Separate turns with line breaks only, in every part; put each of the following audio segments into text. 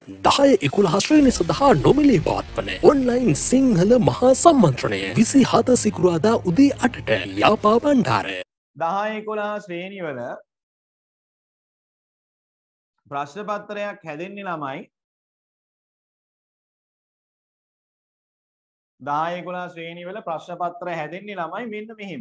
10-11 ශ්‍රේණි සඳහා නොමිලේ පවත්වන ඔන්ලයින් සිංහල මහා සම්මන්ත්‍රණය 27 සිකුරාදා උදේ 8ට යාපා බණ්ඩාර
10-11 ශ්‍රේණිවල ප්‍රශ්න පත්‍රයක් හැදෙන්නේ ළමයි 10-11 ශ්‍රේණිවල ප්‍රශ්න පත්‍ර හැදෙන්නේ ළමයි මෙන්න මෙහෙම.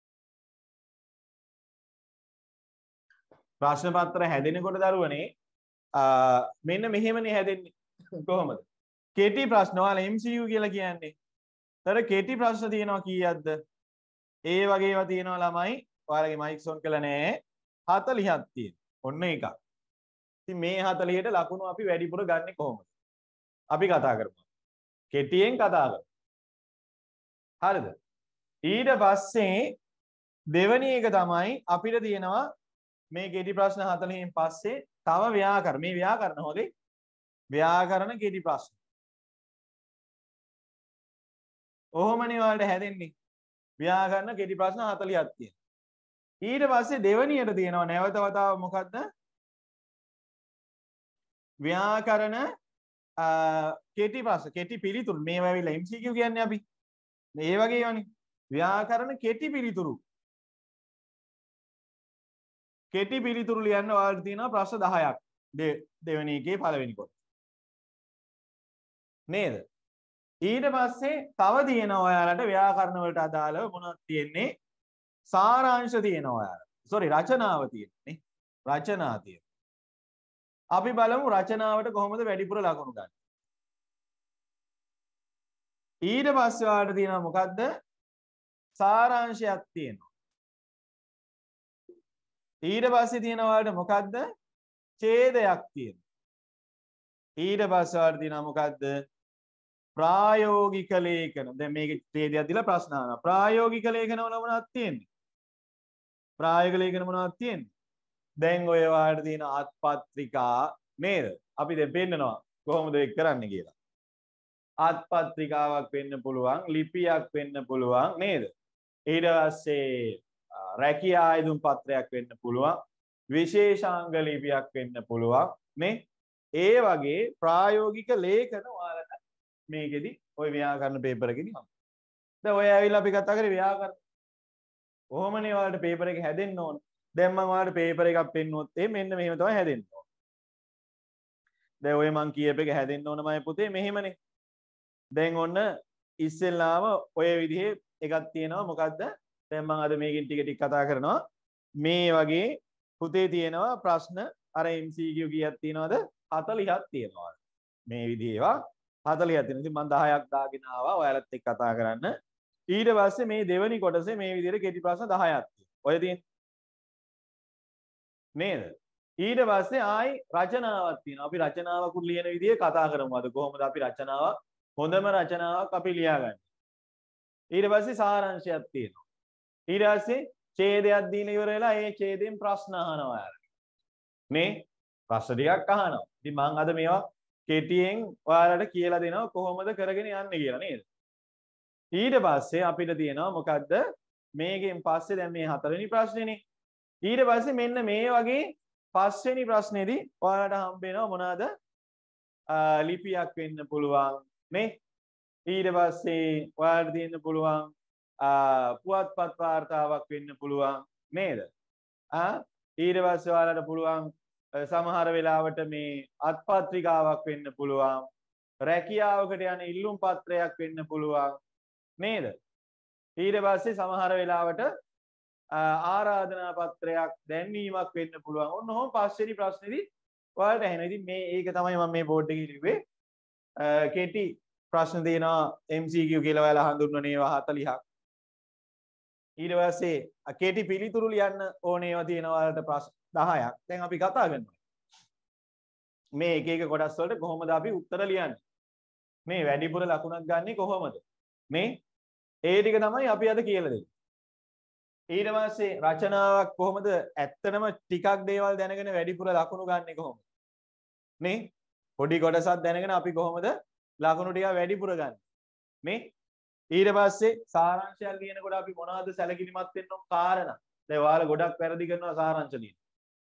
ප්‍රශ්න පත්‍ර හැදෙනකොට දරුවනේ මෙන්න මෙහෙමනේ හැදෙන්නේ. කොහොමද? කෙටි ප්‍රශ්න ඔයාලා MCQ කියලා කියන්නේ. තර කෙටි ප්‍රශ්න තියෙනවා කීයක්ද? ඒ වගේ ඒවා තියෙනවා ළමයි. ඔයාලගේ මයික් ඔන් කළා නෑ. 40ක් තියෙනවා. ඔන්න එකක්. ඉතින් මේ 40ට ලකුණු අපි වැඩිපුර ගන්නෙ කොහොමද? අපි කතා කරමු. කෙටියෙන් කතා කරමු. හරිද? ඊට පස්සේ දෙවෙනි එක තමයි අපිට තියෙනවා මේ කෙටි ප්‍රශ්න 40න් පස්සේ තව ව්‍යාකරණ. මේ ව්‍යාකරණ හොදේ. ව්‍යාකරණ කෙටි ප්‍රශ්න. ඔහොමනේ ඔයාලට හැදෙන්නේ. ව්‍යාකරණ කෙටි ප්‍රශ්න 40ක් තියෙනවා. ඊට පස්සේ දෙවෙනියට තියෙනවා නැවත වතාවක් මොකද්ද? ව්‍යාකරණ කෙටි ප්‍රශ්න කෙටි පිළිතුරු. මේවා ඇවිල්ලා MCQ කියන්නේ අපි. මේ වගේ ඒවානේ. ව්‍යාකරණ කෙටි පිළිතුරු. කෙටි පිළිතුරු ලියන්න ඔයාලට තියෙනවා ප්‍රශ්න 10ක්. දෙවෙනි එකේ පළවෙනි කොට. නේද? ඊට පස්සේ තව තියෙනවා ඔයාලට ව්‍යාකරණ වලට අදාළව මොනවද තියෙන්නේ? සාරාංශ තියෙනවා ඔයාලට. සෝරි රචනාව තියෙන්නේ. රචනා තියෙනවා. අපි බලමු රචනාවට කොහොමද වැඩිපුර ලකුණු ගන්න. ඊට පස්සේ ඔයාලට තියෙනවා මොකද්ද? සාරාංශයක් තියෙනවා. ඊට පස්සේ තියෙනවා ඔයාලට මොකද්ද? ඡේදයක් තියෙනවා. ඊට පස්සේ ඔයාලට තියෙනවා මොකද්ද? ප්‍රායෝගික ලේඛන. දැන් මේකේ ඡේදයක් දීලා ප්‍රශ්න අහනවා. ප්‍රායෝගික ලේඛන වල මොනවද තියෙන්නේ? ප්‍රායෝගික ලේඛන මොනවද තියෙන්නේ? දැන් ඔය ඔයාලට තියෙන අත්පත්‍රිකා නේද? අපි දැන් පෙන්නනවා කොහොමද ඒක කරන්නේ කියලා. අත්පත්‍රිකාවක් වෙන්න පුළුවන්, ලිපියක් වෙන්න පුළුවන් නේද? ඊට පස්සේ රැකියා ආයුධ පත්‍රයක් වෙන්න පුළුවන්, විශේෂාංග ලිපියක් වෙන්න පුළුවන් නේ? ඒ වගේ ප්‍රායෝගික ලේඛන ඔයාලට මේකෙදි ওই ව්‍යාකරණ පේපර් එකේදී හම්බ. දැන් ඔය ඇවිල්ලා අපි කතා කරේ ව්‍යාකරණ. කොහොමනේ ඔයාලට පේපර් එක හැදෙන්න ඕන. දැන් මම ඔයාලට පේපර් එකක් පෙන්නුවොත් මෙන්න මෙහෙම තමයි හැදෙන්න ඕන. දැන් ඔය මං කියප එක හැදෙන්න ඕන මගේ පුතේ මෙහෙමනේ. දැන් ඔන්න ඉස්සෙල්ලාම ඔය විදිහේ එකක් තියෙනවා මොකද්ද? දැන් මම අද මේකෙන් ටික කතා කරනවා. මේ වගේ පුතේ තියෙනවා ප්‍රශ්න අර MCQ කීයක් තියෙනවද? 40ක් තියෙනවා. මේ විදිහේ ඒවා 40ක් තියෙනවා. ඉතින් මම 10ක් දාගෙන ආවා ඔයාලත් එක්ක කතා කරන්න. ඊට පස්සේ මේ දෙවෙනි කොටසේ මේ විදිහට කෙටි ප්‍රශ්න 10ක් තියෙනවා. ඔය තියෙන්නේ නේද? ඊට පස්සේ ආයි රචනාවක් තියෙනවා. අපි රචනාවකුත් ලියන විදිය කතා කරමු. අද කොහොමද අපි රචනාවක් හොඳම රචනාවක් අපි ලියාගන්නේ. ඊට පස්සේ සාරාංශයක් තියෙනවා. ඊට පස්සේ ඡේදයක් දීලා ඉවර වෙලා ඒ ඡේදයෙන් ප්‍රශ්න අහනවා ඔයාලා. මේ ප්‍රශ්න ටිකක් අහනවා. ඉතින් මම අද මේවා කෙටියෙන් ඔයාලට කියලා දෙනවා කොහොමද කරගෙන යන්නේ කියලා නේද? ඊට පස්සේ අපිට තියෙනවා මොකද්ද? මේකෙන් පස්සේ දැන් මේ හතරවෙනි ප්‍රශ්නේනේ. ඊට පස්සේ මෙන්න මේ වගේ පස්වෙනි ප්‍රශ්නේදී ඔයාලට හම්බ වෙනවා මොනවාද? ලිපියක් වෙන්න පුළුවන් නේ? ඊට පස්සේ ඔයාලට තියෙන්න පුළුවන් පුවත්පත් වාර්තාවක් වෙන්න පුළුවන් නේද? ඊට පස්සේ ඔයාලට පුළුවන් සමහර වෙලාවට මේ අත්පත්‍රිකාවක් වෙන්න පුළුවන්. රැකියාවකට යන ඉල්ලුම් පත්‍රයක් වෙන්න පුළුවන් නේද? ඊට පස්සේ සමහර වෙලාවට ආරාධනා පත්‍රයක් දැන්වීමක් වෙන්න පුළුවන්. ඔන්න ඔහොම පස්වෙනි ප්‍රශ්නේදී ඔයාලට ඇහෙනවා. ඉතින් මේ ඒක තමයි මම මේ බෝඩ් එකේ ලිව්වේ. කෙටි ප්‍රශ්න දෙනවා MCQ කියලා ඔයාලා හඳුන්වන ඒවා 40ක්. ඊට පස්සේ කෙටි පිළිතුරු ලියන්න ඕනේ ඒවා තියෙනවා ඔයාලට ප්‍රශ්න 10ක්. දැන් අපි කතා කරනවා. මේ එක එක කොටස් වලට කොහොමද අපි උත්තර ලියන්නේ? මේ වැඩිපුර ලකුණක් ගන්නේ කොහොමද? මේ ඒ ටික තමයි අපි අද කියලා දෙන්නේ. ඊට පස්සේ රචනාවක් කොහොමද ඇත්තටම ටිකක් දේවල් දැනගෙන වැඩිපුර ලකුණු ගන්නෙ කොහොමද? මේ පොඩි කොටසක් දැනගෙන අපි කොහොමද ලකුණු ටික වැඩිපුර ගන්නෙ? මේ ඊට පස්සේ සාරාංශයක් ලියනකොට අපි මොනවද සැලකිලිමත් වෙන්න ඕන කාරණා? දැන් ඔයාලා ගොඩක් වැරදි කරනවා සාරාංශ ලියන.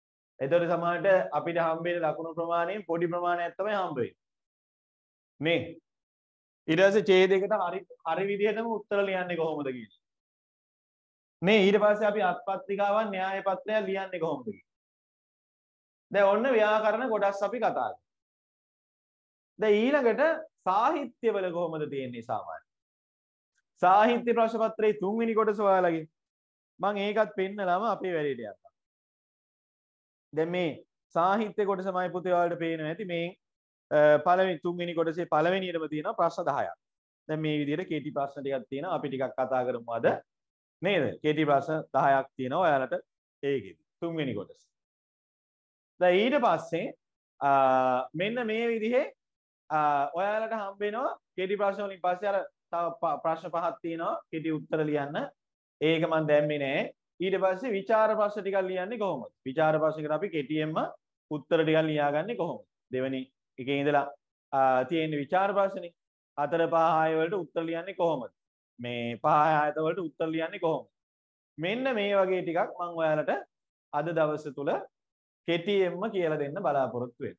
එතකොට සමහරට අපිට හම්බෙන ලකුණු ප්‍රමාණයෙන් පොඩි ප්‍රමාණයක් තමයි හම්බ වෙන්නේ. නේ? ඊට පස්සේ ඡේදයකට හරි විදිහටම උත්තර ලියන්නේ කොහොමද කියන්නේ. නේ ඊට පස්සේ අපි අත්පත්‍රිකාවන් න්‍යාය පත්‍රයක් ලියන්නේ කොහොමද කියන්නේ. දැන් ඔන්න ව්‍යාකරණ කොටස් අපි කතා කරා. දැන් ඊළඟට සාහිත්‍යවල කොහොමද තියෙන්නේ සාමාන්‍යයෙන්. සාහිත්‍ය ප්‍රශ්න පත්‍රයේ 3 වෙනි කොටස ඔයාලගේ මම ඒකත් පෙන්නලාම අපේ වැඩේට යනවා. දැන් මේ සාහිත්‍ය කොටසමයි පුතේ ඔයාලට පේනවා ඇති මේ පළවෙනි 3 වෙනි කොටසේ පළවෙනියටම තියෙනවා ප්‍රශ්න 10ක්. දැන් මේ විදිහට කෙටි ප්‍රශ්න ටිකක් තියෙනවා අපි ටිකක් කතා කරමු අද නේද? කෙටි ප්‍රශ්න 10ක් තියෙනවා ඔයාලට ඒකෙදි 3 වෙනි කොටස. දැන් ඊට පස්සේ මෙන්න මේ විදිහේ ඔයාලට හම්බ වෙනවා කෙටි ප්‍රශ්න වලින් පස්සේ අර තව ප්‍රශ්න පහක් තියෙනවා කෙටි උත්තර ලියන්න. ඒක මම දැම්මේ නෑ. ඊට පස්සේ විචාර ප්‍රශ්න ටිකක් ලියන්නේ කොහොමද? විචාර ප්‍රශ්නකට අපි කෙටියෙන්ම උත්තර ටිකක් ලියාගන්නේ කොහොමද? දෙවෙනි එකේ ඉඳලා තියෙන විචාර ප්‍රශ්නේ 4 5 6 වලට උත්තර ලියන්නේ කොහොමද? මේ 5 6 වලට උත්තර ලියන්නේ කොහොමද? මෙන්න මේ වගේ ටිකක් මම ඔයාලට අද දවස තුල කෙටියෙන්ම කියලා දෙන්න බලාපොරොත්තු වෙනවා.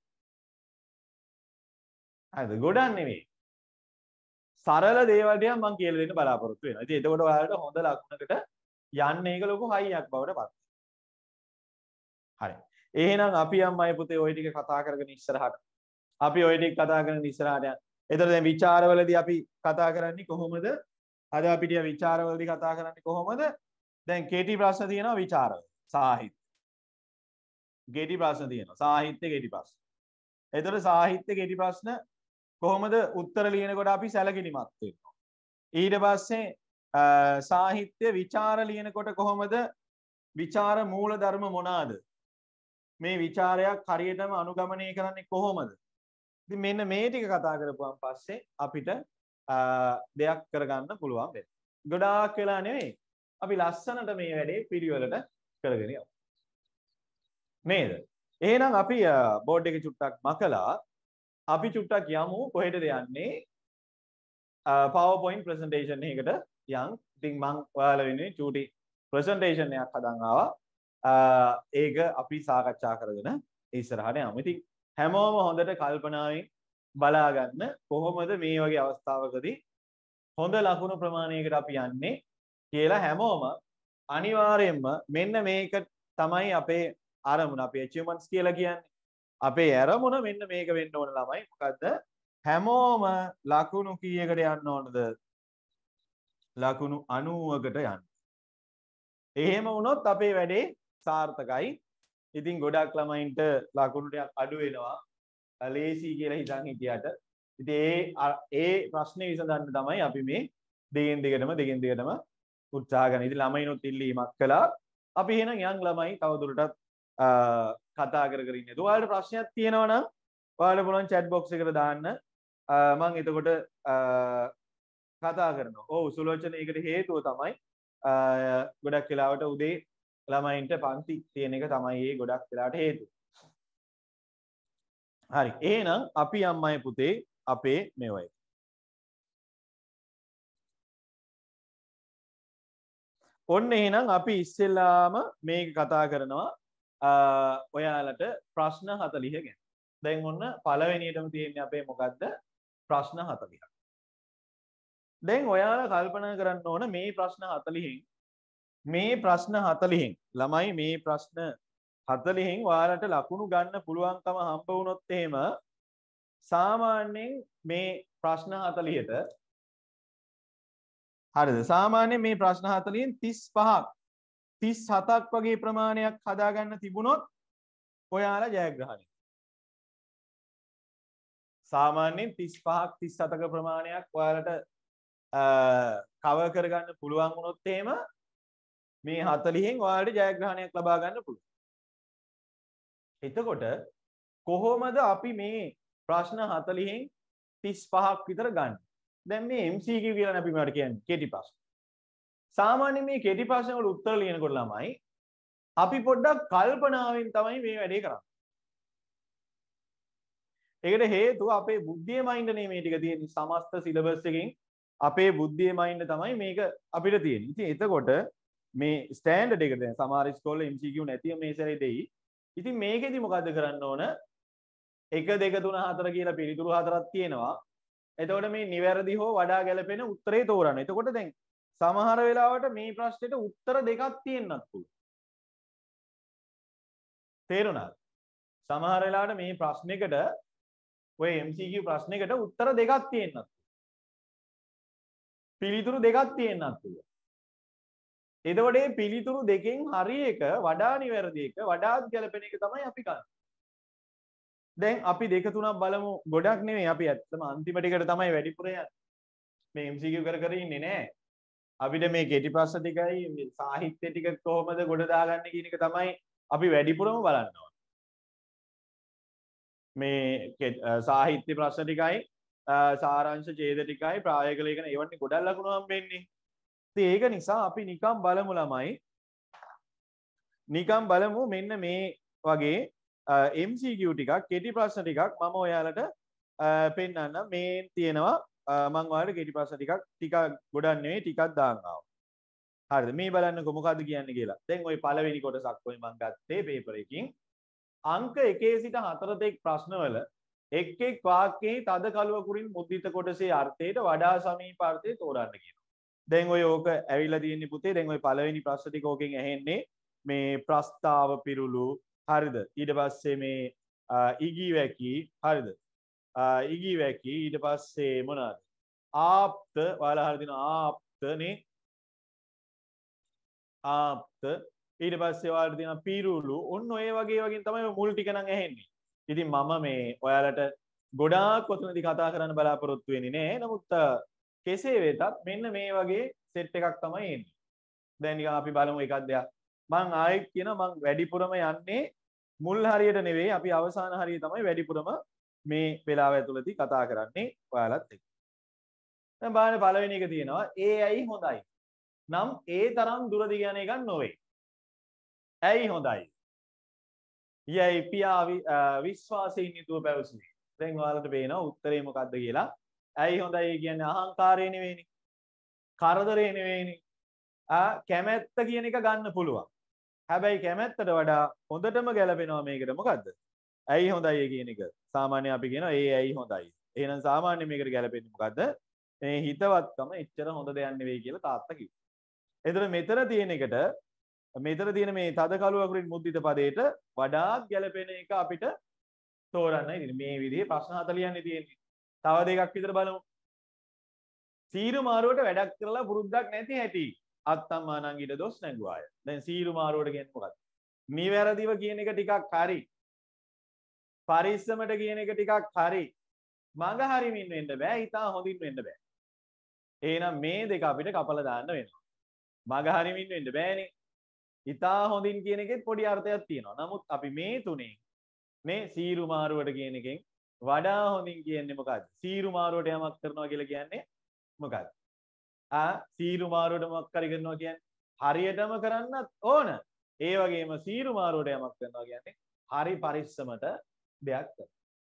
හරිද? ගොඩක් නෙවෙයි. සරල දේවල් ටිකක් මම කියලා දෙන්න බලාපොරොත්තු වෙනවා. ඉතින් එතකොට ඔයාලට හොඳ ලකුණකට යන්න ඒක ලොකු හයියක් බවට පත් වෙනවා. හරි. එහෙනම් අපි අම්මයි පුතේ ওই ටික කතා කරගෙන ඉස්සරහට. අපි ওই ටික කතා කරගෙන ඉස්සරහට යන්න. එතකොට දැන් විචාරවලදී අපි කතා කරන්නේ කොහොමද? අද අපි ටික විචාරවලදී කතා කරන්නේ කොහොමද? දැන් කෙටි ප්‍රශ්න තියෙනවා විචාරවල. සාහිත්‍ය. කෙටි ප්‍රශ්න තියෙනවා. සාහිත්‍ය කෙටි ප්‍රශ්න. එතකොට සාහිත්‍ය කෙටි ප්‍රශ්න කොහොමද උත්තර ලියනකොට අපි සැලකිලිමත් වෙනවා. ඊට පස්සේ සාහිත්‍ය විචාර ලියනකොට කොහොමද විචාර මූල ධර්ම මොනවාද? මේ විචාරයක් හරියටම අනුගමනය කරන්නේ කොහොමද? ඉතින් මෙන්න මේ ටික කතා කරපුවාන් පස්සේ අපිට දෙයක් කරගන්න පුළුවන් වෙනවා. ගොඩාක් වෙලා නෙවෙයි. අපි ලස්සනට මේ වැඩේ පිළිවෙලට කරගෙන යමු. නේද? එහෙනම් අපි බෝඩ් එක චුට්ටක් මකලා අපි චුට්ටක් යමු කොහෙටද යන්නේ? PowerPoint presentation එකකට යන්. ඉතින් මම ඔයාලා වෙනුවෙන් චූටි presentation එකක් හදන් ආවා. ඒක අපි සාකච්ඡා කරගෙන ඉස්සරහට යමු. ඉතින් හැමෝම හොඳට කල්පනාවෙන් බලා ගන්න කොහොමද මේ වගේ අවස්ථාවකදී හොඳ ලකුණු ප්‍රමාණයකට අපි යන්නේ කියලා හැමෝම අනිවාර්යයෙන්ම මෙන්න මේක තමයි අපේ අරමුණ අපේ achievements කියලා කියන්නේ. අපේ අරමුණ මෙන්න මේක වෙන්න ඕන ළමයි. මොකද්ද? හැමෝම ලකුණු කීයකට යන්න ඕනද? ලකුණු 90කට යන්න. එහෙම වුණොත් අපේ වැඩේ සාර්ථකයි. ඉතින් ගොඩක් ළමයින්ට ලකුණු ටිකක් අඩු වෙනවා. ලේසි කියලා හිතන් හිටියට. ඉතින් ඒ ප්‍රශ්නේ විසඳන්න තමයි අපි මේ දෙකින් දිගටම උත්සාහ කරන. ඉතින් ළමයිනොත් ඉල්ලීමක් කළා. අපි එහෙනම් යන් ළමයි තවදුරටත් කතා කර කර ඉන්නේ. ඔයාලට ප්‍රශ්නයක් තියෙනවා නම් ඔයාලට පුළුවන් chat box එකට දාන්න. මම එතකොට කතා කරනවා. ඔව් සුලෝචන ඒකට හේතුව තමයි ගොඩක් වෙලාවට උදේ ළමයින්ට පන්ති තියෙන එක තමයි ඒ ගොඩක් වෙලාවට හේතුව. හරි. එහෙනම් අපි අම්මයි පුතේ අපේ මේවයි. ඔන්න එහෙනම් අපි ඉස්සෙල්ලාම මේක කතා කරනවා ඔයාලට ප්‍රශ්න 40 ගැන. දැන් ඔන්න පළවෙනියටම තියෙන්නේ අපේ මොකද්ද? ප්‍රශ්න 40ක්. දැන් ඔයාලා කල්පනා කරන්න ඕන මේ ප්‍රශ්න 40න් ළමයි මේ ප්‍රශ්න 40න් ඔයාලට ලකුණු ගන්න පුළුවන්කම හම්බ වුණොත් එහෙම සාමාන්‍යයෙන් මේ ප්‍රශ්න 40ට හරිද? සාමාන්‍යයෙන් මේ ප්‍රශ්න 40න් 35ක් 37ක් වගේ ප්‍රමාණයක් හදාගන්න තිබුණොත් ඔයාලා ජයග්‍රහණය. සාමාන්‍යයෙන් 35ක් 37ක ප්‍රමාණයක් ඔයාලට කවර් කරගන්න පුළුවන් වුණොත් එහෙම මේ 40න් ඔයාලට ජයග්‍රහණයක් ලබා ගන්න පුළුවන්. එතකොට කොහොමද අපි මේ ප්‍රශ්න 40න් 35ක් විතර ගන්න? දැන් මේ MCQ කියලා අපි මේවට කියන්නේ කෙටි ප්‍රශ්න. සාමාන්‍යයෙන් මේ කෙටි ප්‍රශ්න වල උත්තර ලියනකොට ළමයි අපි පොඩ්ඩක් කල්පනාවෙන් තමයි මේ වැඩේ කරන්නේ. ඒකට හේතුව අපේ බුද්ධියේ මයින්ඩ් නේ මේ ටික තියෙන්නේ. සමස්ත සිලබස් එකෙන් අපේ බුද්ධියේ මයින්ඩ් තමයි මේක අපිට තියෙන්නේ. ඉතින් එතකොට මේ ස්ටෑන්ඩඩ් එක දැන් සමහර ඉස්කෝලේ MCQ නැතිව මේ සැරේ දෙයි. ඉතින් මේකෙදි මොකද්ද කරන්න ඕන? 1 2 3 4 කියලා පිළිතුරු හතරක් තියෙනවා. එතකොට මේ නිවැරදි හෝ වඩා ගැළපෙන උත්තරේ තෝරන්න. එතකොට දැන් සමහර වෙලාවට මේ ප්‍රශ්නෙට උත්තර දෙකක් තියෙන්නත් පුළුවන්. තේරුණාද? සමහර වෙලාවට මේ ප්‍රශ්නෙකට ඔය MCQ ප්‍රශ්නෙකට උත්තර දෙකක් තියෙන්නත් පිළිතුරු දෙකක් තියෙන්නත් පුළුවන්. එතකොට මේ පිළිතුරු දෙකෙන් හරි එක වඩා නිවැරදි එක වඩාත් ගැළපෙන එක තමයි අපි ගන්න. දැන් අපි දෙක තුනක් බලමු. ගොඩක් නෙමෙයි අපි ඇත්තම අන්තිම ටිකට තමයි වැඩිපුර යන්නේ. මේ MCQ කර කර ඉන්නේ නෑ. අපිට මේ කෙටි ප්‍රශ්න ටිකයි සාහිත්‍ය ටික කොහොමද ගොඩ දාගන්නේ කියන එක තමයි අපි වැඩිපුරම බලන්න ඕනේ. මේ සාහිත්‍ය ප්‍රශ්න ටිකයි සාරාංශ ඡේද ටිකයි ප්‍රායෝගික ලේඛන ඒවන්නේ ගොඩක් ලකුණු හම්බෙන්නේ. ඉතින් ඒක නිසා අපි නිකම් බලමු ළමයි. නිකම් බලමු මෙන්න මේ වගේ MCQ ටිකක් කෙටි ප්‍රශ්න ටිකක් මම ඔයාලට පෙන්නන්න. මේ තියෙනවා මම ඔයාලට කෙටි ප්‍රශ්න ටිකක් ගොඩක් නෙවෙයි ටිකක් දාන්නවා. හරිද? මේ බලන්නකො මොකද්ද කියන්නේ කියලා. දැන් ওই පළවෙනි කොටසක් ඔය මම ගත්තේ පේපර් එකකින්. අංක 1 සිට 4 තෙක් ප්‍රශ්නවල එක් එක් වාක්‍යයේ තද කළුවකුරින් මුද්‍රිත කොටසේ අර්ථයට වඩා සමීප අර්ථය තෝරන්න කියනවා. දැන් ඔය ඕක ඇවිල්ලා තියෙන්නේ පුතේ. දැන් ඔය පළවෙනි ප්‍රශ්න ටික ඕකෙන් ඇහෙන්නේ මේ ප්‍රස්තාව පිරුළු. හරිද? ඊට පස්සේ මේ ඉගි වැකි. හරිද? ඉගි වැකි ඊට පස්සේ මොනවාද? ආප්ත ඔයාලා හරිය දින ආප්තනේ. ආප්ත ඊට පස්සේ ඔයාලට තියෙන පිරුළු ඔන්න ඔය වගේ තමයි මුල් ටික නම් ඇහෙන්නේ. ඉතින් මම මේ ඔයාලට ගොඩාක් ඔතනදී කතා කරන්න බලාපොරොත්තු වෙන්නේ නෑ. නමුත් කෙසේ වෙතත් මෙන්න මේ වගේ සෙට් එකක් තමයි එන්නේ. දැන් නිකන් අපි බලමු එකක් දෙයක්. මං ආයෙත් කියන මං වැඩිපුරම යන්නේ මුල් හරියට නෙවෙයි අපි අවසාන හරිය තමයි වැඩිපුරම මේ වෙලාව ඇතුළතදී කතා කරන්නේ ඔයාලත් එක්ක. දැන් බලන්න පළවෙනි එක තියෙනවා ඒයි හොඳයි. නම් ඒ තරම් දුර දිග යන එකක් නොවේ. ඇයි හොඳයි? යයි පියා විශ්වාසයෙන් යුතුව පැවසුවේ. දැන් ඔයාලට පේනවා උත්තරේ මොකක්ද කියලා. ඇයි හොඳයි කියන්නේ අහංකාරය නෙවෙයිනේ. කරදරේ නෙවෙයිනේ. කැමැත්ත කියන එක ගන්න පුළුවන්. හැබැයි කැමැත්තට වඩා හොඳටම ගැලපෙනවා මේකට මොකද්ද? ඇයි හොඳයි කියන එක. සාමාන්‍ය අපි කියනවා ඒ ඇයි හොඳයි. එහෙනම් සාමාන්‍ය මේකට ගැලපෙන්නේ මොකද්ද? මේ හිතවත්කම එච්චර හොඳ දෙයක් නෙවෙයි කියලා තාත්තා කිව්වා. එතන මෙතන තියෙන එකට මෙතන තියෙන මේ තද කළු අකුරින් මුද්‍රිත පදයට වඩාත් ගැලපෙන එක අපිට තෝරන්නයි තියෙන්නේ. මේ විදිහේ ප්‍රශ්න 40ක් තියෙන්නේ. තව දෙකක් විතර බලමු. සීරු මාරුවට වැඩක් කරලා පුරුද්දක් නැති හැටි. අත්තම්මා නං ඊට දොස් නැගුවාය. දැන් සීරු මාරුවට කියන්නේ මොකක්ද? නිවැරදිව කියන එක ටිකක් හරි. පරිස්සමට කියන එක ටිකක් හරි. මඟ හරිමින් වෙන්න බෑ. හිතා හොඳින් වෙන්න බෑ. එහෙනම් මේ දෙක අපිට කපලා දාන්න වෙනවා. මඟ හරිමින් වෙන්න බෑනේ. හිතා හොඳින් කියන එකෙත් පොඩි අර්ථයක් තියෙනවා. නමුත් අපි මේ තුනේ මේ සීරු මාරුවට කියන එකෙන් වඩා හොඳින් කියන්නේ මොකද්ද? සීරු මාරුවට යමක් කරනවා කියලා කියන්නේ මොකද්ද? සීරු මාරුවට මොකක් හරි කරනවා කියන්නේ හරියටම කරන්නත් ඕන. ඒ වගේම සීරු මාරුවට යමක් කරනවා කියන්නේ හරි පරිස්සමට දෙයක් කරනවා.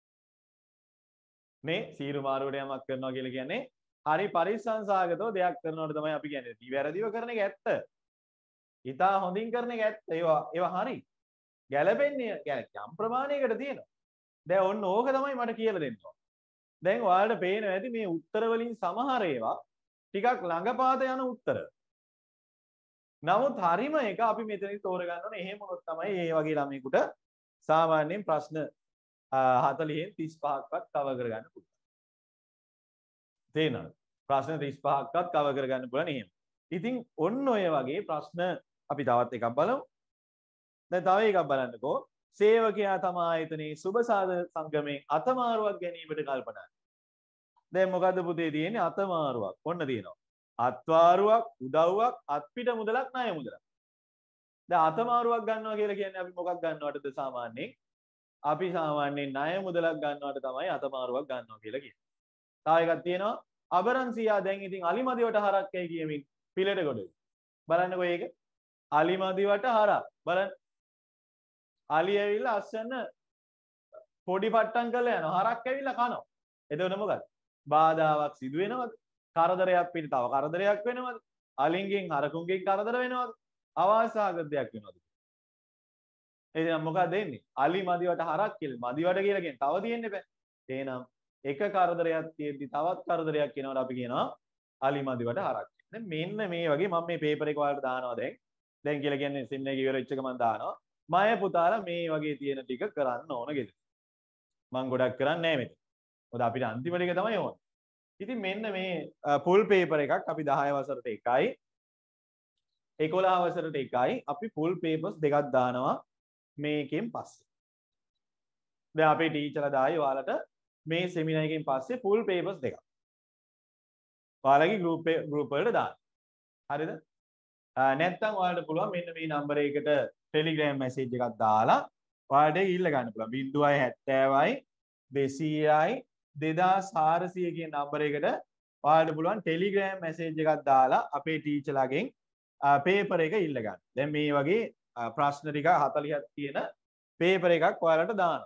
මේ සීරු මාරුවට යමක් කරනවා කියලා කියන්නේ හරි පරිස්සම් සාගතව දෙයක් කරනවට තමයි අපි කියන්නේ. නිවැරදිව කරන එක ඇත්ත. හිතා හොඳින් කරන එක ඇත්ත. ඒවා හරි. ගැළපෙන්නේ යම් ප්‍රමාණයකට තියෙනවා. දැන් ඔන්න ඕක තමයි මට කියලා දෙන්න ඕන. දැන් ඔයාලට පේනවා ඇති මේ උත්තර වලින් සමහර ඒවා ටිකක් ළඟපාත යන උත්තර. නමුත් හරිම එක අපි මෙතනින් තෝරගන්න ඕනේ. එහෙම වුණොත් තමයි මේ වගේ ළමයෙකුට සාමාන්‍යයෙන් ප්‍රශ්න 40න් 35ක්වත් කවර් කරගන්න පුළුවන්. තේරෙනවද? ප්‍රශ්න 35ක්වත් කවර් කරගන්න පුළුවන් එහෙම. ඉතින් ඔන්න ඔය වගේ ප්‍රශ්න අපි තවත් එකක් බලමු. දැන් තව එකක් බලන්නකෝ. සේවකයා තම ආයතනයේ සුබ සාධක සංගමයෙන් අතමාරුවක් ගැනීමට කල්පනා. දැන් මොකද්ද පුතේ තියෙන්නේ? අතමාරුවක්. ඔන්න තියෙනවා. අත්වාරුවක්, උදව්වක්, අත්පිට මුදලක්, ණය මුදලක්. දැන් අතමාරුවක් ගන්නවා කියලා කියන්නේ අපි මොකක් ගන්නවටද සාමාන්‍යයෙන්? අපි සාමාන්‍යයෙන් ණය මුදලක් ගන්නවට තමයි අතමාරුවක් ගන්නවා කියලා කියන්නේ. තව එකක් තියෙනවා. අබරන්සියා දැන් ඉතින් අලිමදිවට හරක් ඇයි කියමින් පිළට ගොඩේ. බලන්නකෝ ඒක. අලිමදිවට හරක්. බලන්න. අලි ඇවිල්ලා අස්සන්න පොඩි පට්ටම් කරලා යනවා. හරක් ඇවිල්ලා කනවා. එතකොට මොකද? බාධාවක් සිදු වෙනවද? කරදරයක් පිට තව කරදරයක් වෙනවද? අලින්ගෙන් හරකුන්ගෙන් කරදර වෙනවද? අවාසනාවක දෙයක් වෙනවද? එහෙනම් මොකක්ද එන්නේ? අලි මදිවට හරක් කියලා. මදිවට කියලා කියන්නේ තව තියෙන්න බෑ. එහෙනම් එක කරදරයක් තියෙද්දි තවත් කරදරයක් එනකොට අපි කියනවා අලි මදිවට හරක්. දැන් මෙන්න මේ වගේ මම මේ පේපර් එක ඔයාලට දානවා දැන්. දැන් කියලා කියන්නේ සිම් එක ඉවර වෙච්ච එක මම දානවා. මය පුතාලා මේ වගේ තියෙන ටික කරන්න ඕන ගෙදර. මම ගොඩක් කරන්නේ නැහැ මෙතන. මොකද අපිට අන්තිම ටික තමයි ඕන. ඉතින් මෙන්න මේ ෆුල් පේපර් එකක් අපි 10 වසරට එකයි 11 වසරට එකයි අපි ෆුල් පේපර්ස් දෙකක් දානවා මේකෙන් පස්සේ. දැන් අපේ ටීචර්ලා දායි ඔයාලට මේ සෙමිනාර් එකෙන් පස්සේ ෆුල් පේපර්ස් දෙකක්. ඔයාලගේ ගෲප් වලට දාන්න. හරිද? නැත්නම් ඔයාලට පුළුවන් මෙන්න මේ නම්බර එකකට ටෙලිග්‍රෑම් මැසේජ් එකක් දාලා ඔයාලට ඉල්ල ගන්න පුළුවන්. 070යි 200යි 2400 කියන නම්බර එකට ඔයාලට පුළුවන් ටෙලිග්‍රෑම් මැසේජ් එකක් දාලා අපේ ටීචර්ලාගෙන් පේපර් එක ඉල්ල ගන්න. දැන් මේ වගේ ප්‍රශ්න ටික 40ක් තියෙන පේපර් එකක් ඔයාලට දානවා.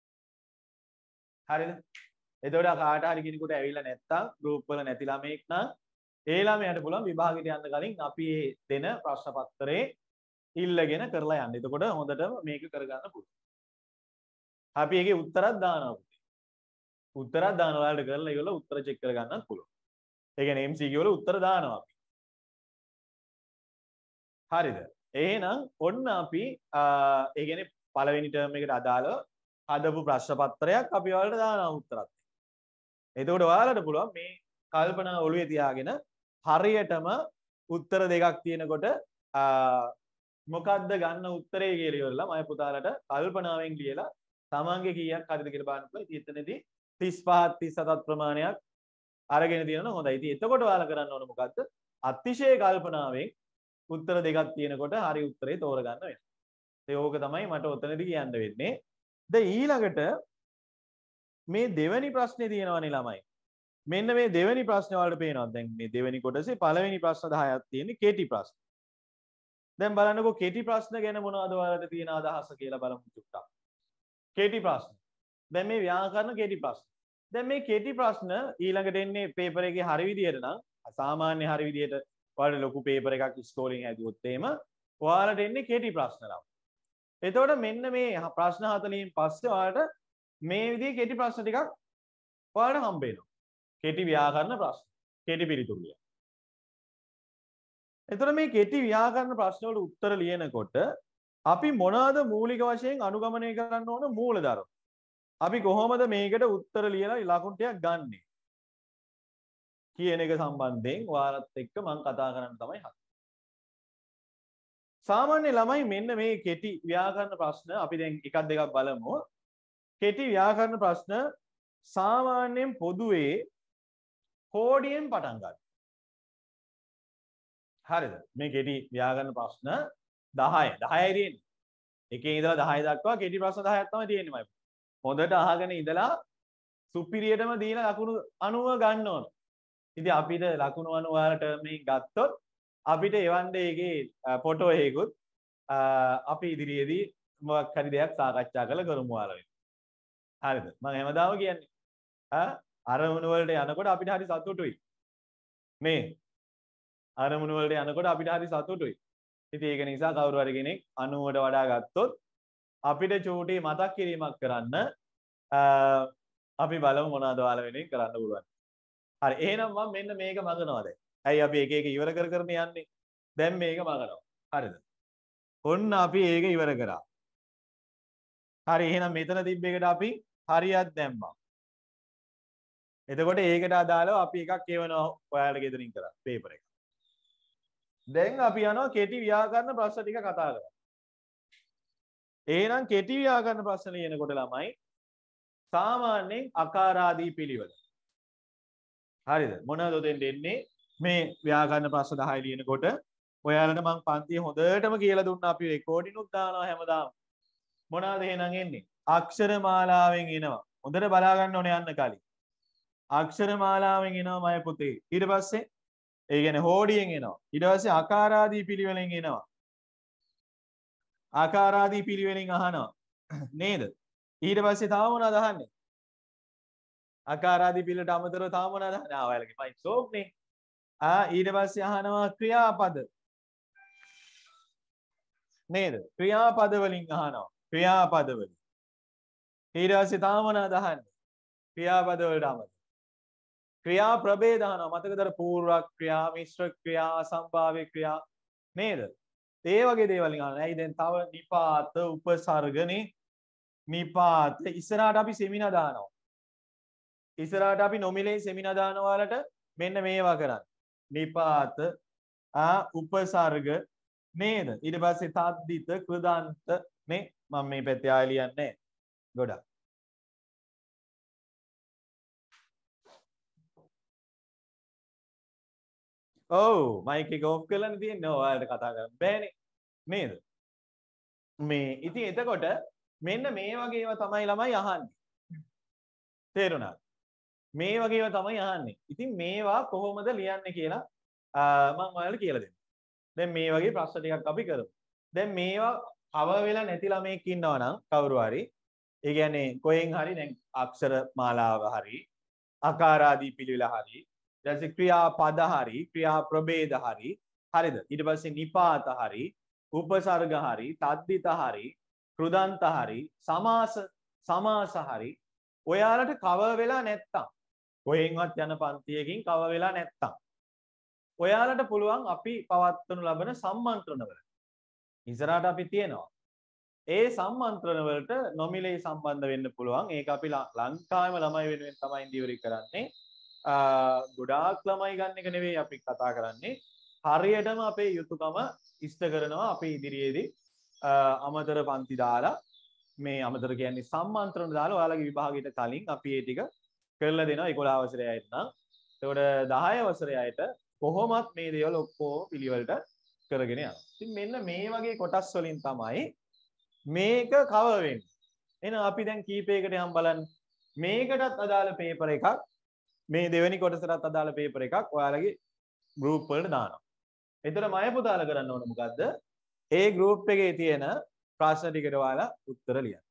හරිද? එතකොට කාට හරි කෙනෙකුට ඇවිල්ලා නැත්තම් ගෲප් වල නැති ළමෙක් නම් ඒ ළමයාට පුළුවන් විභාගෙට යන්න කලින් අපි දෙන ප්‍රශ්න පත්‍රේ ඉල්ලගෙන කරලා යන්න. එතකොට හොඳටම මේක කරගන්න පුළුවන්. අපි ඒකේ උත්තරත් දානවා. උත්තරත් දානවා ඔයාලට කරලා ඉවරලා උත්තර චෙක් කරගන්නත් පුළුවන්. ඒ කියන්නේ MCQ වල උත්තර දානවා අපි. හරිද? එහෙනම් ඔන්න අපි ඒ කියන්නේ පළවෙනි ටර්ම් එකට අදාළව හදපු ප්‍රශ්න පත්‍රයක් අපි ඔයාලට දානවා උත්තරත්. එතකොට ඔයාලට පුළුවන් මේ කල්පනා ඔළුවේ තියාගෙන හරියටම උත්තර දෙකක් තියෙනකොට මොකද්ද ගන්න උත්තරේ කියලා ඉවරලා මම පුතාලට කල්පනාවෙන් ලියලා තමන්ගේ කීයක් හරිද කියලා බලන්න පුළුවන්. ඉතින් එතනදී 35 37ක් ප්‍රමාණයක් අරගෙන තියෙනවා හොඳයි. ඉතින් එතකොට ඔයාලා කරන්න ඕන මොකද්ද? අතිශය කල්පනාවෙන් උත්තර දෙකක් තියෙනකොට හරි උත්තරේ තෝරගන්න වෙනවා. ඒ ඕක තමයි මට ඔතනදී කියන්න වෙන්නේ. දැන් ඊළඟට මේ දෙවෙනි ප්‍රශ්නේ තියෙනවනේ ළමයි. මෙන්න මේ දෙවෙනි ප්‍රශ්නේ වලට පේනවා. දැන් මේ දෙවෙනි කොටසේ පළවෙනි ප්‍රශ්න 10ක් තියෙන්නේ කෙටි ප්‍රශ්න. දැන් බලන්නකෝ කෙටි ප්‍රශ්න ගැන මොනවද ඔයාලට තියෙන අදහස කියලා බලමු චුට්ටක්. කෙටි ප්‍රශ්න. දැන් මේ ව්‍යාකරණ කෙටි ප්‍රශ්න. දැන් මේ කෙටි ප්‍රශ්න ඊළඟට එන්නේ පේපර් එකේ හරි විදියට නම් සාමාන්‍ය හරි විදියට ඔයාලට ලොකු පේපර් එකක් ඉස්කෝලෙන් හැදුවොත් එහෙම ඔයාලට එන්නේ කෙටි ප්‍රශ්න නම්. එතකොට මෙන්න මේ ප්‍රශ්න 40න් පස්සේ ඔයාලට මේ විදිහේ කෙටි ප්‍රශ්න ටිකක් ඔයාලට හම්බ වෙනවා. කෙටි ව්‍යාකරණ ප්‍රශ්න. කෙටි පිළිතුරු. එතකොට මේ කෙටි ව්‍යාකරණ ප්‍රශ්න වල උත්තර ලියනකොට අපි මොනවාද මූලික වශයෙන් අනුගමනය කරන්න ඕන මූලධර්ම? අපි කොහොමද මේකට උත්තර ලියලා ලකුණු ටිකක් ගන්නෙ? කියන එක සම්බන්ධයෙන් ඔයාලත් එක්ක මම කතා කරන්න තමයි හදන්නේ. සාමාන්‍ය ළමයි මෙන්න මේ කෙටි ව්‍යාකරණ ප්‍රශ්න අපි දැන් එකක් දෙකක් බලමු. කෙටි ව්‍යාකරණ ප්‍රශ්න සාමාන්‍යයෙන් පොදුවේ කෝඩියෙන් පටන් ගන්න. හරිද? මේ කෙටි ව්‍යාකරණ ප්‍රශ්න 10යි තියෙන්නේ. එකේ ඉඳලා 10 දක්වා කෙටි ප්‍රශ්න 10ක් තමයි තියෙන්නේ මම. හොඳට අහගෙන ඉඳලා සුපිරියටම දීලා ලකුණු 90 ගන්න ඕන. ඉතින් අපිට ලකුණු 90 ඔයාලා ටර්ම් එකකින් ගත්තොත් අපිට එවන්න ඒකේ ෆොටෝ එකකුත් අපි ඉදිරියේදී මොකක් හරි දෙයක් සාකච්ඡා කරලා කරමු ඔයාලා වෙන. හරිද? මම හැමදාම කියන්නේ අරමුණු වලට යනකොට අපිට හරි සතුටුයි. මේ අරමුණු වලට යනකොට අපිට හරි සතුටුයි. ඉතින් ඒක නිසා කවුරු හරි කෙනෙක් 90ට වඩා ගත්තොත් අපිට චූටි මතක් කිරීමක් කරන්න අපි බලමු මොනවද ඔයාලා වෙනුවෙන් කරන්න පුළුවන්. හරි එහෙනම් මම මෙන්න මේක මගනවා දැන්. ඇයි අපි එක එක ඉවර කරගෙන යන්නේ? දැන් මේක මගනවා. හරිද? ඔන්න අපි ඒක ඉවර කරා. හරි එහෙනම් මෙතන තිබ්බ එකට අපි හරියක් දැම්මා. එතකොට ඒකට අදාළව අපි එකක් කියවනවා ඔයාලට ගෙදරින් කරා පේපර් එක. දැන් අපි යනවා කෙටි ව්‍යාකරණ ප්‍රශ්න ටික කතා කරමු. එහෙනම් කෙටි ව්‍යාකරණ ප්‍රශ්න ලියනකොට ළමයි සාමාන්‍යයෙන් අකාරාදී පිළිවෙල. හරිද? මොනවද උදෙන් දෙන්නේ? මේ ව්‍යාකරණ ප්‍රශ්න 10 ලියනකොට ඔයාලට මම පන්තියේ හොඳටම කියලා දුන්නා අපි රෙකෝඩින් උත් දානවා හැමදාම. මොනවද එහෙනම් එන්නේ? අක්ෂර මාලාවෙන් එනවා. හොඳට බලා ගන්න ඕනේ යන්න කලින්. අක්ෂර මාලාවෙන් එනවා මය පුතේ. ඊට පස්සේ ඒ කියන්නේ හෝඩියෙන් එනවා. ඊට පස්සේ අකාරාදී පිළිවෙලෙන් එනවා. ආකාරාදී පිළිවෙලින් අහනවා නේද? ඊට පස්සේ තාම මොනවද අහන්නේ? ආකාරාදී පිළිවෙලට අමතරව තාම මොනවද අහන්නේ? ඔයාලගේ මයික් සෝප් නේ. ඊට පස්සේ අහනවා ක්‍රියාපද. නේද? ක්‍රියාපද වලින් අහනවා. ක්‍රියාපදවල. ඊට පස්සේ තාම මොනවද අහන්නේ? ක්‍රියාපද වලට අමතක. ක්‍රියා ප්‍රභේද අහනවා. මතකද පූර්ව ක්‍රියා, මිශ්‍ර ක්‍රියා, අසම්භාව්‍ය ක්‍රියා නේද? ඒ වගේ දේවල් අහනවා. ඇයි දැන් තව නිපාත උපසර්ගනේ නිපාත ඉස්සරහට අපි සෙමිනා දානවා. ඉස්සරහට අපි නොමිලේ සෙමිනා දානවා වලට මෙන්න මේවා කරන්න. නිපාත උපසර්ග නේද? ඊට පස්සේ තද්දිත කෘදාන්ත නේ මම මේ පැත්තේ ආයෙ ලියන්නේ ගොඩක්. ඔව් මයික් එක ඔෆ් කරලානේ තියෙන්නේ. ඔයාලට කතා කරන්න බෑනේ නේද? මේ ඉතින් එතකොට මෙන්න මේ වගේ ඒවා තමයි ළමයි අහන්නේ. තේරුණාද? මේ වගේ ඒවා තමයි අහන්නේ. ඉතින් මේවා කොහොමද ලියන්නේ කියලා මම ඔයාලට කියලා දෙන්නම්. දැන් මේ වගේ ප්‍රශ්න ටිකක් අපි කරමු. දැන් මේවා කව වෙලා නැති ළමෙක් ඉන්නවා නම් කවුරු හරි ඒ කියන්නේ කොහෙන් හරි දැන් අක්ෂර මාලාව හරි ආකාරාදී පිළිවෙල හරි ඊට පස්සේ ක්‍රියාපද හරි ක්‍රියා ප්‍රභේද හරි හරිද ඊට පස්සේ නිපාත හරි උපසර්ග හරි තද්දිත හරි කෘදන්ත හරි සමාස හරි ඔයාලට කව වෙලා නැත්තම් කොහෙන්වත් යන පන්තියකින් කව වෙලා නැත්තම් ඔයාලට පුළුවන් අපි පවත්වනු ලබන සම්මන්ත්‍රණවල ඉස්සරහට අපි තියෙනවා ඒ සම්මන්ත්‍රණ වලට නොමිලේ සම්බන්ධ වෙන්න පුළුවන්. ඒක අපි ලංකාවේම ළමයි වෙනුවෙන් තමයි දියුරි කරන්නේ. ගොඩාක් ළමයි ගන්න එක නෙවෙයි අපි කතා කරන්නේ. හරියටම අපේ යුතුයකම ඉෂ්ට කරනවා අපි ඉදිරියේදී අමතර පන්ති දාලා මේ අමතර කියන්නේ සම්මන්ත්‍රණ දාලා ඔයාලගේ විභාගයට කලින් අපි ඒ ටික කරලා දෙනවා 11 වසරේ අයට නම්. එතකොට 10 වසරේ අයට කොහොමත් මේ දේවල් ඔක්කොම පිළිවෙලට කරගෙන යනවා. ඉතින් මෙන්න මේ වගේ කොටස් වලින් තමයි මේක කවර් වෙන්නේ. එහෙනම් අපි දැන් කීපයකට යම් බලන්න. මේකටත් අදාළ පේපර් එකක් මේ දෙවෙනි කොටසටත් අදාළ පේපර් එකක් ඔයාලගේ ගෲප් වලට දානවා. එතකොට මම පුතාලා කරන්න ඕන මොකද්ද? ඒ ගෲප් එකේ තියෙන ප්‍රශ්න ටිකට ඔයාලා උත්තර ලියන්න.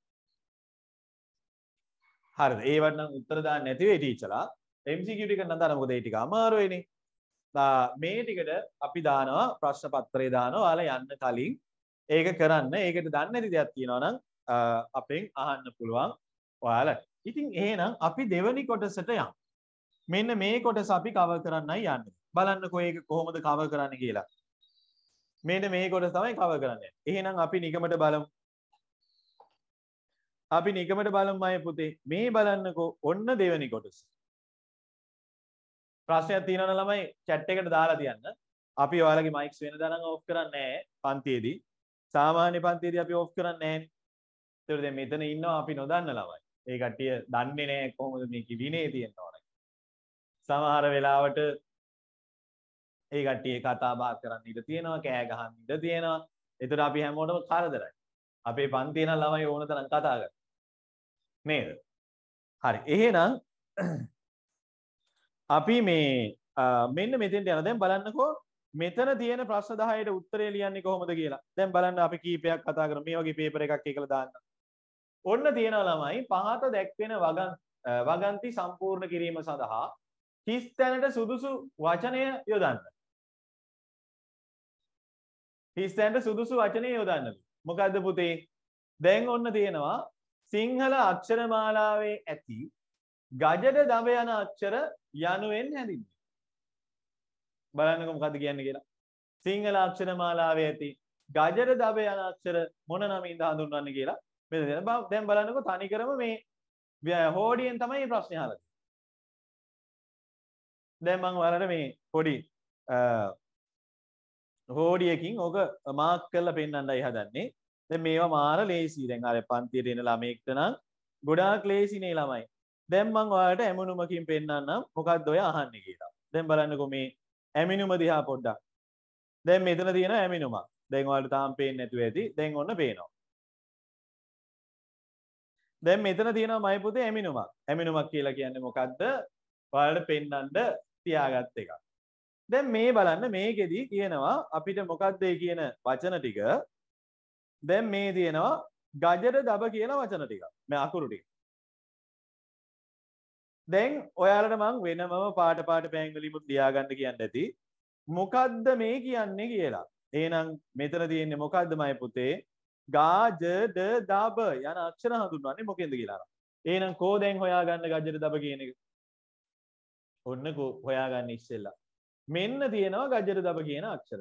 හරිද? ඒවට නම් උත්තර දාන්න නැති වෙයි ටීචර්ලා. MCQ ටික නම් දාන්න මොකද ඒ ටික අමාරු වෙන්නේ. මේ ටිකට අපි දානවා ප්‍රශ්න පත්‍රය දානවා ඔයාලා යන්න කලින් ඒක කරන්න. ඒකට දන්නේ නැති දෙයක් තියෙනවා නම් අපෙන් අහන්න පුළුවන් ඔයාලට. ඉතින් එහෙනම් අපි දෙවෙනි කොටසට යමු. මෙන්න මේ කොටස අපි කවර් කරන්නයි යන්නේ. බලන්නකෝ ඒක කොහොමද කවර් කරන්න කියලා. මෙන්න මේ කොටස තමයි කවර් කරන්නේ. එහෙනම් අපි නිකමට බලමු. අපි නිකමට බලමු අය පුතේ. මේ බලන්නකෝ ඔන්න දෙවෙනි කොටස. ප්‍රශ්නයක් තියෙනවනම් ළමයි chat එකට දාලා තියන්න. අපි ඔයාලගේ මයික්ස් වෙනදා නම් ඔෆ් කරන්නේ නැහැ පන්තියේදී. සාමාන්‍ය පන්තියේදී අපි ඔෆ් කරන්නේ නැහැ. ඒතකොට දැන් මෙතන ඉන්නවා අපි නොදන්න ළමයි. ඒ කට්ටිය දන්නේ නැහැ කොහොමද මේක විනේ තියෙන්න ඕන. සමහර වෙලාවට ඒ කට්ටිය කතා බහ කරන්න ඉඩ තියෙනවා, කෑ ගහන්න ඉඩ තියෙනවා. ඒතර අපි හැමෝටම කරදරයි. අපේ පන්තියේ නම් ළමයි ඕන තරම් කතා කරනවා. නේද? හරි. එහෙනම් අපි මේ මෙන්න මෙතෙන්ට යන දැන් බලන්නකෝ මෙතන තියෙන ප්‍රශ්න 10ට උත්තරේ ලියන්නේ කොහොමද කියලා. දැන් බලන්න අපි කීපයක් කතා කරමු. මේ වගේ පේපර් එකක් එකලා දාන්න. ඔන්න තියෙනවා ළමයි පහත දැක්වෙන වගන්ති සම්පූර්ණ කිරීම සඳහා හිස් තැනට සුදුසු වචනය යොදන්න. හිස් තැනට සුදුසු වචනය යොදන්න. මොකද්ද පුතේ? දැන් ඔන්න තියෙනවා සිංහල අක්ෂර මාලාවේ ඇති ගජඩ දඹ යන අක්ෂර යනුවෙන් හැඳින්වෙනවා. බලන්නකො මොකද්ද කියන්නේ කියලා. සිංහල අක්ෂර මාලාවේ ඇති ගජඩ දඹ යන අක්ෂර මොන නමින්ද හඳුන්වන්නේ කියලා. මෙතන දැන් බලන්නකො තනිකරම මේ හෝඩියෙන් තමයි මේ ප්‍රශ්නේ අහලා තියෙන්නේ. දැන් මම ඔයාලට මේ පොඩි හෝඩියකින් ඕක මාක් කරලා පෙන්නන්නයි හදන්නේ. දැන් මේවා මාර ලේසි. දැන් අර පන්තියට එන ළමයෙක්ට නම් ගොඩාක් ලේසිනේ ළමයි. දැන් මම ඔයාලට ඇමුණුමකින් පෙන්නන්නම් මොකක්ද ඔය අහන්නේ කියලා. දැන් බලන්නකෝ මේ ඇමිනුම දිහා පොඩ්ඩක්. දැන් මෙතන තියෙන ඇමිනුමක්. දැන් ඔයාලට තාම පේන්නේ නැතුව ඇති. දැන් ඔන්න පේනවා. දැන් මෙතන තියෙනවා මයි පුතේ ඇමිනුමක්. ඇමිනුමක් කියලා කියන්නේ මොකද්ද? ඔයාලට පෙන්නන්න තියාගත් එකක්. දැන් මේ බලන්න මේකෙදි කියනවා අපිට මොකද්ද ඒ කියන වචන ටික. දැන් මේ තියෙනවා ගජර දබ කියන වචන ටික. මේ අකුරු ටික. දැන් ඔයාලට මං වෙනමම පාට පෑන් වලිමුත් ලියාගන්න කියන්න ඇති. මොකද්ද මේ කියන්නේ කියලා. එහෙනම් මෙතන තියෙන්නේ මොකද්ද මයි පුතේ? ගා ජ ඩ දා බ යන අක්ෂර හඳුන්වන්නේ මොකෙන්ද කියලා අරන්. එහෙනම් කෝ දැන් හොයාගන්න ගජර දබ කියන එක. ඔන්න කෝ හොයාගන්න ඉස්සෙල්ලා. මෙන්න තියෙනවා ගජර දබ කියන අක්ෂර.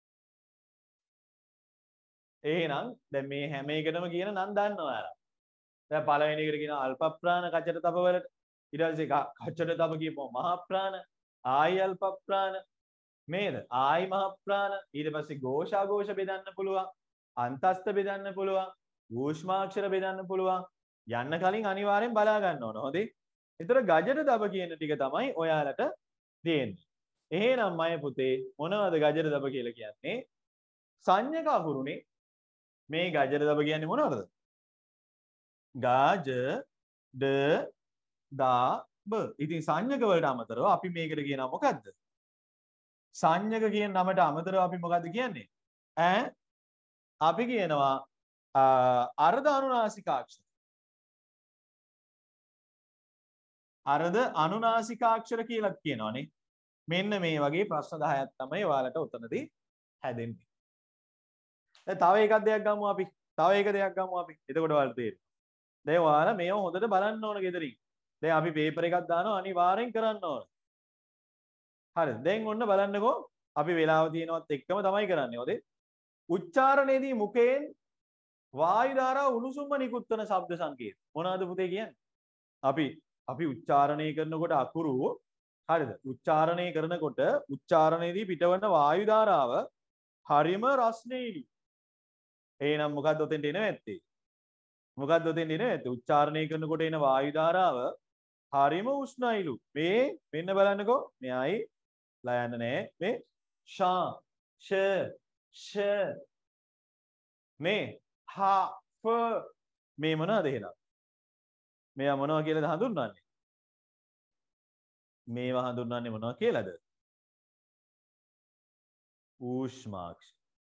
එහෙනම් දැන් මේ හැම එකටම කියන නම් දන්නවා ඔයාලා. දැන් පළවෙනි එකට කියන අල්ප ප්‍රාණ කචර තබ වලට. ඊට පස්සේ කචර තබ කියපුවා මහා ප්‍රාණ, ආයි අල්ප ප්‍රාණ නේද? ආයි මහා ප්‍රාණ. ඊට පස්සේ ഘോഷාഘോෂ බෙදන්න පුළුවන්. අන්තස්ත බෙදන්න පුළුවන්. ඌෂ්මාක්ෂර බෙදන්න පුළුවන්. යන්න කලින් අනිවාර්යෙන් බලා ගන්න ඕන. හොඳේ. ඒතර ගජර දබ කියන ටික තමයි ඔයාලට තියෙන්නේ. එහෙනම් මය පුතේ මොනවද ගජර දබ කියලා කියන්නේ? සංඥක අකුරුනේ. මේ ගජර දබ කියන්නේ මොනවද? ගාජ ඩ දා බ. ඉතින් සංඥක වලට අමතරව අපි මේකට කියනවා මොකද්ද? සංඥක කියන නමට අමතරව අපි මොකද්ද කියන්නේ? අපි කියනවා අර්ධ අනුනාසිකාක්ෂර. අර්ධ අනුනාසිකාක්ෂර කියලා කියනවානේ. මෙන්න මේ වගේ ප්‍රශ්න 10ක් තමයි ඔයාලට උතනදී හැදෙන්නේ. දැන් තව එකක් දෙයක් ගමු අපි. තව එක දෙයක් ගමු අපි. එතකොට ඔයාලට තේරෙනවා. දැන් ඔයාලා මේව හොඳට බලන්න ඕන ගෙදරින්. දැන් අපි පේපර් එකක් දානවා අනිවාර්යෙන් කරන්න ඕන. හරිද? දැන් ඔන්න බලන්නකෝ අපි වෙලාව තියෙනවත් එක්කම තමයි කරන්නේ. හොදේ. උච්චාරණයේදී මුඛයෙන් වායු ධාරාව උණුසුම්ම නිකුත් වන ශබ්ද සංකේත. මොනවද පුතේ කියන්නේ? අපි උච්චාරණය කරනකොට අකුරු හරිද? උච්චාරණය කරනකොට උච්චාරණයේදී පිටවන වායු ධාරාව හරිම රස්නේලු. එහෙනම් මොකද්ද ඔතෙන්ට එන්නේ නැත්තේ? මොකද්ද ඔතෙන්ට එන්නේ නැත්තේ? උච්චාරණය කරනකොට එන වායු ධාරාව හරිම උෂ්ණයිලු. මේ මෙන්න බලන්නකෝ. මෙයයි ලා යන්න නෑ. මේ ෂා ෂ ෂ මේ හා ෆ මේ මොනවද එහෙනම්? මේවා මොනවා කියලාද හඳුන්වන්නේ? මේවා හඳුන්වන්නේ මොනවා කියලාද? ඌෂ්මාක්ෂ.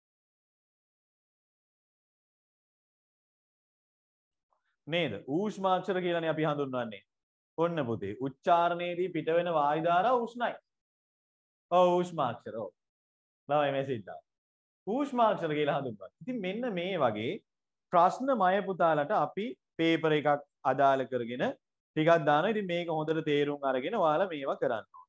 නේද? ඌෂ්මාක්ෂර කියලානේ අපි හඳුන්වන්නේ. ඔන්න පුතේ උච්චාරණයේදී පිට වෙන වායු ධාරාව උෂ්ණයි. ඔව් ඌෂ්මාක්ෂර. ඔව්. ළමයි මෙසේජ් දාන්න. ඌෂ්මාක්ෂර කියලා හඳුන්වනවා. ඉතින් මෙන්න මේ වගේ ප්‍රශ්න මය පුතාලට අපි පේපර් එකක් අදාළ කරගෙන ටිකක් දානවා. ඉතින් මේක හොඳට තේරුම් අරගෙන ඔයාලා මේවා කරන්න ඕනේ.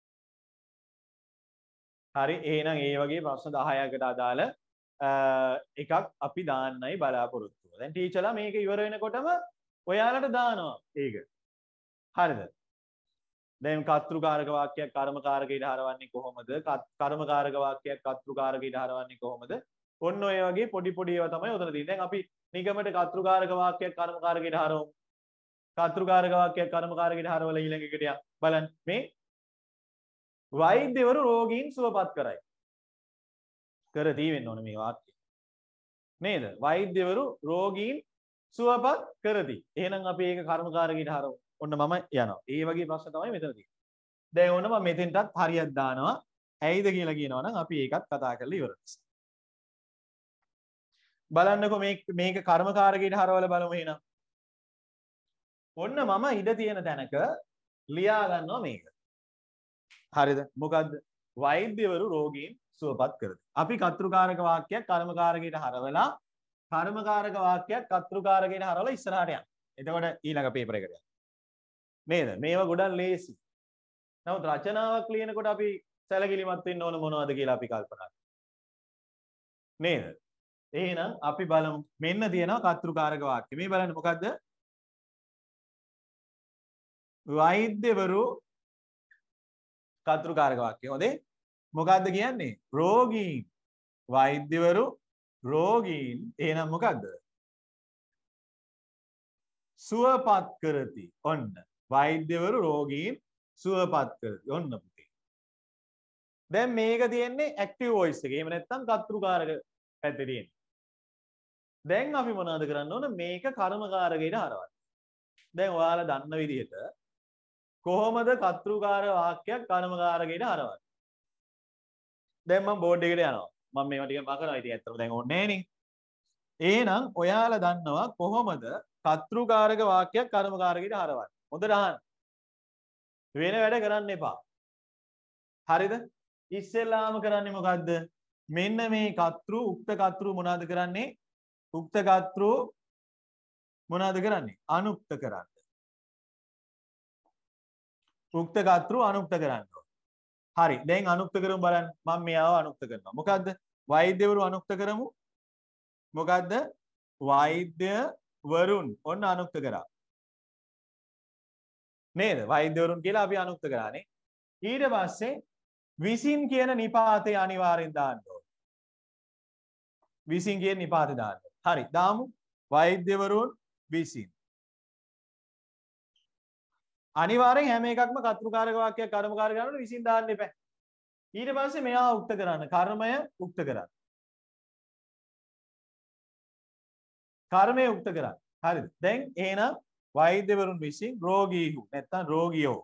හරි එහෙනම් ඒ වගේ ප්‍රශ්න 10කට අදාළ එකක් අපි දාන්නයි බලාපොරොත්තු වෙන්නේ. දැන් ටීචර්ලා මේක ඉවර වෙනකොටම ඔයාලට දානවා ඒක. හරිද? දැන් කර්තෘකාරක වාක්‍යයක් කර්මකාරකයට හරවන්නේ කොහොමද? කර්මකාරක වාක්‍යයක් කර්තෘකාරකයට හරවන්නේ කොහොමද? ඔන්න ඔය වගේ පොඩි පොඩි ඒවා තමයි උතන තියෙන්නේ. දැන් අපි නිගමට කර්තෘකාරක වාක්‍යයක් කර්මකාරකයට හරවමු. කර්තෘකාරක වාක්‍යයක් කර්මකාරකයට හරවලා ඊළඟ එකට යන්න. බලන්න මේ වෛද්‍යවරු රෝගීන් සුවපත් කරයි. කරති වෙන්න ඕනේ මේ වාක්‍යය. නේද? වෛද්‍යවරු රෝගීන් සුවපත් කරති. එහෙනම් අපි ඒක කර්මකාරකයට හරවමු. ඔන්න මම යනවා. ඒ වගේ ප්‍රශ්න තමයි මෙතන තියෙන්නේ. දැන් ඕන මම මෙතෙන්ටත් හරියක් දානවා. ඇයිද කියලා කියනවා නම් අපි ඒකත් කතා කරලා ඉවරයි. බලන්නකො මේක කර්මකාරකයට හරවලා බලමු එහෙනම්. ඔන්න මම ඉඩ තියෙන තැනක ලියා ගන්නවා මේක. හරිද? මොකද්ද? වෛද්‍යවරු රෝගීන් සුවපත් කරති. අපි කර්තෘකාරක වාක්‍යයක් කර්මකාරකයට හරවලා කර්මකාරක වාක්‍යයක් කර්තෘකාරකයට හරවලා ඉස්සරහට යන්න. එතකොට ඊළඟ පේපර් එකට යන්න. නේද? මේවා ගොඩක් ලේසි. නමුත් රචනාවක් ලියනකොට අපි සැලකිලිමත් වෙන්න ඕන මොනවද කියලා අපි කල්පනා කරමු. නේද? එහෙනම් අපි බලමු. මෙන්න තියෙනවා කර්තෘකාරක වාක්‍ය. මේ බලන්න මොකද්ද? වෛද්‍යවරු කර්තෘකාරක වාක්‍ය. හොඳේ. මොකද්ද කියන්නේ? රෝගීන්. වෛද්‍යවරු රෝගීන්. එහෙනම් මොකද්ද? සුවපත් කරති. ඔන්න. වෛද්‍යවරු රෝගීන් සුවපත් කරති. ඔන්න පුතේ. දැන් මේක තියෙන්නේ ඇක්ටිව් වොයිස් එක. එහෙම නැත්නම් කර්තෘකාරක පැත්තේ තියෙන්නේ. දැන් අපි මොනවද කරන්න ඕන? මේක කර්මකාරකයට හරවන්න. දැන් ඔයාලා දන්න විදිහට කොහොමද කර්තෘකාර වාක්‍යයක් කර්මකාරකයට හරවන්නේ? දැන් මම බෝඩ් එකට යනවා. මම මේවා ටික මකනවා. ඉතින් ඇත්තටම දැන් ඕනේ නෑනේ. එහෙනම් ඔයාලා දන්නවා කොහොමද කර්තෘකාරක වාක්‍යයක් කර්මකාරකයට හරවන්නේ? හොඳට අහන්න. වෙන වැඩ කරන්න එපා. හරිද? ඉස්සෙල්ලාම කරන්නේ මොකද්ද? මෙන්න මේ කර්තෘ උක්ත කර්තෘ මොනවද කරන්නේ? උක්ත කර්තෘ මොනවද කරන්නේ? අනුක්ත කරන්න. උක්ත කර්තෘ අනුක්ත කරන්න. හරි. දැන් අනුක්ත කරමු බලන්න. මම මෙයාව අනුක්ත කරනවා. මොකද්ද? වෛද්‍යවරු අනුක්ත කරමු. මොකද්ද? වෛද්‍යවරුන්. ඔන්න අනුක්ත කරා. නේද? වෛද්‍යවරුන් කියලා අපි අනුක්ත කරානේ. ඊට පස්සේ විසින් කියන නිපාතේ අනිවාර්යෙන් දාන්න ඕනේ. විසින් කියන නිපාතේ දාන්න. හරි. දාමු. වෛද්‍යවරුන් විසින්. අනිවාර්යෙන් හැම එකක්ම කර්තෘකාරක වාක්‍යයක් කර්මකාරක ගන්නකොට විසින් දාන්න එපා. ඊට පස්සේ මෙයා උක්ත කරන්න. කර්මය උක්ත කරන්න. කර්මය උක්ත කරන්න. හරිද? දැන් එහෙනම් වෛද්‍යවරුන් විසින් රෝගීහු නැත්නම් රෝගියෝ.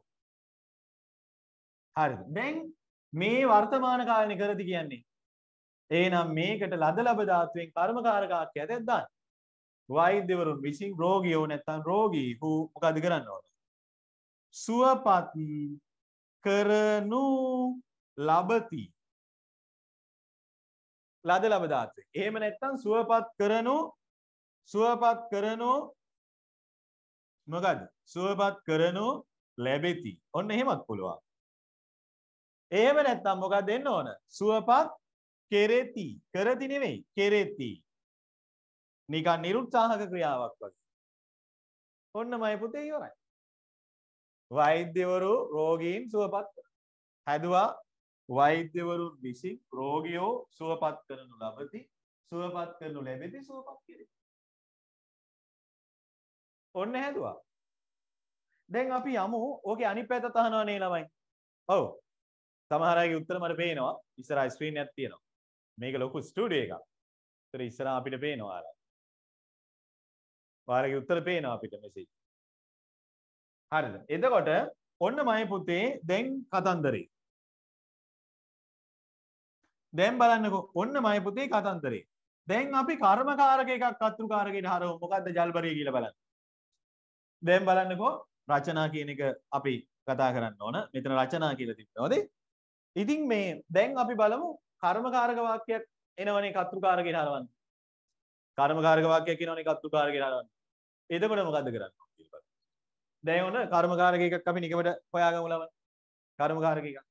හරිද? දැන් මේ වර්තමාන කාලේ කරති කියන්නේ. එහෙනම් මේකට ලද ලබ ධාතුවෙන් කර්මකාරක වාක්‍යයක් දාන්න. වෛද්‍යවරුන් විසින් රෝගියෝ නැත්නම් රෝගීහු මොකද කරන්න ඕන? සුවපත් කරනු ලබති. ලද ලබ ධාතුවෙන්. එහෙම නැත්නම් සුවපත් කරනු මොකද? සුවපත් කරනු ලැබෙති. ඔන්න එහෙමත් පුළුවන්. එහෙම නැත්නම් මොකක්ද දෙන්න ඕන? සුවපත් කෙරෙති. කරති නෙවෙයි කෙරෙති. නිකන් නිරුත්සාහක ක්‍රියාවක් වගේ. ඔන්නමයි පුතේ ඉවරයි. වෛද්‍යවරු රෝගීන් සුවපත් හැදුවා. වෛද්‍යවරුන් විසින් රෝගියෝ සුවපත් කරනු ලබති. සුවපත් කරනු ලැබෙති. සුවපත් කෙරෙති. ඔන්න හැදුවා. දැන් අපි යමු. ඕකේ අනිත් පැත්තත් අහනවා නේ ළමයි. ඔව්. සමහර අයගේ උත්තර මට පේනවා. ඉස්සරහා ස්ක්‍රීන් එකක් තියෙනවා. මේක ලොකු ස්ටුඩියෝ එකක්. ඒතර ඉස්සරහා අපිට පේනවා ආලා. ඔයාලගේ උත්තර පේනවා අපිට මෙසේජ්. හරිද? එතකොට ඔන්න මගේ පුතේ දැන් කතන්දරේ. දැන් බලන්නකෝ. ඔන්න මගේ පුතේ කතන්දරේ. දැන් අපි කර්මකාරක එකක් කර්තෘකාරකයට හරවමු. මොකද්ද ජල්බරිය කියලා බලන්න. දැන් බලන්නකෝ රචනා කියන එක අපි කතා කරන්න ඕන. මෙතන රචනා කියලා තිබ්බනවද? ඉතින් මේ දැන් අපි බලමු කර්මකාරක වාක්‍යයක් එනවනේ කර්තෘකාරකයට හරවන්න. කර්මකාරක වාක්‍යයක් එනවනේ කර්තෘකාරකයට හරවන්න. එතකොට මොකද්ද කරන්නේ කියලා බලන්න. දැන් ඔන්න කර්මකාරක එකක් අපි නිකමට හොයාගමු ළමයි. කර්මකාරක එකක්.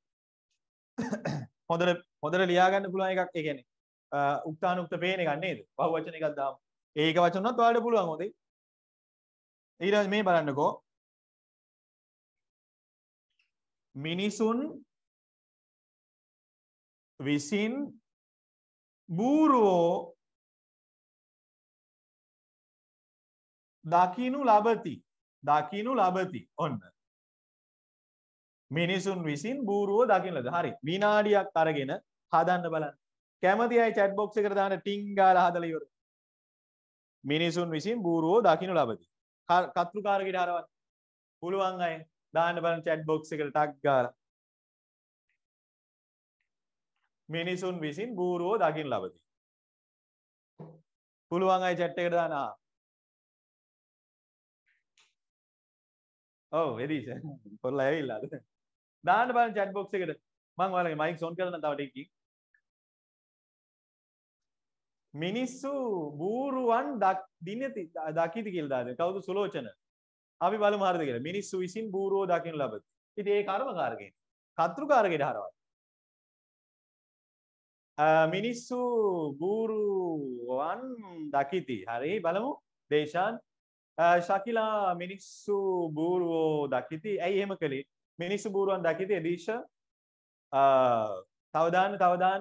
හොඳට ලියා ගන්න පුළුවන් එකක්. ඒ කියන්නේ උක්තානුක්ත පේන එකක් නේද? බහුවචන එකක් දාමු. ඒක වචන උනත් ඔයාලට පුළුවන් හොඳයි. ඊළඟ මේ බලන්නකෝ. මිනිසුන් විසින් බූරුවෝ දකිනු ලබති. දකිනු ලබති. ඔන්න. මිනිසුන් විසින් බූරුවෝ දකිනු ලබති. හරි. විනාඩියක් අරගෙන හදන්න බලන්න. කැමති අය chat box එකට දාන්න ටින් ගාලා හදලා ඉවර. මිනිසුන් විසින් බූරුවෝ දකිනු ලබති. කර්තෘකාරකයට හරවන්න. පුළුවන් අය දාන්න බලන්න chat box එකට ටග් ගාලා. මිනිසුන් විසින් බූරුවෝ දකිනු ලබති. පුළුවන් අය chat එකට දාන්න. ඔව් එදීස පොල්ලා ඇවිල්ලාද? දාන්න බලන්න chat box එකට. මම ඔයාලගේ මයික් ඔන් කරලා තව ටිකකින්. මිනිස්සු බූරුවන් දකිති කියලා දාන්න. කවුද? සුලෝචන. අපි බලමු හරිද කියලා. මිනිස්සු විසින් බූරුවෝ දකිනු ලබති. ඉතින් ඒ කර්මකාරකේ. කර්තෘකාරකයට හරවන්න. මිනිස්සු බූරුවන් දකිති. හරි බලමු. දේශාන් ශකිලා මිනිස්සු බූරුවෝ දකිති. ඇයි එහෙම කළේ? මිනිස්සු බූරුවන් දකිති. එදීෂ තව දාන්න.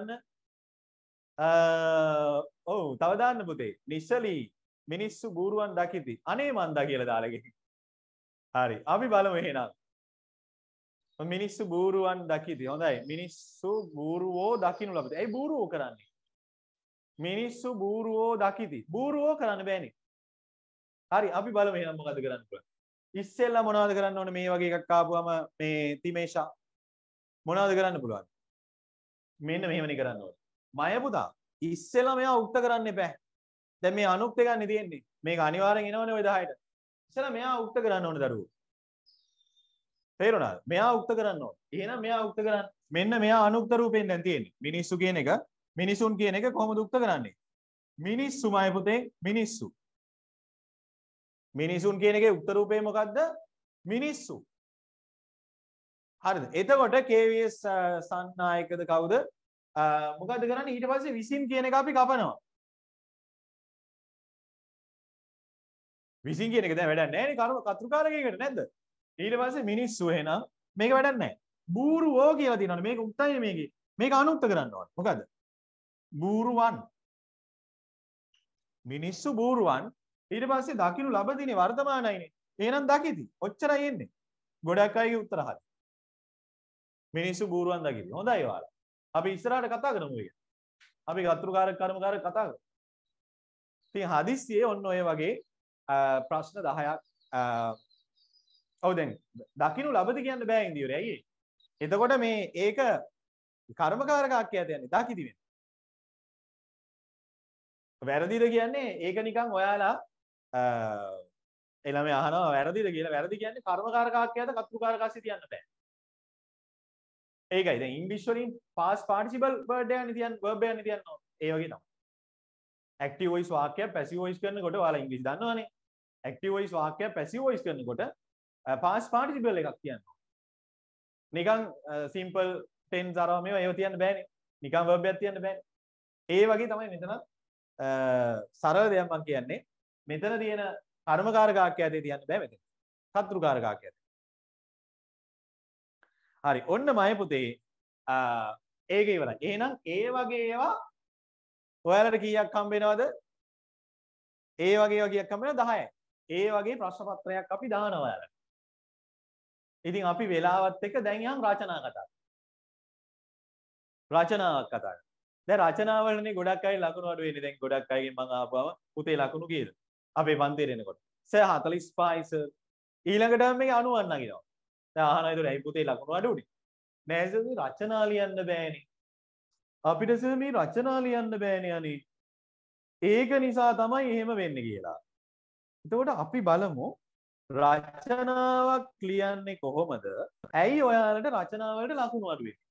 ඔව් තව දාන්න පුතේ. නිශ්චලී මිනිස්සු බූරුවන් දකිති. අනේ මන්දා කියලා දාලා ගිහින්. හරි. අපි බලමු එහෙනම්. මිනිස්සු බූරුවන් දකිති. හොඳයි. මිනිස්සු බූරුවෝ දකිනු ලබති. ඇයි බූරුවෝ කරන්නේ? මිනිස්සු බූරුවෝ දකිති. බූරුවෝ කරන්න බෑනේ. හරි. අපි බලමු එහෙනම් මොකද කරන්න පුළුවන්. ඉස්සෙල්ලා මොනවද කරන්න ඕනේ මේ වගේ එකක් ආපුවම මේ තිමේෂා මොනවද කරන්න පුළුවන්? මෙන්න මෙහෙමනේ කරන්න ඕනේ. මය පුතා ඉස්සෙල්ලා මෙයා උක්ත කරන්න එපා. දැන් මේ අනුක්ත ගන්න තියෙන්නේ. මේක අනිවාර්යෙන් එනවනේ ওই 10ට. ඉස්සෙල්ලා මෙයා උක්ත කරන්න ඕනේ දරුවෝ. තේරුණාද? මෙයා උක්ත කරන්න ඕනේ. එහෙනම් මෙයා උක්ත කරන්න. මෙන්න මෙයා අනුක්ත රූපෙන් දැන් තියෙන්නේ. මිනිස්සු කියන එක, මිනිසුන් කියන එක කොහොමද උක්ත කරන්නේ? මිනිස්සුමයි පුතේ මිනිස්සු. මිනිසුන් කියන එකේ උත්තර රූපේ මොකද්ද? මිනිස්සු. හරිද? එතකොට KVS සන්නායකද කවුද? මොකද්ද කරන්නේ? ඊට පස්සේ විසින් කියන එක අපි කපනවා. විසින් කියන එක දැන් වැඩක් නැහැ නේ කතෘකාරකයකට නැද්ද? ඊට පස්සේ මිනිස්සු එහෙනම් මේක වැඩක් නැහැ. බූරුවෝ කියලා තියෙනවනේ. මේක උත්තයි මේකේ. මේක අනුත්ත කරන්න ඕන. මොකද්ද? බූරුවන්. මිනිස්සු බූරුවන්. ඊට පස්සේ දකින්නු ලබදිනේ වර්තමානයිනේ. එහෙනම් දකිති. ඔච්චරයි එන්නේ. ගොඩක් අයගේ උත්තර හරි. මිනිස්සු බූරුවන් දකිති. හොඳයි ඔයාලා. අපි ඉස්සරහට කතා කරමු ඒක. අපි කතෘකාරක කර්මකාරක කතා කරමු. ඉතින් හදිස්සියේ ඔන්න ඔය වගේ ප්‍රශ්න 10ක් ඔව් දැන් දකින්නු ලබති කියන්න බෑ ඉන්දියෝරේ. ඇයි ඒ? එතකොට මේ ඒක කර්මකාරකයක් යන්නේ දකිති වෙන. වැරදිද කියන්නේ ඒක නිකන් ඔයාලා එළම අහනවා වැරදිද කියලා. වැරදි කියන්නේ කර්මකාරකයක් කතෘකාරකස්සේ තියන්න බෑ. ඒකයි දැන් ඉංග්‍රීසි වලින් past participle word එකක් තියන්න verb එකක් තියන්න ඕන. ඒ වගේ තමයි. active voice වාක්‍යයක් passive voice කරනකොට ඔයාලා ඉංග්‍රීසි දන්නවනේ. active voice වාක්‍යයක් passive voice කරනකොට past participle එකක් තියන්න ඕන. නිකන් simple tense අරව මේවා ඒව තියන්න බෑනේ. නිකන් verb එකක් තියන්න බෑනේ. ඒ වගේ තමයි මෙතන සරල දෙයක් මම කියන්නේ. මෙතන තියෙන කර්මකාරක ආක්‍යයතේ තියන්න බෑ මෙතන. කතෘකාරක ආක්‍යයතේ. හරි. ඔන්න මය පුතේ ඒක ඉවරයි. එහෙනම් ඒ වගේ ඒවා ඔයාලට කීයක් හම්බ වෙනවද? ඒ වගේ ඒවා කීයක් හම්බ වෙනවද? 10යි. ඒ වගේ ප්‍රශ්න පත්‍රයක් අපි දානවා ඔයාලට. ඉතින් අපි වෙලාවත් එක්ක දැන් යන් රචනා කතා. රචනාවක් කතා කරමු. දැන් රචනාවලනේ ගොඩක් අය ලකුණු අඩු වෙන්නේ. දැන් ගොඩක් අයගෙන් මම ආපුවම පුතේ ලකුණු කීයද? අපේ පන්තියේ එනකොට. සර් 45යි සර්. ඊළඟ ටර්ම් එකේ 90ක් නගිනවා. දැන් අහනවා ඒතර ඇයි පුතේ ලකුණු අඩුනේ? නෑ සර් මේ රචනා ලියන්න බෑනේ. අපිට සර් මේ රචනා ලියන්න බෑනේ අනේ. ඒක නිසා තමයි එහෙම වෙන්නේ කියලා. එතකොට අපි බලමු රචනාවක් ලියන්නේ කොහොමද? ඇයි ඔයාලට රචනාවලට ලකුණු අඩු වෙන්නේ?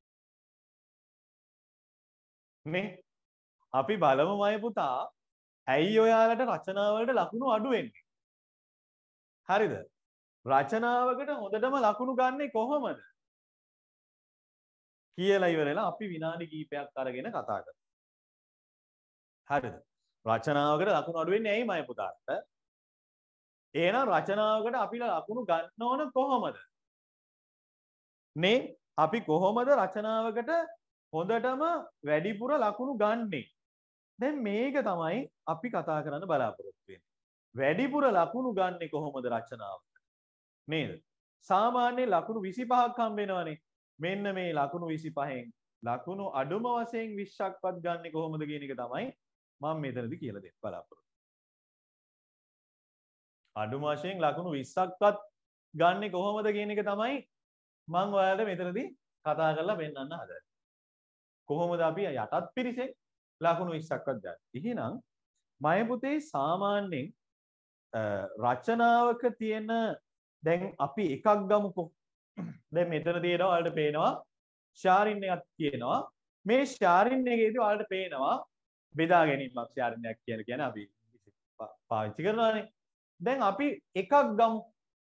මේ අපි බලමු මය පුතා ඇයි ඔයාලට රචනාවලට ලකුණු අඩු වෙන්නේ? හරිද? රචනාවකට හොඳටම ලකුණු ගන්නේ කොහොමද? කියලා ඉවරලා අපි විනාඩි කිහිපයක් අරගෙන කතා කරමු. හරිද? රචනාවකට ලකුණු අඩු වෙන්නේ ඇයි මය පුතාට? එහෙනම් රචනාවකට අපි ලකුණු ගන්න ඕන කොහොමද? නේ අපි කොහොමද රචනාවකට හොඳටම වැඩිපුර ලකුණු ගන්නේ? දැන් මේක තමයි අපි කතා කරන්න බලාපොරොත්තු වෙන්නේ. වැඩිපුර ලකුණු ගන්නේ කොහොමද රචනාවකට? නේද? සාමාන්‍ය ලකුණු 25ක් හම්බ වෙනවනේ. මෙන්න මේ ලකුණු 25න් ලකුණු අඩුම වශයෙන් 20ක්වත් ගන්නේ කොහොමද කියන එක තමයි මම මෙතනදී කියලා දෙන්න බලාපොරොත්තු. අඩුම වශයෙන් ලකුණු 20ක්වත් ගන්නේ කොහොමද කියන එක තමයි මම ඔයාලට මෙතනදී කතා කරලා පෙන්නන්න හදන්නේ. කොහොමද අපි යටත් පිරිසෙන් ලකුණු 20ක්වත් ගන්න. එහෙනම් මය පුතේ සාමාන්‍යයෙන් රචනාවක තියෙන දැන් අපි එකක් ගමුකෝ. දැන් මෙතන තියෙනවා ඔයාලට පේනවා ශාරින් එකක් තියෙනවා. මේ ශාරින් එකේදී ඔයාලට පේනවා බෙදා ගැනීමක් ශාරින්යක් කියන්නේ අපි පාවිච්චි කරනවානේ. දැන් අපි එකක් ගමු.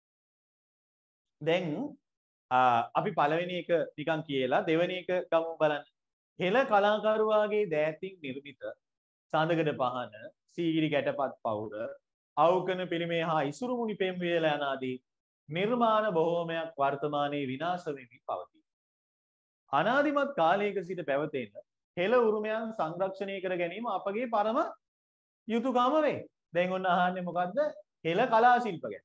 දැන් අපි පළවෙනි එක නිකන් කියලා දෙවෙනි එක ගමු බලන්න. හෙළ කලාකරුවාගේ දෑතින් නිර්මිත සඳකඩ පහන, සීගිරි ගැටපත් පවුර, අවකන පිළිමේ හා ඉසුරුමුණි පෙම්වියල යන ආදී නිර්මාණ බොහෝමයක් වර්තමානයේ විනාශ වෙමින් පවතී. අනාදිමත් කාලයක සිට පැවතෙන හෙළ උරුමයන් සංරක්ෂණය කර ගැනීම අපගේ පරම යුතුයකම වේ. දැන් ඔන්න අහන්නේ මොකද්ද? හෙළ කලා ශිල්ප ගැන.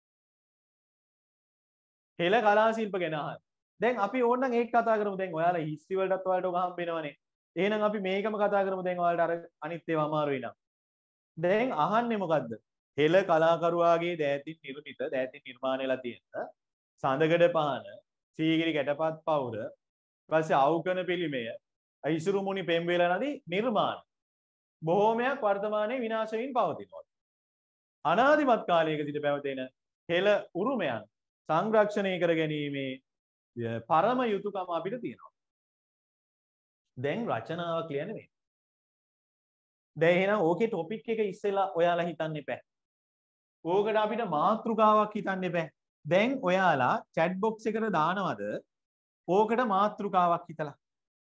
හෙළ කලා ශිල්ප ගැන අහන්නේ. දැන් අපි ඕනනම් ඒක කතා කරමු. දැන් ඔයාලා හිස්ටරි වලටත් ඔයාලට ඔක හම්බ වෙනවනේ. එහෙනම් අපි මේකම කතා කරමු. දැන් ඔයාලට අර අනිත් ඒවා අමාරුයි නම්. දැන් අහන්නේ මොකද්ද? හෙළ කලාකරුවාගේ දෑතින් නිර්මිත දෑතින් නිර්මාණය වෙලා තියෙන සඳකඩ පහන, සීගිරි ගැටපත් පවුර, ඊපස්සේ අවකන පිළිමය, ඉසුරු මුනි පෙම්වේල නදී නිර්මාණ බොහෝමයක් වර්තමානයේ විනාශ වෙමින් පවතිනවා. අනාදිමත් කාලයක සිට පැවතෙන හෙළ උරුමයන් සංරක්ෂණය කර ගැනීමේ පරම යුතුයකම අපිට තියෙනවා. දැන් රචනාවක් කියන්නේ මේ. දැන් එහෙනම් ඕකේ ටොපික් එක ඉස්සෙල්ලා ඔයාලා හිතන්න එපා. ඕකට අපිට මාතෘකාවක් හිතන්න එපා. දැන් ඔයාලා chat box එකට දානවද ඕකට මාතෘකාවක් හිතලා?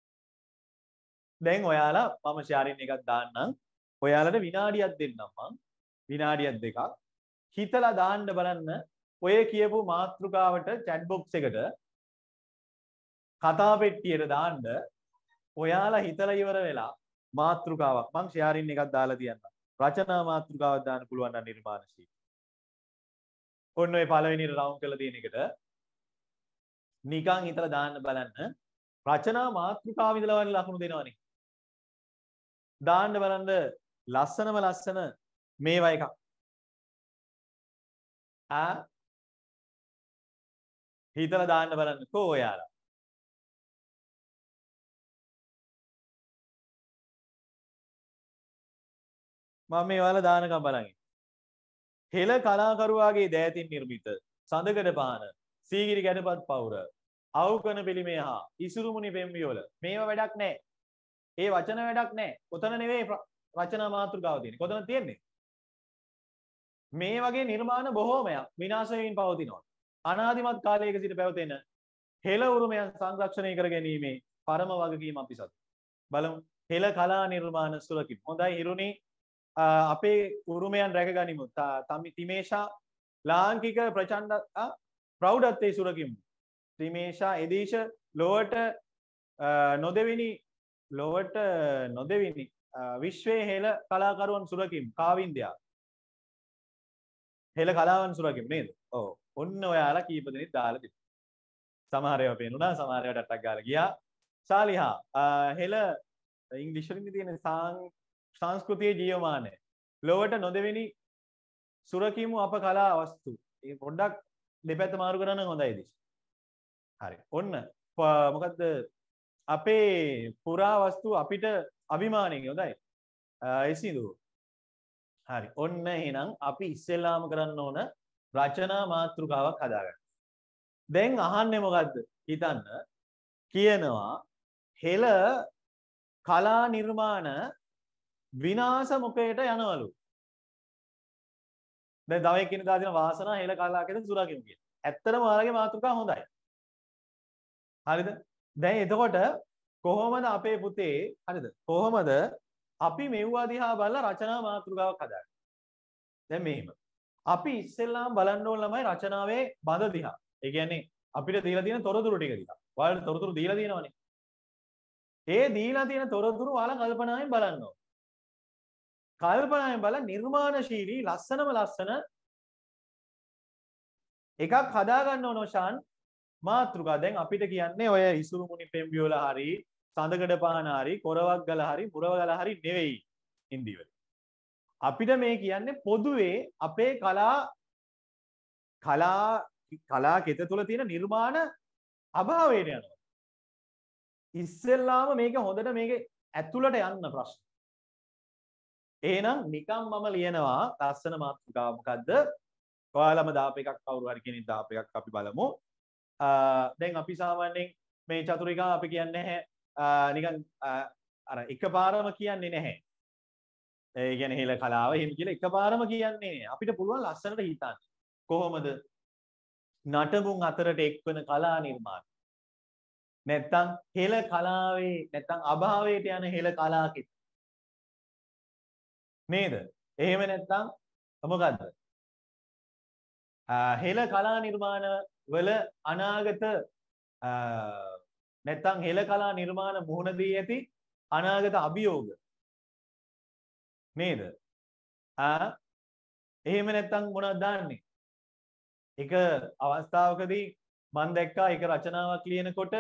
දැන් ඔයාලා මම ෂෙයාරින් එකක් දාන්නම්. ඔයාලට විනාඩියක් දෙන්නම් මං. විනාඩියක් දෙකක්. හිතලා දාන්න බලන්න ඔය කියපු මාතෘකාවට chat box එකට කතා පෙට්ටියට දාන්න ඔයාලා හිතලා ඉවර වෙලා මාතෘකාවක් මං ෂෙයාරින් එකක් දාලා තියන්නම්. රචනා මාතෘකාවක් දාන්න පුළුවන් නම් නිර්මාණශීලී. ඔන්න ඔය පළවෙනි රවුන්ඩ් කරලා තියෙන එකට නිකන් හිතලා දාන්න බලන්න රචනා මාතෘකාව ඉදලා වල ලකුණු දෙනවනේ. දාන්න බලන්න ලස්සනම ලස්සන මේවා එකක්. හිතලා දාන්න බලන්නකෝ ඔයාලා. මම මේ ඔයාලා දානකම් බලන් ඉන්න. හෙළ කලාකරුවාගේ දෑතින් නිර්මිත සඳකඩ පාන සීගිරි ගැටපත් පවුර අවුකන පිළිමය හා ඉසුරුමුණි පෙම්වියෝල මේවා වැඩක් නැහැ. ඒ වචන වැඩක් නැහැ. කොතන නෙවෙයි රචනා මාතෘකාව තියෙන්නේ. කොතන තියෙන්නේ? මේ වගේ නිර්මාණ බොහෝමයක් විනාශ වෙමින් පවතිනවා. අනාදිමත් කාලයක සිට පැවතෙන හෙළ උරුමයන් සංරක්ෂණය කර ගැනීමේ පරම වගකීම අපි සතු. බලමු. හෙළ කලා නිර්මාණ සුරකිමු. හොඳයි හිරුනි අපේ උරුමයන් රැකගනිමු. තිමේෂා ලාංකික ප්‍රචණ්ඩ ප්‍රෞಢත්වයේ සුරකිමු. තිමේෂා එදීශ ලොවට නොදෙවිනි විශ්වයේ හෙළ කලාකරුවන් සුරකිමු. කාවින්දයා හෙළ කලාවන් සුරකිමු නේද? ඔව්. ඔන්න ඔයාලා කීප දෙනෙක් දාලා තිබුණා. සමහර ඒවා පේනුණා, සමහර ඒවා ටට්ටක් ගාලා ගියා. සාලිහා හෙළ ඉංග්‍රීසි වලින් තියෙන සංස්කෘතියේ ජීවමානය. ලොවට නොදෙවෙනි සුරකිමු අප කලා වස්තු. ඒ පොඩ්ඩක් දෙපැත්ත මාරු කරන්න හොඳයි දිස්. හරි. ඔන්න මොකද්ද අපේ පුරා වස්තු අපිට අභිමානයි හොඳයි. එසිදු. හරි. ඔන්න එහෙනම් අපි ඉස්සෙල්ලාම කරන්න ඕන රචනා මාතෘකාවක් හදාගන්න. දැන් අහන්නේ මොකද්ද? හිතන්න. කියනවා හෙළ කලා නිර්මාණ විනාශ මුඛයට යනවලු. දැන් තව එක්කෙනෙක් දාලා තියෙන වාසනා හෙළ කලාකෙද සුරකිමු කියලා. ඇත්තටම ඔයාලගේ මාතෘකාව හොඳයි. හරිද? දැන් එතකොට කොහොමද අපේ පුතේ හරිද? කොහොමද අපි මෙව්වා දිහා බලලා රචනා මාතෘකාවක් හදාගන්නේ? දැන් මෙහෙම. අපි ඉස්සෙල්ලාම බලන්න ඕන ළමයි රචනාවේ බඳ දිහා. ඒ කියන්නේ අපිට දීලා තියෙන තොරතුරු ටික දිහා. ඔයාලට තොරතුරු දීලා තියෙනවනේ. ඒ දීලා තියෙන තොරතුරු ඔයාලා කල්පනාවෙන් බලන්න ඕන. කල්පනාවෙන් බලලා නිර්මාණශීලී ලස්සනම ලස්සන එකක් හදා ගන්න ඕන ෂාන් මාතෘකා. දැන් අපිට කියන්නේ ඔය ඉසුරුමුණි පෙම්බියෝල හරි සඳකඩ පාන හරි කොරවක්ගල හරි මුරවගල හරි නෙවෙයි හින්දිවල. අපිට මේ කියන්නේ පොදුවේ අපේ කලා කෙත තුළ තියෙන නිර්මාණ අභාවයට යනවා. ඉස්සෙල්ලාම මේක හොඳට මේක ඇතුළට යන්න ප්‍රශ්න. එහෙනම් නිකම් මම ලියනවා ලස්සන මාතෘකාව මොකද්ද? ඔයාලම දාප එකක් කවුරු හරි කෙනෙක් දාප එකක් අපි බලමු. දැන් අපි සාමාන්‍යයෙන් මේ චතුරිකා අපි කියන්නේ නැහැ නිකන් අර එකපාරම කියන්නේ නැහැ. ඒ කියන්නේ හෙළ කලාව එහෙම කියලා එකපාරම කියන්නේ නැහැ. අපිට පුළුවන් ලස්සනට හිතන්න. කොහොමද? නටමුන් අතරට එක්වන කලා නිර්මාණ. නැත්තම් හෙළ කලාවේ නැත්තම් අභාවයට යන හෙළ කලාකෙත්. නේද? එහෙම නැත්තම් මොකද්ද? හෙළ කලා නිර්මාණ වල අනාගත නැත්තම් හෙළ කලා නිර්මාණ මුහුණ දී ඇති අනාගත අභියෝග නේද? එහෙම නැත්තම් මොනවද දාන්නේ? එක අවස්ථාවකදී මම දැක්කා එක රචනාවක් ලියනකොට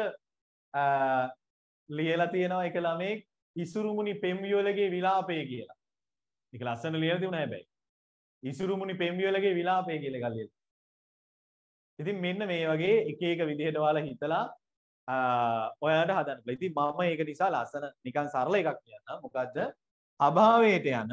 ලියලා තියෙනවා එක ළමෙක් ඉසුරුමුණි පෙම්වියෝලගේ විලාපය කියලා. ඒක ලස්සන ලියලා තිබුණා හැබැයි. ඉසුරුමුණි පෙම්වියෝලගේ විලාපය කියලා එකක් ලියලා. ඉතින් මෙන්න මේ වගේ එක එක විදිහට ඔයාලා හිතලා ඔයාලට හදන්න. ඉතින් මම ඒක නිසා ලස්සන නිකන් සරල එකක් කියන්නම්. මොකද්ද? අභාවයට යන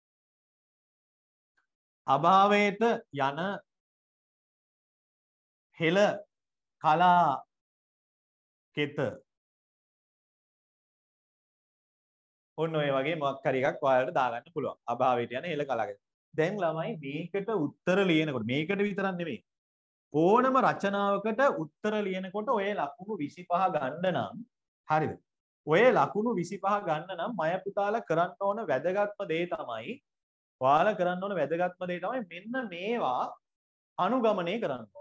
හෙළ කලා කෙත ඔන්න ඔය වගේ මොකක් හරි එකක් ඔයාලට දාගන්න පුළුවන්. අභාවයට යන හෙළ කලකට. දැන් ළමයි මේකට උත්තර ලියනකොට මේකට විතරක් නෙමෙයි. ඕනම රචනාවකට උත්තර ලියනකොට ඔය ලකුණු 25 ගන්න නම් හරිද? ඔය ලකුණු 25 ගන්න නම් මය පුතාලා කරන්න ඕන වැදගත්ම දේ තමයි ඔයාලා කරන්න ඕන වැදගත්ම දේ තමයි මෙන්න මේවා අනුගමනය කරන්න ඕන.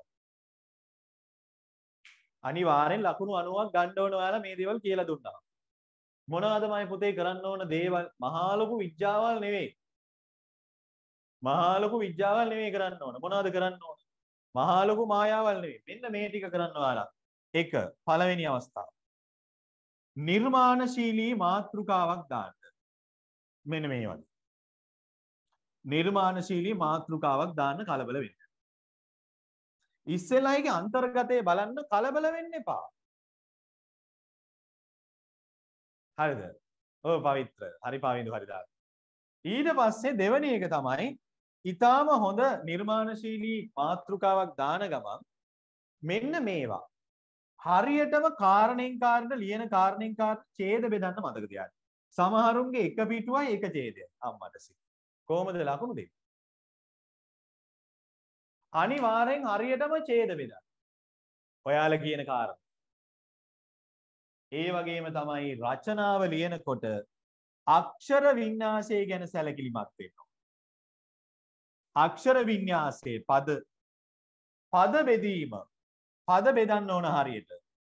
අනිවාර්යෙන් ලකුණු 90ක් ගන්න ඕන ඔයාලා මේ දේවල් කියලා දුන්නා. මොනවද මම පුතේ කරන්න ඕන දේවල්? මහා ලොකු විද්‍යාවල් නෙවෙයි. මහා ලොකු විද්‍යාවල් නෙවෙයි කරන්න ඕන. මොනවද කරන්න ඕන? මහා ලොකු මායාවල් නෙවෙයි. මෙන්න මේ ටික කරන්න ඔයාලා. 1 පළවෙනි අවස්ථාව. නිර්මාණශීලී මාතෘකාවක් දාන්න. මෙන්න මේ වගේ. නිර්මාණශීලී මාතෘකාවක් දාන්න කලබල වෙන්න. ඉස්සෙල්ලා ඒකේ අන්තර්ගතය බලන්න කලබල වෙන්න එපා. හරිද? ඔව් පවිත්‍ර. හරි පවින්දු හරි දාන්න. ඊට පස්සේ දෙවෙනි එක තමයි ඊටාම හොඳ නිර්මාණශීලී මාතෘකාවක් දාන ගමන් මෙන්න මේවා හරියටම කාරණෙන් කාරණට ලියන කාරණෙන් කාරණට ඡේද බෙදන්න මතක තියාගන්න. සමහරුන්ගේ එක පිටුවයි එක ඡේදයයි අම්මට සි. කොහොමද ලකුණු දෙන්නේ? අනිවාර්යෙන් හරියටම ඡේද බෙදන්න. ඔයාලා කියන කාරණා. ඒ වගේම තමයි රචනාව ලියනකොට අක්ෂර වින්‍යාසය ගැන සැලකිලිමත් වෙන්න ඕන. අක්ෂර වින්‍යාසයේ පද බෙදීම පද බෙදන්න ඕන හරියට.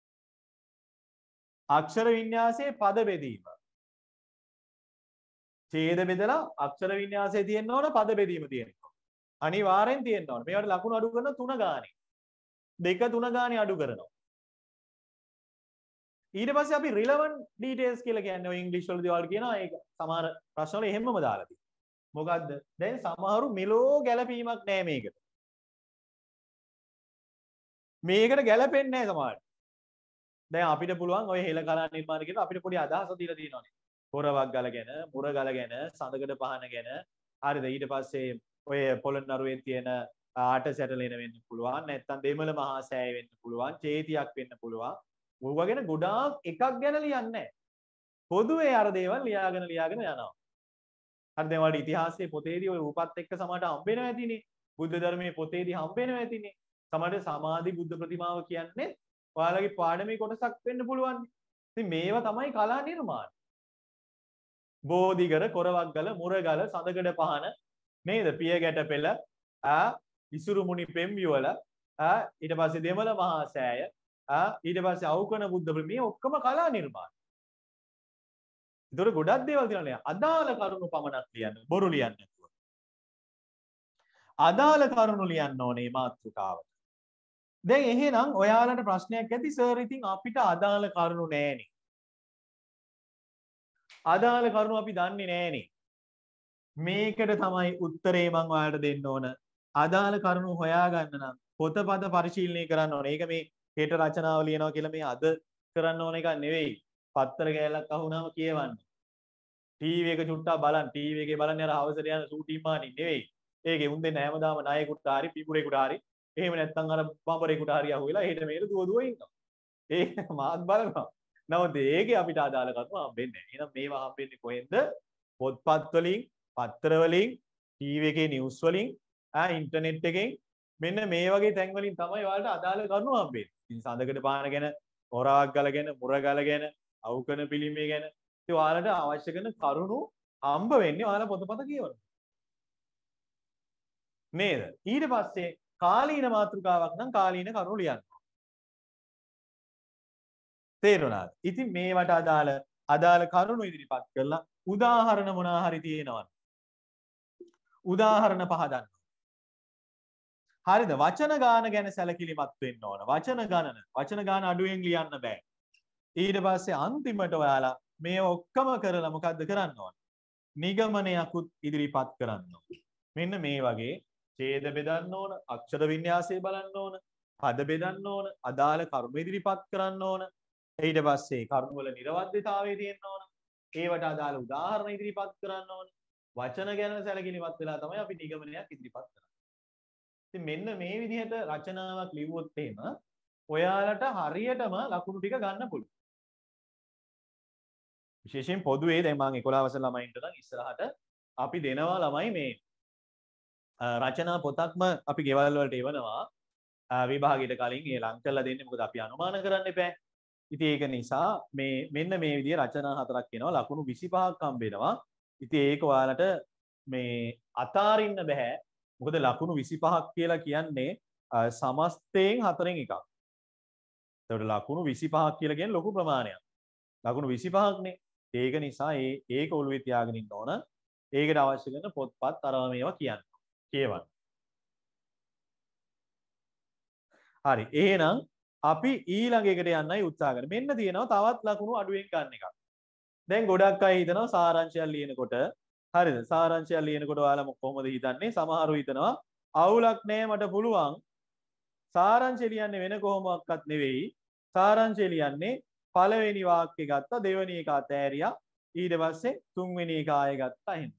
අක්ෂර වින්‍යාසයේ පද බෙදීම. ඡේද බෙදලා අක්ෂර වින්‍යාසයේ තියෙන්න ඕන පද බෙදීම තියෙන්න ඕන. අනිවාර්යෙන් තියෙන්න ඕන. මේවට ලකුණු අඩු කරන 3 ගානේ. 2 3 ගානේ අඩු කරනවා. ඊට පස්සේ අපි relevant details කියලා කියන්නේ ඔය ඉංග්‍රීසි වලදී ඔයාලට කියනවා ඒක සමහර ප්‍රශ්න වල එහෙමම දාලා තියෙනවා. මොකද්ද? දැන් සමහරු මෙලෝ ගැළපීමක් නැහැ මේකට. මේකට ගැළපෙන්නේ නැහැ සමහරට. දැන් අපිට පුළුවන් ඔය හෙළ කලා නිර්මාණ කියන අපිට පොඩි අදහසක් දීලා තියෙනවානේ. හොරවක් ගල ගැන, මුර ගල ගැන, සඳකඩ පහන ගැන. හරිද? ඊට පස්සේ ඔය පොළොන්නරුවේ තියෙන ආට සැටලෙන වෙන්න පුළුවන්. නැත්නම් දෙමළ මහා සෑය වෙන්න පුළුවන්. චේතියක් වෙන්න පුළුවන්. ඕවා ගැන ගොඩාක් එකක් ගැන ලියන්නේ නැහැ. පොදුවේ අර දේවල් ලියාගෙන යනවා. හරි දැන් ඔයාලට ඉතිහාසයේ පොතේදී ඔය රූපත් එක්ක සමහරට හම්බ වෙනවා ඇතිනේ. බුද්ධ ධර්මයේ පොතේදී හම්බ වෙනවා ඇතිනේ. සමහරට සමාධි බුද්ධ ප්‍රතිමාව කියන්නේ ඔයාලගේ පාඩමේ කොටසක් වෙන්න පුළුවන්. ඉතින් මේවා තමයි කලා නිර්මාණ. බෝධිගර, කොරවක්ගල, මුරගල, සඳකඩ පහන නේද? පියගැට පෙළ, ඉසුරු මුනි පෙම් යුවල, ඊට පස්සේ දෙමළ මහා සෑය, ඊට පස්සේ අවකන බුද්ධ ප්‍රතිමා ඔක්කොම කලා නිර්මාණ. ඒතර ගොඩක් දේවල් තියෙනවා. අදාළ කරුණු පමණක් ලියන්න. බොරු ලියන්න නැතුව. අදාළ කරුණු ලියන්න ඕනේ මාතෘකාවට. දැන් එහෙනම් ඔයාලට ප්‍රශ්නයක් ඇති සර් ඉතින් අපිට අදාළ කරුණු නැහැනේ. අදාළ කරුණු අපි දන්නේ නැහැනේ. මේකට තමයි උත්තරේ මම ඔයාලට දෙන්න ඕන. අදාළ කරුණු හොයාගන්න නම් පොතපත පරිශීලනය කරන්න ඕනේ. ඒක මේ හෙට රචනාව ලියනවා කියලා මේ අද කරන්න ඕන එකක් නෙවෙයි. පත්තර කෑල්ලක් අහුනම කියවන්න. ටීවී එක චුට්ටක් බලන්න. ටීවී එකේ බලන්නේ අර හවසට යන ෂූටින් මානින් නෙවෙයි. ඒකේ උන් දෙන්න හැමදාම නායකුට හරි පිපුරේකට හරි එහෙම නැත්නම් අර බඹරේකට හරි අහුවෙලා එහෙට මෙහෙට දුව ඉන්නවා. ඒක මාත් බලනවා. නමුත් ඒකේ අපිට අදාළ කරුණු හම්බෙන්නේ නැහැ. එහෙනම් මේවා හම්බෙන්නේ කොහෙන්ද? පොත්පත් වලින්, පත්‍ර වලින්, ටීවී එකේ නිවුස් වලින්, ඉන්ටර්නෙට් එකෙන් මෙන්න මේ වගේ තැන් වලින් තමයි ඔයාලට අදාළ කරුණු හම්බෙන්නේ. ඉතින් සඳකඩ පාන ගැන, හොරාවක් ගල ගැන, මුර ගල ගැන, අවුකන පිළිමේ ගැන ඉතින් ඔයාලට අවශ්‍ය කරන කරුණු හම්බ වෙන්නේ ඔයාලා පොතපත කියවන. නේද? ඊට පස්සේ කාලීන මාතෘකාවක් නම් කාලීන කරුණු ලියන්න. තේරුණාද? ඉතින් මේවට අදාළ කරුණු ඉදිරිපත් කරලා උදාහරණ මොනවා හරි තියෙනවද? උදාහරණ පහදන්න. හරිද? වචන ගාන ගැන සැලකිලිමත් වෙන්න ඕන. වචන ගාන අඩුවෙන් ලියන්න බෑ. ඊට පස්සේ අන්තිමට ඔයාලා මේ ඔක්කොම කරලා මොකද්ද කරන්න ඕන? නිගමනයකුත් ඉදිරිපත් කරන්න ඕන. මෙන්න මේ වගේ ඡේද බෙදන්න ඕන, අක්ෂර වින්‍යාසය බලන්න ඕන, පද බෙදන්න ඕන, අදාළ කරුණු ඉදිරිපත් කරන්න ඕන. ඊට පස්සේ කරුණු වල නිර්වද්‍යතාවය තියෙන්න ඕන. ඒවට අදාළ උදාහරණ ඉදිරිපත් කරන්න ඕන. වචන ගැන සැලකිලිමත් වෙලා තමයි අපි නිගමනයක් ඉදිරිපත් කරන්නේ. ඉතින් මෙන්න මේ විදිහට රචනාවක් ලිව්වොත් එහෙම ඔයාලට හරියටම ලකුණු ටික ගන්න පුළුවන්. විශේෂයෙන් පොදුවේ දැන් මම 11 වසර ළමයින්ට නම් ඉස්සරහට අපි දෙනවා ළමයි මේ රචනා පොතක්ම අපි ගෙවල් වලට එවනවා විභාගයට කලින් ඒ ලං කරලා දෙන්නේ මොකද අපි අනුමාන කරන්න එපා. ඉතින් ඒක නිසා මේ මෙන්න මේ විදිහේ රචනා හතරක් එනවා ලකුණු 25ක් හම්බ වෙනවා. ඉතින් ඒක ඔයාලට මේ අතාරින්න බෑ. මොකද ලකුණු 25ක් කියලා කියන්නේ සමස්තයෙන් හතරෙන් එකක්. ඒකට ලකුණු 25ක් කියලා කියන්නේ ලොකු ප්‍රමාණයක්. ලකුණු 25ක්නේ. ඒක නිසා ඒක ඔළුවේ තියාගෙන ඉන්න ඕන. ඒකට අවශ්‍ය කරන පොත්පත් අරවා මේවා කියන්න. කියවන්න. හරි. එහෙනම් අපි ඊළඟ එකට යන්නයි උත්සාහ කරන්නේ. මෙන්න තියෙනවා තවත් ලකුණු අඩුවෙන් ගන්න එකක්. දැන් ගොඩක් අය හිතනවා සාරාංශයක් ලියනකොට හරිද? සාරාංශයක් ලියනකොට ඔයාලා කොහොමද හිතන්නේ? සමහරව හිතනවා අවුලක් නෑ මට පුළුවන්. සාරාංශය ලියන්නේ වෙන කොහොමවත් නෙවෙයි. සාරාංශය ලියන්නේ පළවෙනි වාක්‍යය ගත්තා, දෙවෙනි එක අතෑරියා, ඊට පස්සේ තුන්වෙනි එක ආයෙ ගත්තා එහෙම.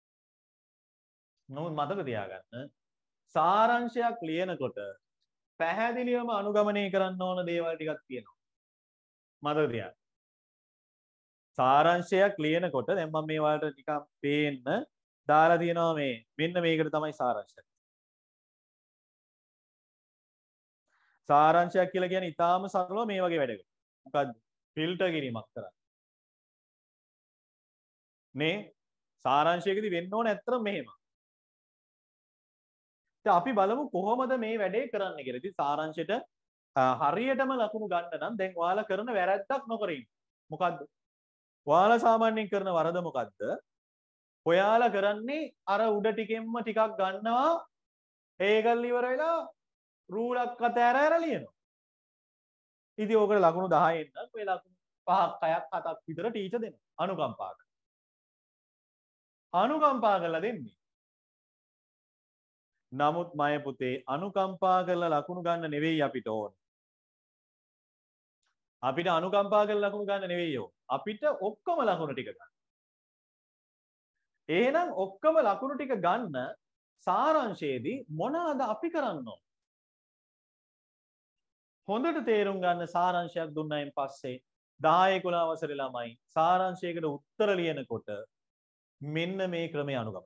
නමුත් මතක තියාගන්න සාරාංශයක් ලියනකොට පැහැදිලිවම අනුගමනය කරන්න ඕන දේවල් ටිකක් තියෙනවා. මතක තියාගන්න. සාරාංශයක් ලියනකොට දැන් මම මේ වලට ටිකක් පේන්න දාලා තියෙනවා මේ මෙන්න මේකට තමයි සාරාංශය. සාරාංශයක් කියලා කියන්නේ ඊටාම සරලව මේ වගේ වැඩකට. මොකද්ද? ෆිල්ටර් කිරීමක් කරන්න. මේ සාරාංශයකදී වෙන්න ඕන ඇත්තටම මෙහෙම. දැන් අපි බලමු කොහොමද මේ වැඩේ කරන්න කියලා. ඉතින් සාරාංශයට හරියටම ලකුණු ගන්න නම් දැන් ඔයාලා කරන වැරැද්දක් නොකර ඉන්න. මොකද්ද? ඔයාලා සාමාන්‍යයෙන් කරන වරද මොකද්ද? ඔයාලා කරන්නේ අර උඩ ටිකෙන්ම ටිකක් ගන්නවා ඒකල් ඉවර වෙලා රූලක් අතෑර ඇර ලියනවා. ඉතින් ඕකට ලකුණු 10 එන්නත් ඔය ලකුණු 5ක් 6ක් 7ක් විතර ටීචර් දෙනවා. අනුකම්පා කරලා. අනුකම්පා කරලා දෙන්නේ. නමුත් මය පුතේ අනුකම්පා කරලා ලකුණු ගන්න නෙවෙයි අපිට ඕන. අපිට අනුකම්පා කරලා ලකුණු ගන්න නෙවෙයි ඕන. අපිට ඔක්කොම ලකුණු ටික ගන්න. එහෙනම් ඔක්කොම ලකුණු ටික ගන්න සාරාංශයේදී මොනවාද අපි කරන්න ඕන? හොඳට තේරුම් ගන්න සාරාංශයක් දුන්නයින් පස්සේ 10 11 වසරේ ළමයි සාරාංශයකට උත්තර ලියනකොට මෙන්න මේ ක්‍රමය අනුගමනය.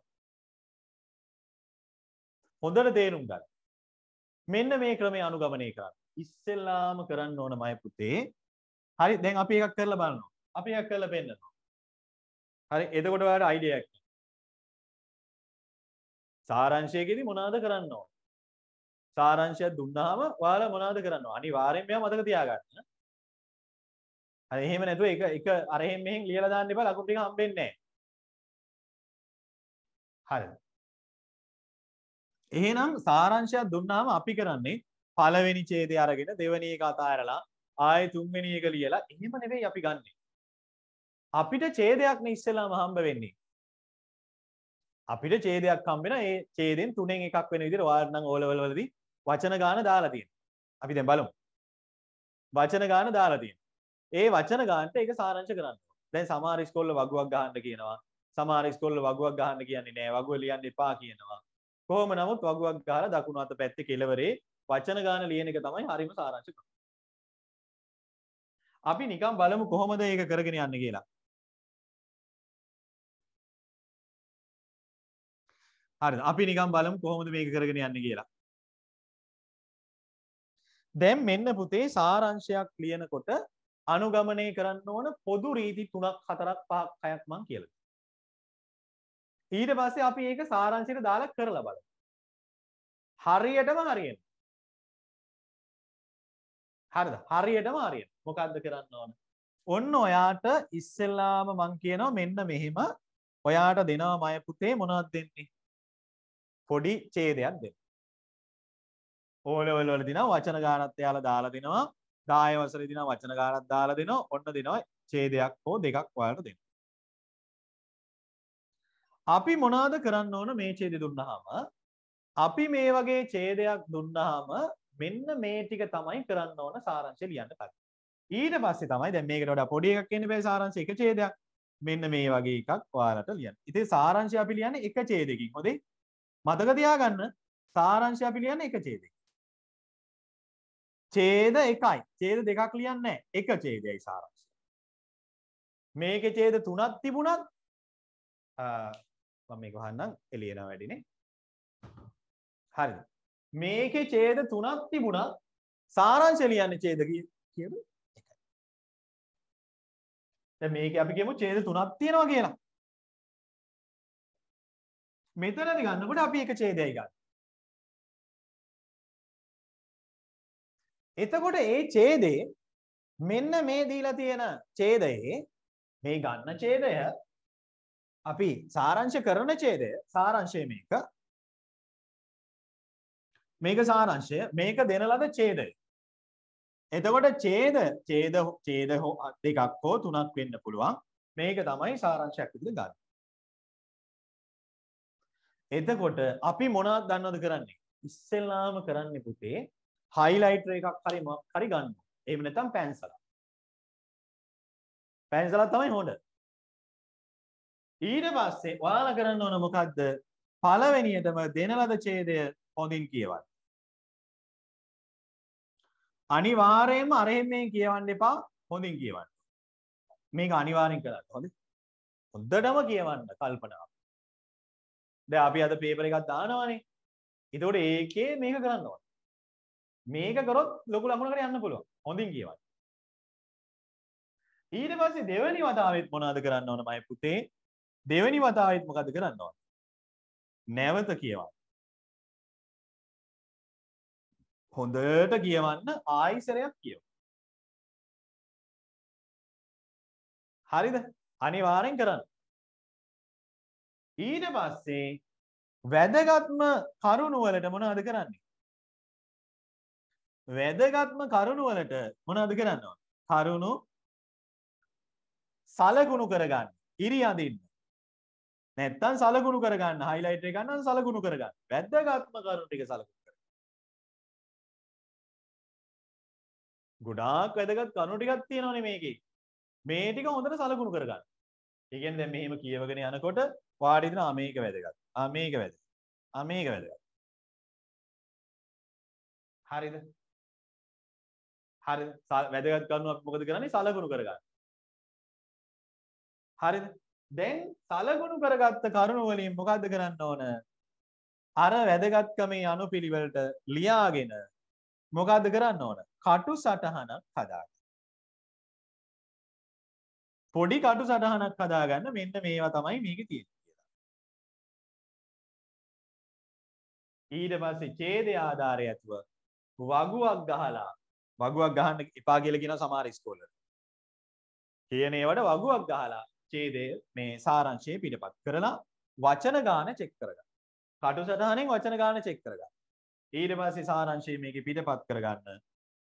හොඳට තේරුම් ගන්න. මෙන්න මේ ක්‍රමය අනුගමනය කරන්න. ඉස්සෙල්ලාම කරන්න ඕන මය පුතේ. හරි දැන් අපි එකක් කරලා බලනවා. අපි එකක් කරලා පෙන්නනවා. හරි එතකොට ඔයාලට අයිඩියා එකක්. සාරාංශයේදී මොනවද කරන්න ඕන? සාරාංශයක් දුන්නාම ඔයාලා මොනවද කරන්න ඕන? අනිවාර්යෙන්ම මේවා මතක තියාගන්න. හරි එහෙම නැතුව එක අර එහෙම මෙහෙන් ලියලා දාන්න එපා ලකුණු ටික හම්බෙන්නේ නැහැ. හරිද? එහෙනම් සාරාංශයක් දුන්නාම අපි කරන්නේ පළවෙනි ඡේදය අරගෙන දෙවෙනි එක අතහැරලා ආයෙ තුන්වෙනි එක ලියලා එහෙම නෙවෙයි අපි ගන්නෙ. අපිට ඡේදයක් නේ ඉස්සෙල්ලාම හම්බ වෙන්නේ. අපිට ඡේදයක් හම්බ වෙනවා. ඒ ඡේදෙන් තුනෙන් එකක් වෙන විදිහට ඔයාලට නම් O level වලදී වචන ගාන දාලා තියෙනවා. අපි දැන් බලමු. වචන ගාන දාලා තියෙනවා. ඒ වචන ගානට ඒක සාරාංශ කරන්න. දැන් සමහර ඉස්කෝල වගුවක් ගහන්න කියනවා. සමහර ඉස්කෝල වගුවක් ගහන්න කියන්නේ නෑ. වගුව ලියන්න එපා කියනවා. කොහොම නමුත් වගුවක් ගහලා දකුණු අත පැත්තේ කෙළවරේ වචන ගාන ලියන එක තමයි හරිම සාරාංශ කරන්නේ. අපි නිකන් බලමු කොහොමද ඒක කරගෙන යන්නේ කියලා. හරිද? අපි නිකන් බලමු කොහොමද මේක කරගෙන යන්නේ කියලා. දැන් මෙන්න පුතේ සාරාංශයක් ලියනකොට අනුගමනය කරන්න ඕන පොදු රීති 3ක් 4ක් 5ක් 6ක් මම කියලා. ඊට පස්සේ අපි ඒක සාරාංශයට දාලා කරලා බලමු. හරියටම හරියන. හරිද? හරියටම හරියන. මොකද්ද කරන්න ඕන? ඔන්න ඔයාට ඉස්සෙල්ලාම මං කියනවා මෙන්න මෙහෙම ඔයාට දෙනවා මය පුතේ මොනවද දෙන්නේ? පොඩි ඡේදයක් දෙන්න. O level වල දිනා වචන ගානක් එයාලා දාලා දෙනවා. 10 වසරේ දිනා වචන ගානක් දාලා දෙනවා. ඔන්න දෙනවා ඡේදයක් හෝ දෙකක් ඔයාලට දෙන්න. අපි මොනවද කරන්න ඕන මේ ඡේදය දුන්නාම? අපි මේ වගේ ඡේදයක් දුන්නාම මෙන්න මේ ටික තමයි කරන්න ඕන සාරාංශය ලියන්න කලින්. ඊට පස්සේ තමයි දැන් මේකට වඩා පොඩි එකක් එන්න බෑ සාරාංශය එක ඡේදයක්. මෙන්න මේ වගේ එකක් ඔයාලට ලියන්න. ඉතින් සාරාංශය අපි ලියන්නේ එක ඡේදයකින්. හොඳේ? මතක තියාගන්න සාරාංශය අපි ලියන්නේ එක ඡේදයකින්. ඡේද එකයි. ඡේද දෙකක් ලියන්නේ නැහැ. එක ඡේදයයි සාරාංශය. මේකේ ඡේද 3ක් තිබුණත් මම මේක වහන්නම් එළියනවා වැඩිනේ. හරිද? මේකේ ඡේද 3ක් තිබුණත් සාරාංශය ලියන්නේ ඡේද කියමු එකයි. දැන් මේකේ අපි කියමු ඡේද 3ක් තියෙනවා කියලා. මෙතනදී ගන්නකොට අපි එක ඡේදයයි ගන්න. එතකොට ඒ ඡේදේ මෙන්න මේ දීලා තියෙන ඡේදයේ මේ ගන්න ඡේදය අපි සාරාංශ කරන ඡේදය සාරාංශය මේක සාරාංශය මේක දෙන ලද ඡේදය. එතකොට ඡේද දෙකක් හෝ තුනක් වෙන්න පුළුවන්. මේක තමයි සාරාංශයක් විදිහට ගන්න. එතකොට අපි මොනවද දන්නවද කරන්නේ? ඉස්සෙල්ලාම කරන්නේ පුතේ highlighter එකක් හරි මොකක් හරි ගන්නවා. එහෙම නැත්නම් පැන්සලක්. පැන්සලක් තමයි හොඳ. ඊට පස්සේ ඔයාලා කරන්න ඕන මොකද්ද? පළවෙනියටම දෙන ලද ඡේදය හොඳින් කියවන්න. අනිවාර්යයෙන්ම අරහෙන් මේ කියවන්න එපා හොඳින් කියවන්න. මේක අනිවාර්යෙන් කරන්න. හොඳයි. හොඳටම කියවන්න කල්පනාව. දැන් අපි අද පේපර් එකක් දානවානේ. ඒතකොට ඒකේ මේක කරන්න ඕනේ. මේක කරොත් ලොකු ලකුණකට යන්න පුළුවන්. හොඳින් කියවන්න. ඊට පස්සේ දෙවෙනි වතාවෙත් මොනවද කරන්න ඕන මයි පුතේ? දෙවෙනි වතාවෙත් මොකද කරන්න ඕන? නැවත කියවන්න. හොඳට කියවන්න ආයිසරයක් කියවන්න. හරිද? අනිවාර්යෙන් කරන්න. ඊට පස්සේ වැදගත්ම කරුණු වලට මොනවද කරන්නේ? වැදගත්ම කරුණු වලට මොනවද කරන්න ඕන? කරුණු සලකුණු කරගන්න. ඉරි අඳින්න. නැත්තම් සලකුණු කරගන්න. highlighter එක ගන්න සලකුණු කරගන්න. වැදගත්ම කරුණු ටික සලකුණු කරගන්න. ගොඩාක් වැදගත් කරුණු ටිකක් තියෙනවනේ මේකේ. මේ ටික හොඳට සලකුණු කරගන්න. ඒ කියන්නේ දැන් මෙහෙම කියවගෙන යනකොට වාඩි දෙනවා මේක වැදගත්. මේක වැදගත්. මේක වැදගත්. හරිද? හරිද? වැදගත් කරුණු අපි මොකද කරන්නේ? සලකුණු කරගන්න. හරිද? දැන් සලකුණු කරගත්ත කරුණු වලින් මොකද්ද කරන්න ඕන? අර වැදගත්කමේ අනුපිළිවෙලට ලියාගෙන මොකද්ද කරන්න ඕන? කටු සටහනක් හදාගන්න. පොඩි කටු සටහනක් හදාගන්න මෙන්න මේවා තමයි මේකේ තියෙන්නේ කියලා. ඊට පස්සේ ඡේදය ආධාරය ඇතුව වගුවක් ගහන්න එපා කියලා කියන සමහර ඉස්කෝල වල. කියන ඒවට වගුවක් ගහලා ඡේදය මේ සාරාංශය පිටපත් කරලා වචන ගාන චෙක් කරගන්න. කටු සටහනෙන් වචන ගාන චෙක් කරගන්න. ඊට පස්සේ සාරාංශය මේකේ පිටපත් කරගන්න.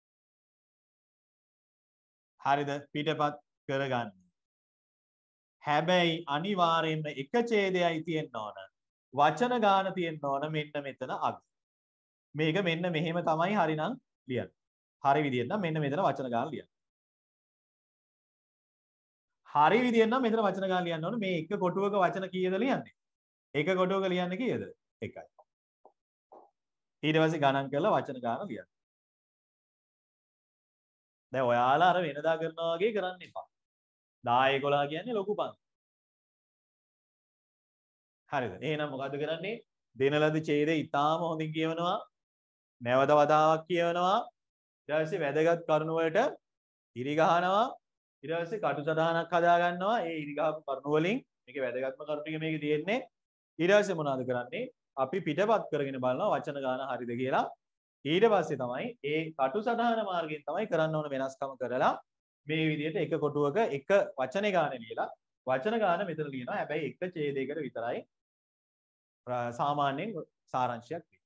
හරිද? පිටපත් කරගන්න. හැබැයි අනිවාර්යයෙන්ම එක ඡේදයයි තියෙන්න ඕන. වචන ගාන තියෙන්න ඕන මෙන්න මෙතන අග. මේක මෙන්න මෙහෙම තමයි හරිනම් ලියන්න. හරි විදියට නම් මෙන්න මෙතන වචන ගාන ලියන්න. හරි විදියෙන් නම් මෙතන වචන ගාන ලියන්න ඕනේ. මේ එක කොටුවක වචන කීයද ලියන්නේ? එක කොටුවක ලියන්නේ කීයද? එකයි. ඊට පස්සේ ගණන් කරලා වචන ගාන ලියන්න. දැන් ඔයාලා අර වෙනදා කරනවා වගේ කරන්න එපා. 10 11 කියන්නේ ලොකු පන්ති. හරිද? එහෙනම් මොකද්ද කරන්නේ? දෙන ලද ඡේදය ඉතාම හොඳින් කියවනවා. නැවත වතාවක් කියවනවා. ඊට පස්සේ වැදගත් කරුණු වලට ඉරි ගහනවා. ඊට පස්සේ කටු සටහනක් හදා ගන්නවා. ඒ ඉරි ගහපු කරුණු වලින් මේකේ වැදගත්ම කරුණු ටික මේකේ තියෙන්නේ. ඊට පස්සේ මොනවද කරන්නේ? අපි පිටපත් කරගෙන බලනවා වචන ගාන හරිද කියලා. ඊට පස්සේ තමයි ඒ කටු සටහන මාර්ගයෙන් තමයි කරන්න ඕන වෙනස්කම කරලා මේ විදිහට එක කොටුවක එක වචනේ ගාන ලියලා වචන ගාන මෙතන ලියනවා. හැබැයි එක ඡේදයකට විතරයි සාමාන්‍යයෙන් සාරාංශයක් වෙන්නේ.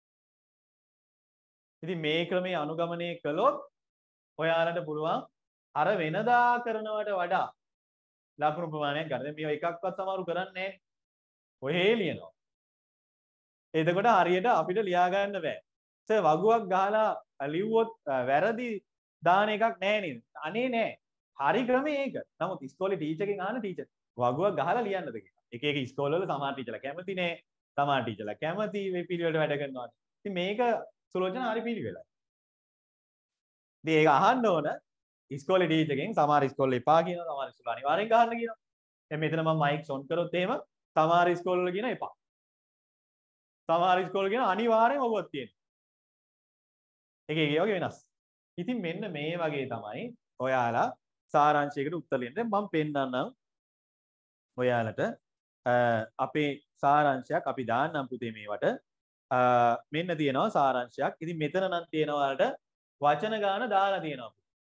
ඉතින් මේ ක්‍රමයේ අනුගමනය කළොත් ඔයාලට පුළුවන් අර වෙනදා කරනවට වඩා ලකුණු ප්‍රමාණයක් ගන්න. මේ එකක්වත් සමහරු කරන්නේ නැහැ. ඔහේ ලියනවා. එතකොට හරියට අපිට ලියා ගන්න බෑ. සර් වගුවක් ගහලා ලිව්වොත් වැරදි දාන එකක් නැහැ නේද? අනේ නෑ. හරි ක්‍රමය ඒක. නමුත් ඉස්කෝලේ ටීචර් කෙන් අහන ටීචර් වගුවක් ගහලා ලියන්නද කියලා. එක එක ඉස්කෝල වල සමහර ටීචර්ලා කැමති නෑ. සමහර ටීචර්ලා කැමති මේ පිළිවෙලට වැඩ කරනවා. ඉතින් මේක සුලෝචන හරි පිළිවෙලයි. ඉතින් ඒක අහන්න ඕන ඉස්කෝලේ ටීචර් කෙනෙක් සමහර ඉස්කෝලේ එපා කියනවා සමහර ඉස්කෝල අනිවාර්යෙන් ගහන්න කියනවා. දැන් මෙතන මම මයික් ඔන් කරොත් එහෙම සමහර ඉස්කෝල වල කියන එපා. සමහර ඉස්කෝල කියන අනිවාර්යෙන් ඔබවත් තියෙනවා. එක එක වගේ වෙනස්. ඉතින් මෙන්න මේ වගේ තමයි ඔයාලා සාරාංශයකට උත්තර ලියන්න. දැන් මම පෙන්නන්නම් ඔයාලට අපේ සාරාංශයක් අපි දාන්නම් පුතේ මේවට. මෙන්න තියෙනවා සාරාංශයක්. ඉතින් මෙතන නම් තියෙනවා ඔයාලට වචන ගාන දාලා තියෙනවා.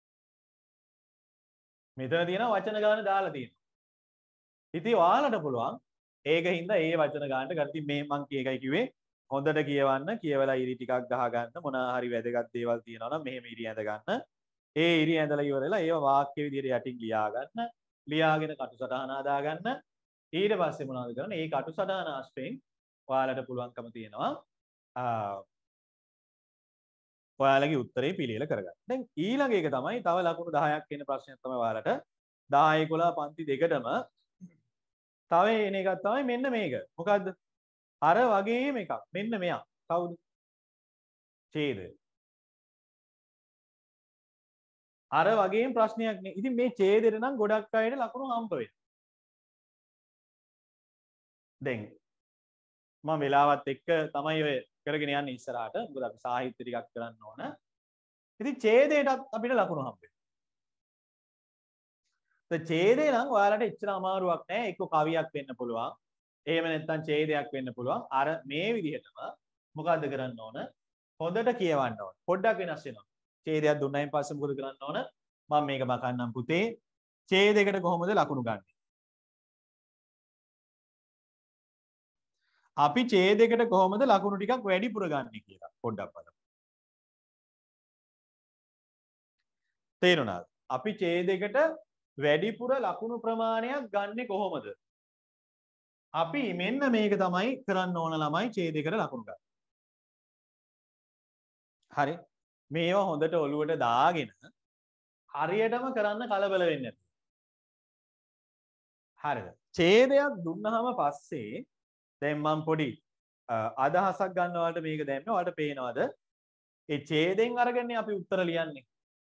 මෙතන තියෙනවා වචන ගාන දාලා තියෙනවා. ඉතින් ඔයාලට පුළුවන් ඒකින්ද ඒ වචන ගානට ගන්න. ඉතින් මේ මං එකයි කිව්වේ හොඳට කියවන්න, කියවලා ඉරි ටිකක් ගහ ගන්න. මොනවා හරි වැදගත් දේවල් තියෙනවා නම් මෙහෙම ඉරි ඇඳ ගන්න. ඒ ඉරි ඇඳලා ඉවරලා ඒව වාක්‍ය විදියට යටින් ලියා ගන්න. ලියාගෙන කටුසටහන හදා ගන්න. ඊට පස්සේ මොනවද කරන්නේ? මේ කටුසටහන ආශ්‍රයෙන් ඔයාලට පුළුවන්කම තියෙනවා ඔයාලගේ උත්තරේ පිළියෙල කරගන්න. දැන් ඊළඟ එක තමයි තව ලකුණු 10ක් එන ප්‍රශ්නයක් තමයි ඔයාලට 10 11 පන්ති දෙකටම තව එන එකක් තමයි මෙන්න මේක. මොකද්ද? අර වගේම එකක්. මෙන්න මෙයා. කවුද? ඡේදය. අර වගේම ප්‍රශ්නයක් නේ. ඉතින් මේ ඡේදෙට නම් ගොඩක් අයට ලකුණු හම්බ වෙනවා. දැන් මම වෙලාවත් එක්ක තමයි ඔය කරගෙන යන්නේ ඉස්සරහට. මොකද අපි සාහිත්‍ය ටිකක් කරන්න ඕන. ඉතින් ඡේදයටත් අපිට ලකුණු හම්බ වෙනවා. ඡේදේ නම් ඔයාලට එච්චර අමාරුවක් නෑ. එක්ක කවියක් වෙන්න පුළුවන්. එහෙම නැත්නම් ඡේදයක් වෙන්න පුළුවන්. අර මේ විදිහටම මොකද්ද කරන්න ඕන? හොඳට කියවන්න ඕන. පොඩ්ඩක් වෙනස් වෙනවා. ඡේදයක් දුන්නයින් පස්සේ මොකද කරන්න ඕන? මම මේක මකන්නම් පුතේ. ඡේදයකට කොහොමද ලකුණු ගන්නේ? අපි ඡේදයකට කොහොමද ලකුණු ටිකක් වැඩිපුර ගන්න කියලා පොඩ්ඩක් බලමු. තේරුණාද? අපි ඡේදයකට වැඩිපුර ලකුණු ප්‍රමාණයක් ගන්නෙ කොහොමද? අපි මෙන්න මේක තමයි කරන්න ඕන ළමයි ඡේදයකට ලකුණු ගන්න. හරි. මේවා හොඳට ඔලුවට දාගෙන හරියටම කරන්න කලබල වෙන්නේ නැතුව. හරිද? ඡේදයක් දුන්නාම පස්සේ දැන් මම පොඩි අදහසක් ගන්නවාට මේක දැම්මේ. ඔයාලට පේනවද? ඒ ඡේදෙන් අරගෙන අපි උත්තර ලියන්නේ.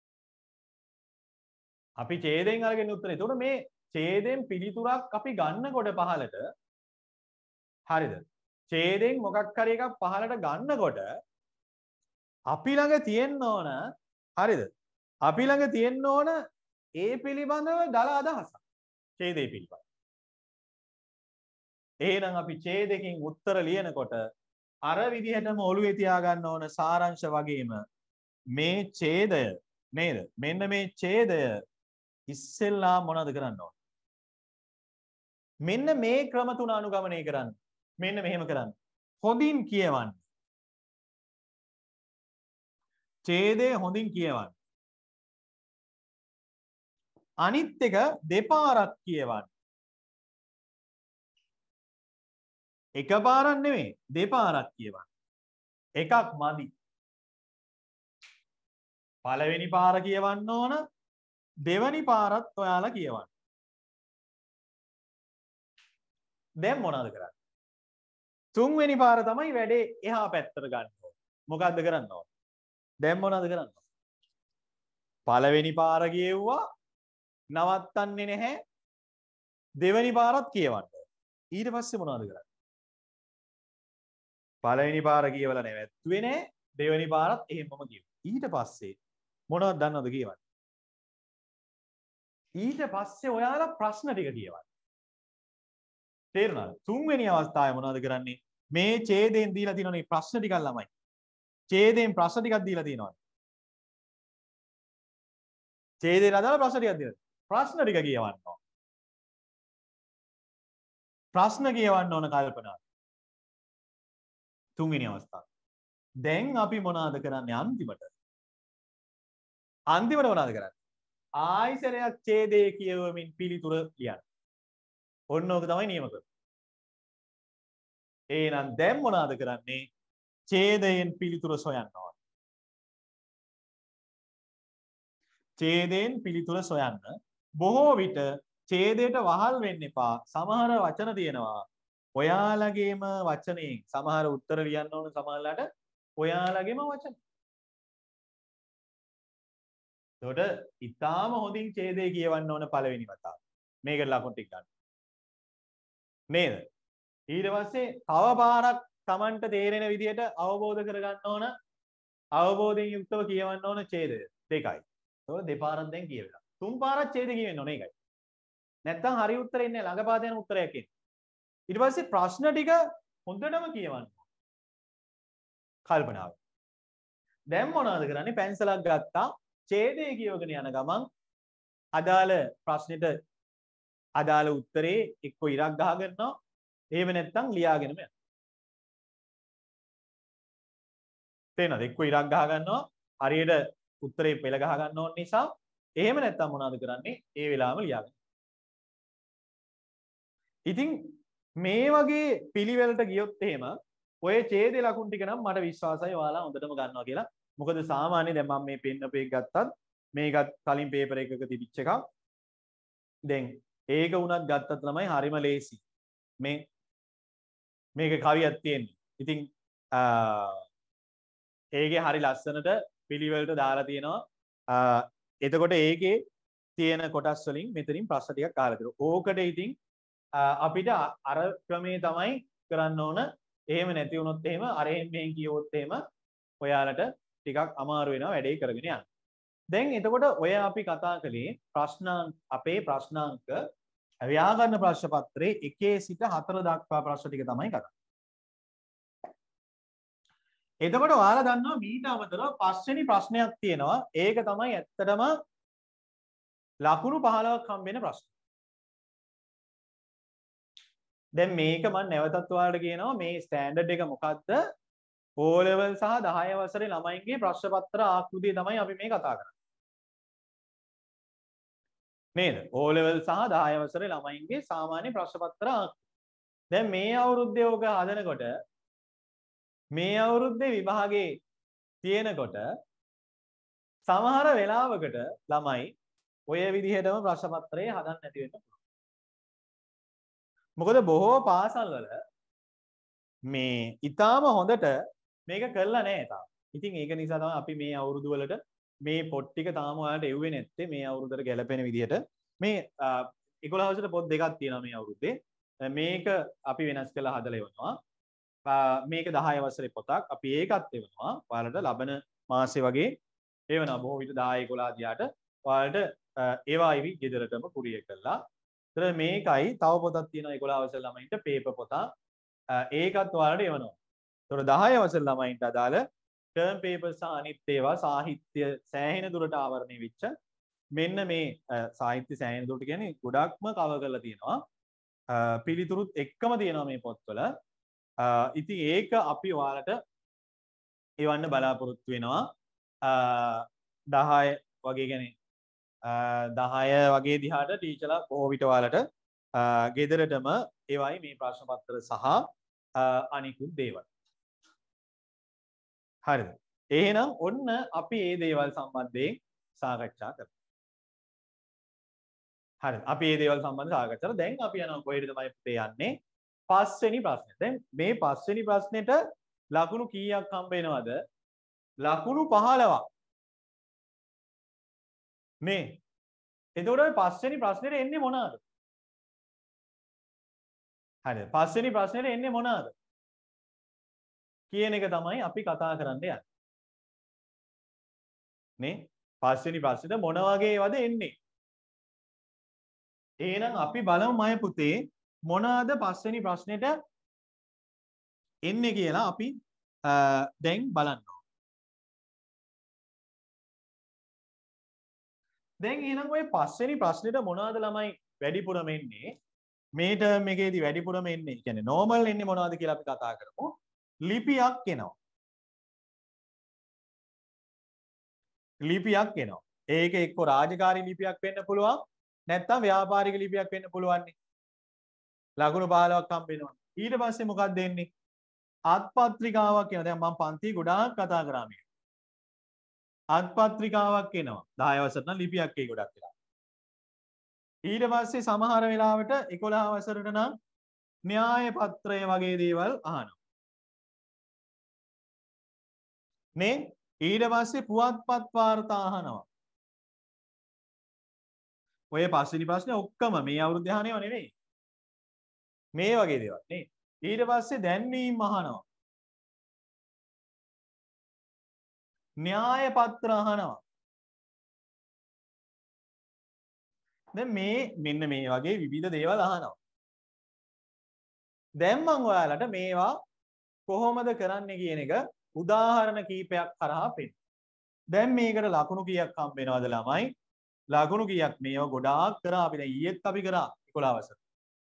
අපි ඡේදෙන් අරගෙන උත්තරේ. එතකොට මේ ඡේදෙන් පිළිතුරක් අපි ගන්නකොට පහලට හරිද? ඡේදෙන් මොකක් හරි එකක් පහලට ගන්නකොට අපි ළඟ තියෙන්න ඕන හරිද? අපි ළඟ තියෙන්න ඕන ඒ පිළිබඳව දල අදහසක්. ඡේදේ පිළිබඳව. එහෙනම් අපි ඡේදකින් උත්තර ලියනකොට අර විදිහටම ඔළුවේ තියාගන්න ඕන සාරාංශ වගේම මේ ඡේදය නේද? මෙන්න මේ ඡේදය ඉස්සෙල්ලා මොනවද කරන්න ඕන? මෙන්න මේ ක්‍රම තුන අනුගමනය කරන්න. මෙන්න මෙහෙම කරන්න. හොඳින් කියවන්න. ඡේදය හොඳින් කියවන්න. අනිත් එක දෙපාරක් කියවන්න. එකපාරක් නෙමෙයි දෙපාරක් කියවන්න. එකක් මදි. පළවෙනි පාර කියවන්න ඕන. දෙවනි පාරත් ඔයාලා කියවන්න. දැන් මොනවද කරන්නේ? තුන්වෙනි පාර තමයි වැඩේ එහා පැත්තට ගන්න ඕන. මොකද්ද කරන්න ඕන? දැන් මොනවද කරන්න ඕන? පළවෙනි පාර කියෙව්වා නවත්තන්නේ නැහැ. දෙවනි පාරත් කියවන්න ඕන. ඊට පස්සේ මොනවද කරන්නේ? පළවෙනි පාර කියවලා නැවැත්තුවේ නැහැ. දෙවනි පාරත් එහෙමම කියුවා. ඊට පස්සේ මොනවද දන්නවද කියවන්නේ? ඊට පස්සේ ඔයාලා ප්‍රශ්න ටික කියවන්න. තේරුණාද? තුන්වෙනි අවස්ථාවේ මොනවද කරන්නේ? මේ ඡේදයෙන් දීලා තියෙනනේ ප්‍රශ්න ටිකක් ළමයි. ඡේදයෙන් ප්‍රශ්න ටිකක් දීලා තියෙනවා. ඡේදයට අදාළ ප්‍රශ්න ටිකක් දීලා. ප්‍රශ්න ටික කියවන්න ඕන. ප්‍රශ්න කියවන්න ඕන කල්පනා. තුන්වෙනි අවස්ථාව. දැන් අපි මොනවද කරන්නේ අන්තිමට? අන්තිමට මොනවද කරන්නේ? ආයිසරයක් ඡේදයේ කියවමින් පිළිතුර ලියන්න. ඔන්න ඕක තමයි නියම ක්‍රමය. එහෙනම් දැන් මොනවද කරන්නේ? ඡේදයෙන් පිළිතුර සොයන්න ඕන. ඡේදයෙන් පිළිතුර සොයන්න. බොහෝ විට ඡේදයට වහල් වෙන්න එපා. සමහර වචන තියෙනවා. ඔයාලගේම වචනයෙන් සමහර උත්තර ලියන්න ඕන සමහරලාට ඔයාලගේම වචන. එතකොට ඊටාම හොඳින් ඡේදය කියවන්න ඕන පළවෙනි වතාව. මේකට ලකුණු ටික ගන්න. නේද? ඊට පස්සේ තව පාරක් Tamanට තේරෙන විදිහට අවබෝධ කරගන්න ඕන අවබෝධයෙන් යුක්තව කියවන්න ඕන ඡේදය දෙකයි. එතකොට දෙපාරක් දැන් කියවෙලා. තුන් පාරක් ඡේදය කියවෙන්න ඕනේ ඒකයි. නැත්තම් හරි උත්තරේ ඉන්නේ ළඟපාත යන උත්තරයක් එන්නේ. ඊට පස්සේ ප්‍රශ්න ටික හොඳටම කියවන්න. කල්පනාව. දැන් මොනවද කරන්නේ? පැන්සලක් ගත්තා. ඡේදය කියවගෙන යන ගමන් අදාළ ප්‍රශ්නෙට අදාළ උත්තරේ එක්ක ඉරක් ගහ ගන්නවා. එහෙම නැත්නම් ලියාගෙනම යනවා. තේනද? එක්ක ඉරක් ගහ ගන්නවා. හරියට උත්තරේ පෙළ ගහ ගන්න ඕන නිසා. එහෙම නැත්නම් මොනවද කරන්නේ? ඒ වෙලාවම ලියාගන්න. ඉතින් මේ වගේ පිළිවෙලට ගියොත් එහෙම ඔය ඡේදේ ලකුණු ටික නම් මට විශ්වාසයි ඔයාලා හොඳටම ගන්නවා කියලා. මොකද සාමාන්‍යයෙන් දැන් මම මේ පෙන්න පේක් ගත්තත් මේකත් කලින් පේපර් එකක තිබිච්ච එකක්. දැන් ඒක වුණත් ගත්තත් ළමයි හරිම ලේසි. මේක කවියක් තියෙන්නේ. ඉතින් ඒකේ හරි ලස්සනට පිළිවෙලට දාලා තියෙනවා. එතකොට ඒකේ තියෙන කොටස් වලින් මෙතනින් ප්‍රශ්න ටිකක් අහලා දෙනවා. ඕකට ඉතින් අපිට අර ක්‍රමේ තමයි කරන්න ඕන. එහෙම නැති වුණොත් එහෙම අරෙන් මෙහෙන් කියවොත් එහෙම ඔයාලට ටිකක් අමාරු වෙනවා වැඩේ කරගෙන යන්න. දැන් එතකොට ඔය අපි කතා කළේ අපේ ප්‍රශ්නාංක ව්‍යාකරණ ප්‍රශ්න පත්‍රයේ 1 සිට 4 දක්වා ප්‍රශ්න ටික තමයි කතා. එතකොට ඔයාලා දන්නවා මීට අමතරව පස්වෙනි ප්‍රශ්නයක් තියෙනවා. ඒක තමයි ඇත්තටම ලකුණු 15ක් හම්බ වෙන ප්‍රශ්න. දැන් මේක මම නැවතත් ඔයාලට කියනවා මේ ස්ටෑන්ඩඩ් එක මොකද්ද? O level සහ 10 වසරේ ළමයින්ගේ ප්‍රශ්න පත්‍ර ආකෘතිය තමයි අපි මේ කතා කරන්නේ. නේද? O level සහ 10 වසරේ ළමයින්ගේ සාමාන්‍ය ප්‍රශ්න පත්‍ර ආකෘතිය. දැන් මේ අවුරුද්දේ ඔක හදනකොට මේ අවුරුද්දේ විභාගේ තියෙනකොට සමහර වෙලාවකට ළමයි ඔය විදිහටම ප්‍රශ්න පත්‍රය හදන්න නැති වෙන්න පුළුවන්. මොකද බොහෝ පාසල් වල මේ ඊටාම හොඳට මේක කරලා නැහැ තාම. ඉතින් ඒක නිසා තමයි අපි මේ අවුරුදු වලට මේ පොත් ටික තාම ඔයාලට එව්වේ නැත්තේ මේ අවුරුද්දට ගැලපෙන විදිහට. මේ 11 වසරේ පොත් දෙකක් තියෙනවා මේ අවුරුද්දේ. මේක අපි වෙනස් කරලා හදලා එවනවා. මේක 10 වසරේ පොතක්. අපි ඒකත් එවනවා. ඔයාලට ලබන මාසේ වගේ එවනවා. බොහෝ විට 10 11 දිහාට ඔයාලට ඒවා ඉවි ගෙදරටම කුරියර් කරලා. ඒතර මේකයි තව පොතක් තියෙනවා 11 වසර ළමයින්ට පේපර් පොතක්. ඒකත් ඔයාලට එවනවා. ඒතර 10 වසර ළමයින්ට අදාළ ටර්ම් පේපර් සහ අනිත් ඒවා සාහිත්‍ය සෑහෙන දුරට ආවරණය වෙච්ච මෙන්න මේ සාහිත්‍ය සෑහෙන දුරට කියන්නේ ගොඩක්ම කවර් කරලා තියෙනවා. පිළිතුරුත් එක්කම තියෙනවා මේ පොත්වල. ඉතින් ඒක අපි ඔයාලට එවන්න බලාපොරොත්තු වෙනවා. 10 වගේ කියන්නේ 10 වගේ දිහාට ටීචර්ලා බොහෝ විට ඔයාලට ගෙදරටම ඒවයි මේ ප්‍රශ්න පත්‍ර සහ අනිකුත් දේවල්. හරිද? එහෙනම් ඔන්න අපි මේ දේවල් සම්බන්ධයෙන් සාකච්ඡා කරමු. හරිද? අපි මේ දේවල් සම්බන්ධව සාකච්ඡා කරලා දැන් අපි යනවා කොහෙද තමයි පුතේ යන්නේ? පස්වෙනි ප්‍රශ්නේ. දැන් මේ පස්වෙනි ප්‍රශ්නෙට ලකුණු කීයක් හම්බ වෙනවද? ලකුණු 15ක්. මේ. එතකොට ඔය පස්වෙනි ප්‍රශ්නෙට එන්නේ මොනවාද? හරිද? පස්වෙනි ප්‍රශ්නෙට එන්නේ මොනවාද? කියන එක තමයි අපි කතා කරන්න යන්නේ. නේ? පස්වෙනි ප්‍රශ්නෙට මොන වගේ ඒවාද එන්නේ? එහෙනම් අපි බලමු මය පුතේ මොනවාද පස්වෙනි ප්‍රශ්නෙට එන්නේ කියලා අපි දැන් බලන්න. දැන් එහෙනම් ඔය පස්වෙනි ප්‍රශ්නෙට මොනවද ළමයි වැඩිපුරම එන්නේ? මේ ටර්ම් එකේදී වැඩිපුරම එන්නේ කියන්නේ normal එන්නේ මොනවද කියලා අපි කතා කරමු. ලිපියක් එනවා. ලිපියක් එනවා. ඒක එක්ක රාජකාරී ලිපියක් වෙන්න පුළුවන්. නැත්නම් ව්‍යාපාරික ලිපියක් වෙන්න පුළුවන්. ලකුණු 15ක් හම්බ වෙනවා. ඊට පස්සේ මොකක්ද එන්නේ? අත්පත්‍රිකාවක් එනවා. දැන් මම පන්තියේ ගොඩාක් කතා කරා මේක. අත්පත්‍රිකාවක් එනවා. 10 වසරට නම් ලිපියක් ඒ ගොඩක් වෙලා. ඊට පස්සේ සමහර වෙලාවට 11 වසරට නම් න්‍යාය පත්‍රය වගේ දේවල් අහනවා. නේ? ඊට පස්සේ පුවත්පත් වාර්තා අහනවා. ඔය පස්වෙනි ප්‍රශ්නේ ඔක්කොම මේ අවුරුද්ද අහනේව නෙමෙයි. මේ වගේ දේවල් නේ. ඊට පස්සේ දැන්වීම් අහනවා. න්‍යාය පත්‍ර අහනවා. දැන් මේ මෙන්න මේ වගේ විවිධ දේවල් අහනවා. දැන් මම ඔයාලට මේවා කොහොමද කරන්නේ කියන එක උදාහරණ කීපයක් කරහා පෙන්නනවා. දැන් මේකට ලකුණු කීයක් හම්බ වෙනවද ළමයි? ලකුණු කීයක් මේව ගොඩාක් කරා අපි දැන් ඊයේත් අපි කරා 11 වසර.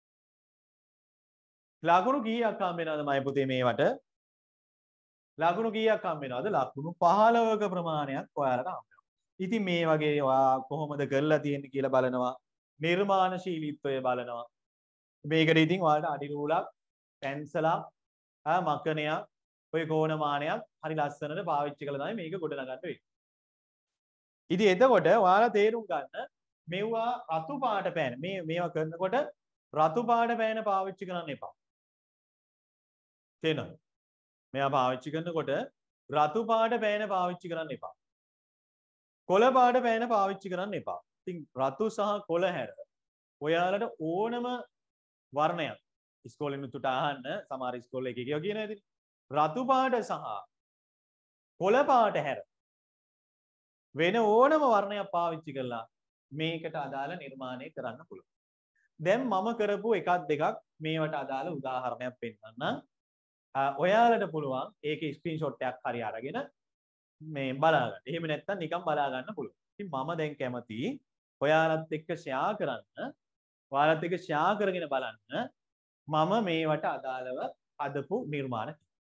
ලකුණු කීයක් හම්බ වෙනවද මයි පුතේ මේවට? ලකුණු කීයක් හම්බ වෙනවද? ලකුණු 15ක ප්‍රමාණයක් ඔයාලට හම්බ වෙනවා. ඉතින් මේ වගේ ඔයා කොහොමද කරලා තියෙන්නේ කියලා බලනවා. නිර්මාණශීලීත්වය බලනවා. මේකට ඉතින් ඔයාලට අඩි රූලක්, පැන්සලක්, මකනයක්, ඔය කෝණමානයක් හරි ලස්සනට පාවිච්චි කරලා තමයි මේක ගොඩ නගන්න වෙන්නේ. ඉතින් එතකොට ඔයාලා තේරුම් ගන්න මෙවුවා රතු පාට පෑන මේවා කරනකොට රතු පාට පෑන පාවිච්චි කරන්න එපා. තේරෙනවද? මේවා පාවිච්චි කරනකොට රතු පාට පෑන පාවිච්චි කරන්න එපා. කොළ පාට පෑන පාවිච්චි කරන්න එපා. ඉතින් රතු සහ කොළ හැර ඔයාලට ඕනම වර්ණයක් ඉස්කෝලෙන් උතුට අහන්න සමහර ඉස්කෝලේ එක එකව කියන ඉතින් රතු පාට සහ කොළ පාට හැර වෙන ඕනම වර්ණයක් පාවිච්චි කරලා මේකට අදාළ නිර්මාණය කරන්න පුළුවන්. දැන් මම කරපු එකක් දෙකක් මේවට අදාළ උදාහරණයක් පෙන්නන්න. ඔයාලට පුළුවන් ඒකේ ස්ක්‍රීන්ෂොට් එකක් හරි අරගෙන මේ බලා ගන්න. එහෙම නැත්නම් නිකන් බලා ගන්න පුළුවන්. ඉතින් මම දැන් කැමති ඔයාලත් එක්ක ෂෙයා කරන්න. ඔයාලත් එක්ක ෂෙයා කරගෙන බලන්න මම මේවට අදාළව හදපු නිර්මාණ.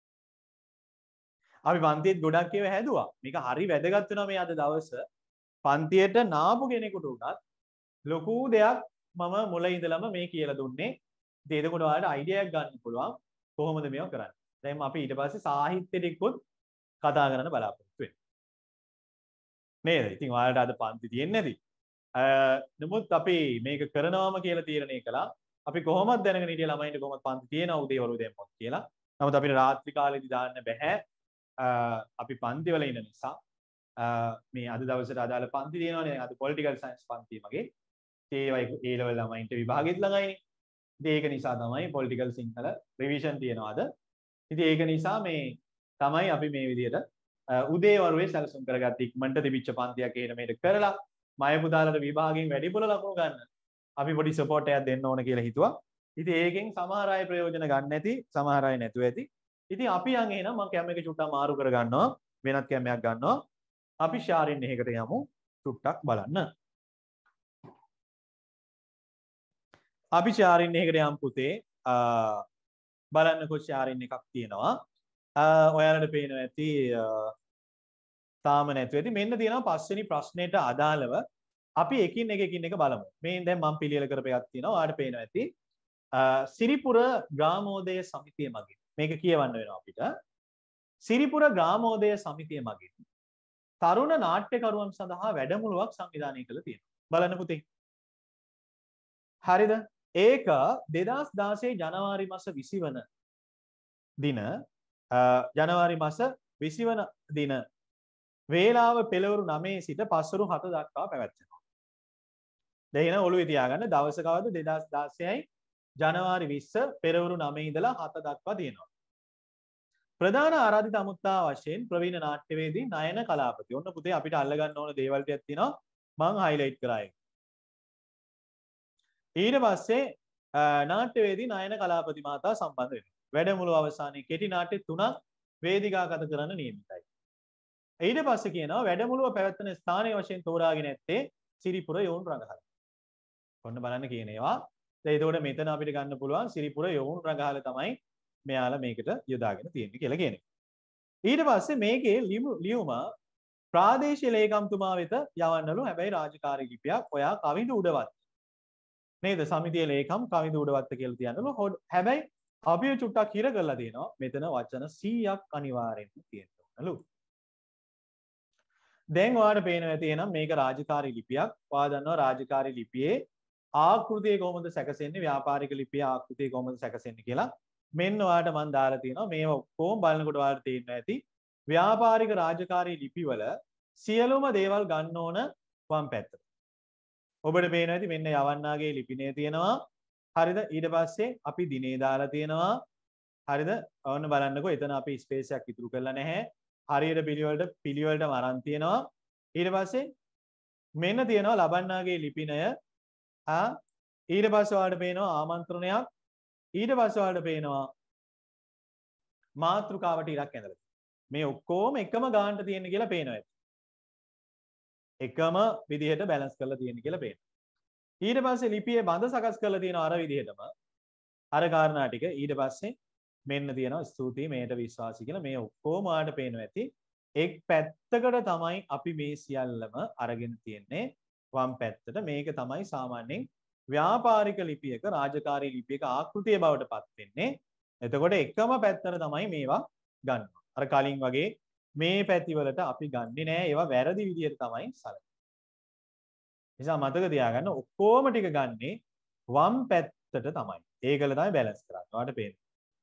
අපි පන්තියේත් ගොඩක් ඒවා හැදුවා. මේක හරි වැදගත් වෙනවා මේ අද දවස. පන්තියට නාපු කෙනෙකුට උනත් ලොකු දෙයක් මම මුල ඉඳලම මේ කියලා දුන්නේ. ඉතින් එතකොට ඔයාලට අයිඩියා එකක් ගන්න පුළුවන් කොහොමද මේව කරන්නේ. දැන් අපි ඊට පස්සේ සාහිත්‍යෙදිකුත් කතා කරන්න බලාපොරොත්තු වෙනවා. නේද? ඉතින් ඔයාලට අද පන්ති තියෙන්නේ නැති. නමුත් අපි මේක කරනවාම කියලා තීරණය කළා. අපි කොහොමද දැනගෙන හිටිය ළමයින්ට කොහොමද පන්ති තියෙනවා උදේවරු දෙම්මොත් කියලා. නමුත් අපිට රාත්‍රී කාලෙදි දාන්න බෑ. අපි පන්ති වල ඉන්න නිසා මේ අද දවසට අදාළ පන්ති තියෙනවානේ. අද පොලිටිකල් සයන්ස් පන්තිය මගේ. ඒවයි ඒ ලෙවල් ළමයින්ට විභාගෙත් ළඟයිනේ. ඉතින් ඒක නිසා තමයි පොලිටිකල් සිංහල රිවිෂන් තියෙනවා අද. ඉතින් ඒක නිසා මේ තමයි අපි මේ විදිහට උදේවරුේ සැලසුම් කරගත්ත ඉක්මනට තිබිච්ච පන්තියක් එහෙම මේක කරලා මය පුතාලට විභාගයෙන් වැඩිපුර ලකුණු ගන්න අපි පොඩි සපෝට් එකක් දෙන්න ඕන කියලා හිතුවා. ඉතින් ඒකෙන් සමහර අය ප්‍රයෝජන ගන්න ඇති, සමහර අය නැතුව ඇති. ඉතින් අපි යන් එහෙනම් මම කැම එක චුට්ටක් මාරු කර ගන්නවා. වෙනත් කැමයක් ගන්නවා. අපි ෂාරින් එකකට යමු චුට්ටක් බලන්න. අපි ෂාරින් එකකට යමු පුතේ. බලන්නකො ෂාරින් එකක් තියෙනවා. ඔයාලට පේනවා ඇති තාම නැතුව ඇති. මෙන්න තියෙනවා පස්වෙනි ප්‍රශ්නෙට අදාළව අපි එකින් එක බලමු. මේ දැන් මම පිළියෙල කරපු එකක් තියෙනවා. ඔයාලට පේනවා ඇති. සිරිපුර ග්‍රාමෝදය සමිතිය මගින් මේක කියවන්න වෙනවා අපිට. සිරිපුර ග්‍රාමෝදය සමිතිය මගින් තරුණ නාට්‍යකරුවන් සඳහා වැඩමුළුවක් සංවිධානය කළ තියෙනවා. බලන්න පුතේ. හරිද? ඒක 2016 ජනවාරි මාස 20 වන දින ජනවාරි මාස 20 වන දින වේලාව පෙළවරු 9 සිට පස්වරු 7 දක්වා පැවැත්වෙනවා. දැන් එන ඔළුවේ තියාගන්න දවස කවද 2016යි ජනවාරි 20 පෙරවරු 9 ඉඳලා 7 දක්වා තියෙනවා. ප්‍රධාන ආරාධිත අමුත්තා වශයෙන් ප්‍රවීණ නාට්‍යවේදී නයන කලාපති. ඔන්න පුතේ අපිට අල්ලගන්න ඕන දේවල් ටිකක් තියෙනවා. මම හයිලයිට් කරා ඒක. ඊට පස්සේ නාට්‍යවේදී නයන කලාපති මහතා සම්බන්ධ වෙනවා. වැඩමුළු අවසානයේ කෙටි නාට්‍ය 3ක් වේදිකාගත කරන්න නියමිතයි. ඊට පස්සේ කියනවා වැඩමුළුව පැවැත්වෙන ස්ථානයේ වශයෙන් තෝරාගෙන ඇත්තේ සිරිපුර යොවුන් රඟහල. ඔන්න බලන්න කියන ඒවා. දැන් ඒකෝට මෙතන අපිට ගන්න පුළුවන් සිරිපුර යොවුන් රඟහල තමයි මෙයාලා මේකට යොදාගෙන තියෙන්නේ කියලා කියන්නේ. ඊට පස්සේ මේකේ ලියුම ප්‍රාදේශීය ලේකම්තුමා වෙත යවන්නලු. හැබැයි රාජකාරී ලිපියක් ඔයා කවිඳු උඩවත්. නේද? සමිතියේ ලේකම් කවිඳු උඩවත් කියලා තියන්නලු. හැබැයි අපිව චුට්ටක් හිර කරලා තියෙනවා. මෙතන වචන 100ක් අනිවාර්යෙන්ම තියෙනවලු. දැන් ඔයාලට පේනවා ඇති එහෙනම් මේක රාජකාරී ලිපියක්. ඔයා දන්නවා රාජකාරී ලිපියේ ආකෘතිය කොහොමද සැකසෙන්නේ, ව්‍යාපාරික ලිපියේ ආකෘතිය කොහොමද සැකසෙන්නේ කියලා මෙන්න ඔයාලට මම දාලා තියෙනවා. මේව කොහොම බලනකොට ඔයාලට තේරෙනවා ඇති ව්‍යාපාරික රාජකාරී ලිපිවල සියලුම දේවල් ගන්න ඕන වම් පැත්තට. ඔබට පේනවා ඇති මෙන්න යවන්නාගේ ලිපිනය තියෙනවා. හරිද? ඊට පස්සේ අපි දිනේ දාලා තියෙනවා. හරිද? ඔන්න බලන්නකෝ එතන අපි ස්පේස් එකක් ඉතුරු කරලා නැහැ. හරියට පිළිවෙලටම අරන් තියෙනවා. ඊට පස්සේ මෙන්න තියෙනවා ලබන්නාගේ ලිපිනය. ඊට පස්සේ ඔයාලට පේනවා ආමන්ත්‍රණයක්. ඊට පස්සේ ඔයාලට පේනවා මාතෘකාවට ඉරක් ඇඳලා. මේ ඔක්කොම එකම ගානට තියෙන කියලා පේනවා. එකම විදිහට බැලන්ස් කරලා තියෙන කියලා පේනවා. ඊට පස්සේ ලිපියේ බඳ සකස් කරලා තියෙන අර විදිහටම අර කාරණා ටික ඊට පස්සේ මෙන්න තියෙනවා ස්තුතියි මේට විශ්වාසී කියලා මේ ඔක්කොම ආට පේනවා ඇති. එක් පැත්තකට තමයි අපි මේ සියල්ලම අරගෙන තියෙන්නේ වම් පැත්තට. මේක තමයි සාමාන්‍යයෙන් ව්‍යාපාරික ලිපියක රාජකාරී ලිපියක ආකෘතිය බවට පත් වෙන්නේ. එතකොට එකම පැත්තට තමයි මේවා ගන්නවා. අර කලින් වගේ මේ පැතිවලට අපි ගන්නෙ නෑ. ඒවා වැරදි විදිහට තමයි සලකන්නේ. නිසා මතක තියාගන්න ඔක්කොම ටික ගන්නෙ වම් පැත්තට තමයි. ඒකල තමයි බැලන්ස් කරන්නේ. ඔයාලට පේනවා.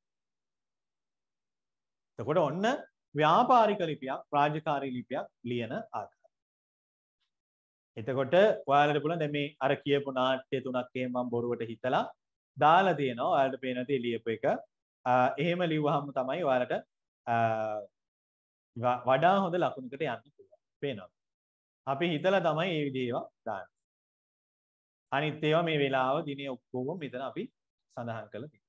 එතකොට ඔන්න ව්‍යාපාරික ලිපියක් රාජකාරී ලිපියක් ලියන ආකාරය. එතකොට ඔයාලට පුළුවන් දැන් මේ අර කියපු නාට්‍ය තුනක් එහෙම මම බොරුවට හිතලා දාලා තියෙනවා. ඔයාලට පේන තේ ලියපු එක. එහෙම ලිව්වහම තමයි ඔයාලට වඩා හොඳ ලකුණකට යන්න පුළුවන්. පේනවා. අපි හිතලා තමයි මේ විදිහේ ඒවා දාන්නේ. අනිත් ඒවා මේ වෙලාව දිනේ ඔක්කොම මෙතන අපි සඳහන් කරලා තියෙනවා.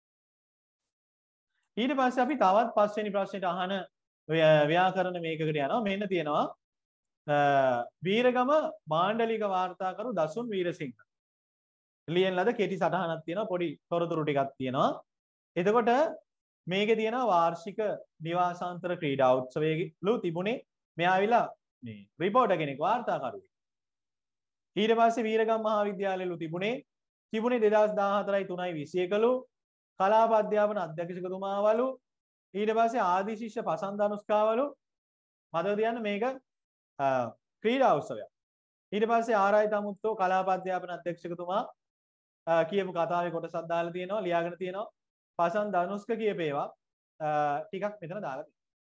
ඊට පස්සේ අපි තවත් පස්වෙනි ප්‍රශ්නෙට අහන ව්‍යාකරණ මේකකට යනවා. මෙන්න තියෙනවා වීරගම මාණ්ඩලික වාර්තාකරු දසුන් වීරසිංහ ලියන ලද කෙටි සටහනක් තියෙනවා. පොඩි තොරතුරු ටිකක් තියෙනවා. එතකොට මේකේ තියෙනවා වාර්ෂික නිවාසාන්තර ක්‍රීඩා උත්සවයේලු තිබුණේ මෙයා ආවිලා මේ රිපෝටර් කෙනෙක් වාර්තාකරුවෙක්. ඊට පස්සේ වීරගම් මහාවිද්‍යාලයේලු තිබුණේ 2014යි 3යි 21ලු කලාප අධ්‍යාපන අධ්‍යක්ෂකතුමාවලු. ඊට පස්සේ ආදි ශිෂ්‍ය පසන්ද අනුස්කාවලු මතක තියන්න මේක ක්‍රීඩා උත්සවයක්. ඊට පස්සේ ආරායි තමුත්තෝ කලාප අධ්‍යාපන අධ්‍යක්ෂකතුමා කියපු කතාවේ කොටසක් දාලා තියෙනවා ලියාගෙන තියෙනවා. පසන්ද අනුස්ක කියපේවා ටිකක් මෙතන දාලා තියෙනවා.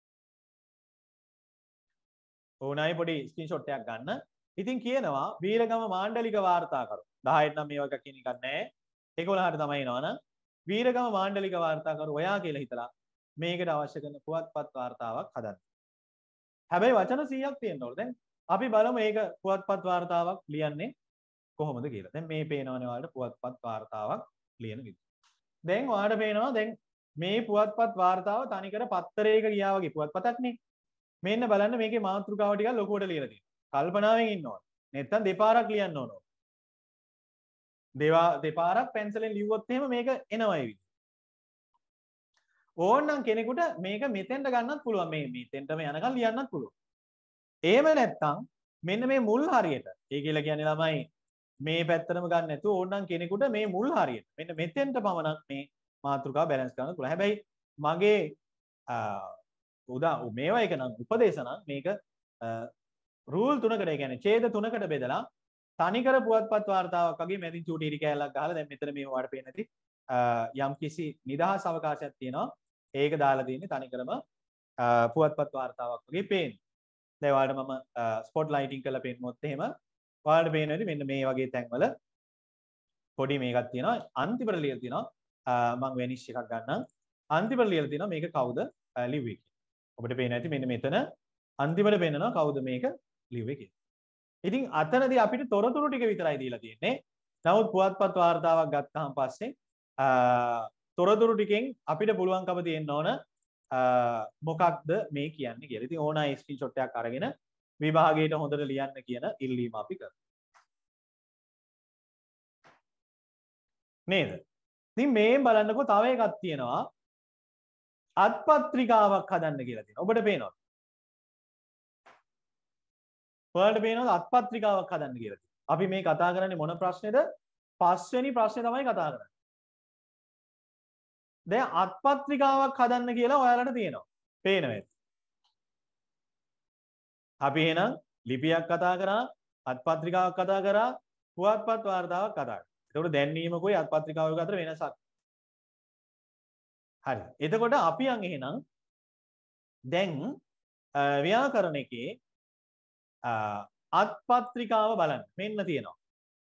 ඕනයි පොඩි ස්ක්‍රීන්ෂොට් එකක් ගන්න. ඉතින් කියනවා වීරගම මාණ්ඩලික වාර්තාකරු 10ට නම් මේ වගේ කියන එකක් නැහැ. 11ට තමයි එනවනම් වීරගම මාණ්ඩලික වාර්තාකරු ඔයා කියලා හිතලා මේකට අවශ්‍ය කරන පුවත්පත් වාර්තාවක් හදන්න. හැබැයි වචන 100ක් තියෙන්න ඕන. දැන් අපි බලමු මේක පුවත්පත් වාර්තාවක් ලියන්නේ කොහොමද කියලා. දැන් මේ පේනවනේ ඔයාලට පුවත්පත් වාර්තාවක් ලියන විදිහ. දැන් ඔයාලට පේනවා දැන් මේ පුවත්පත් වාර්තාව තනිකර පත්තරයක ගියා වගේ පුවත්පතක් නේ. මෙන්න බලන්න මේකේ මාතෘකාව ටිකක් ලොකුවට ලියලා තියෙනවා. කල්පනාවෙන් ඉන්න ඕන. නැත්තම් දෙපාරක් ලියන්න ඕන. දෙපාරක් පැන්සලෙන් ලිව්වොත් එහෙම මේක එනවා ඒ විදිහ. ඕනනම් කෙනෙකුට මේක මෙතෙන්ට ගන්නත් පුළුවන්. මේ මෙතෙන්ටම යනකම් ලියන්නත් පුළුවන්. එහෙම නැත්තම් මෙන්න මේ මුල් හරියට. ඒ කියලා කියන්නේ ළමයි මේ පැත්තටම ගන්න නැතුව ඕනනම් කෙනෙකුට මේ මුල් හරියට. මෙන්න මෙතෙන්ට පමණක් මේ මාතෘකාව බැලන්ස් කරන්න පුළුවන්. හැබැයි මගේ මේවා එක නම් උපදේශ නම් මේක රූල් 3කට ඒ කියන්නේ ඡේද 3කට බෙදලා තනිකර පුවත්පත් වාර්තාවක් වගේ මැදින් චූටි ඉරි කෑල්ලක් ගහලා දැන් මෙතන මේ වාට පේන ඇති යම් කිසි නිදහස් අවකාශයක් තියෙනවා. ඒක දාලා තියෙන්නේ තනිකරම පුවත්පත් වාර්තාවක් වගේ පේන්නේ. දැන් ඔයාලට මම ස්පොට් ලයිටින් කරලා පෙන්නුවොත් එහෙම ඔයාලට පේන ඇති මෙන්න මේ වගේ තැන්වල පොඩි මේකක් තියෙනවා. අන්තිමට ලියලා තියෙනවා මම වෙනිෂ් එකක් ගන්නම්. අන්තිමට ලියලා තියෙනවා මේක කවුද ලිව්වේ කියලා. ඔබට පේන ඇති මෙන්න මෙතන අන්තිමට පෙන්නනවා කවුද මේක ලිව්වේ කියලා. ඉතින් අතනදී අපිට තොරතුරු ටික විතරයි දීලා තියෙන්නේ. නමුත් පුවත්පත් වාර්තාවක් ගත්තාම පස්සේ තොරතුරු ටිකෙන් අපිට පුළුවන්කම තියෙන්න ඕන මොකක්ද මේ කියන්නේ කියලා. ඉතින් ඕනයි ස්ක්‍රීන්ෂොට් එකක් අරගෙන විභාගයට හොඳට ලියන්න කියන ඉල්ලීම අපි කරමු. නේද? ඉතින් මේ බලන්නකෝ තව එකක් තියෙනවා. අත්පත්‍රිකාවක් හදන්න කියලා තියෙනවා. ඔබට පේනවද? ඔයාලට පේනවද අත්පත්‍රිකාවක් හදන්න කියලා තියෙනවා. අපි මේ කතා කරන්නේ මොන ප්‍රශ්නේද? 5 වෙනි ප්‍රශ්නේ තමයි කතා කරන්නේ. දැන් අත්පත්‍රිකාවක් හදන්න කියලා ඔයාලට තියෙනවා. පේනවද? අපි එහෙනම් ලිපියක් කතා කරා, අත්පත්‍රිකාවක් කතා කරා, පුවත්පත් වාර්තාවක් කතා කරා. එතකොට දැන්වීමකුයි අත්පත්‍රිකාවක අතර වෙනසක්. හරි. එතකොට අපි යන් එහෙනම් දැන් ව්‍යාකරණ එකේ අත්පත්‍රිකාව බලන්න. මෙන්න තියෙනවා.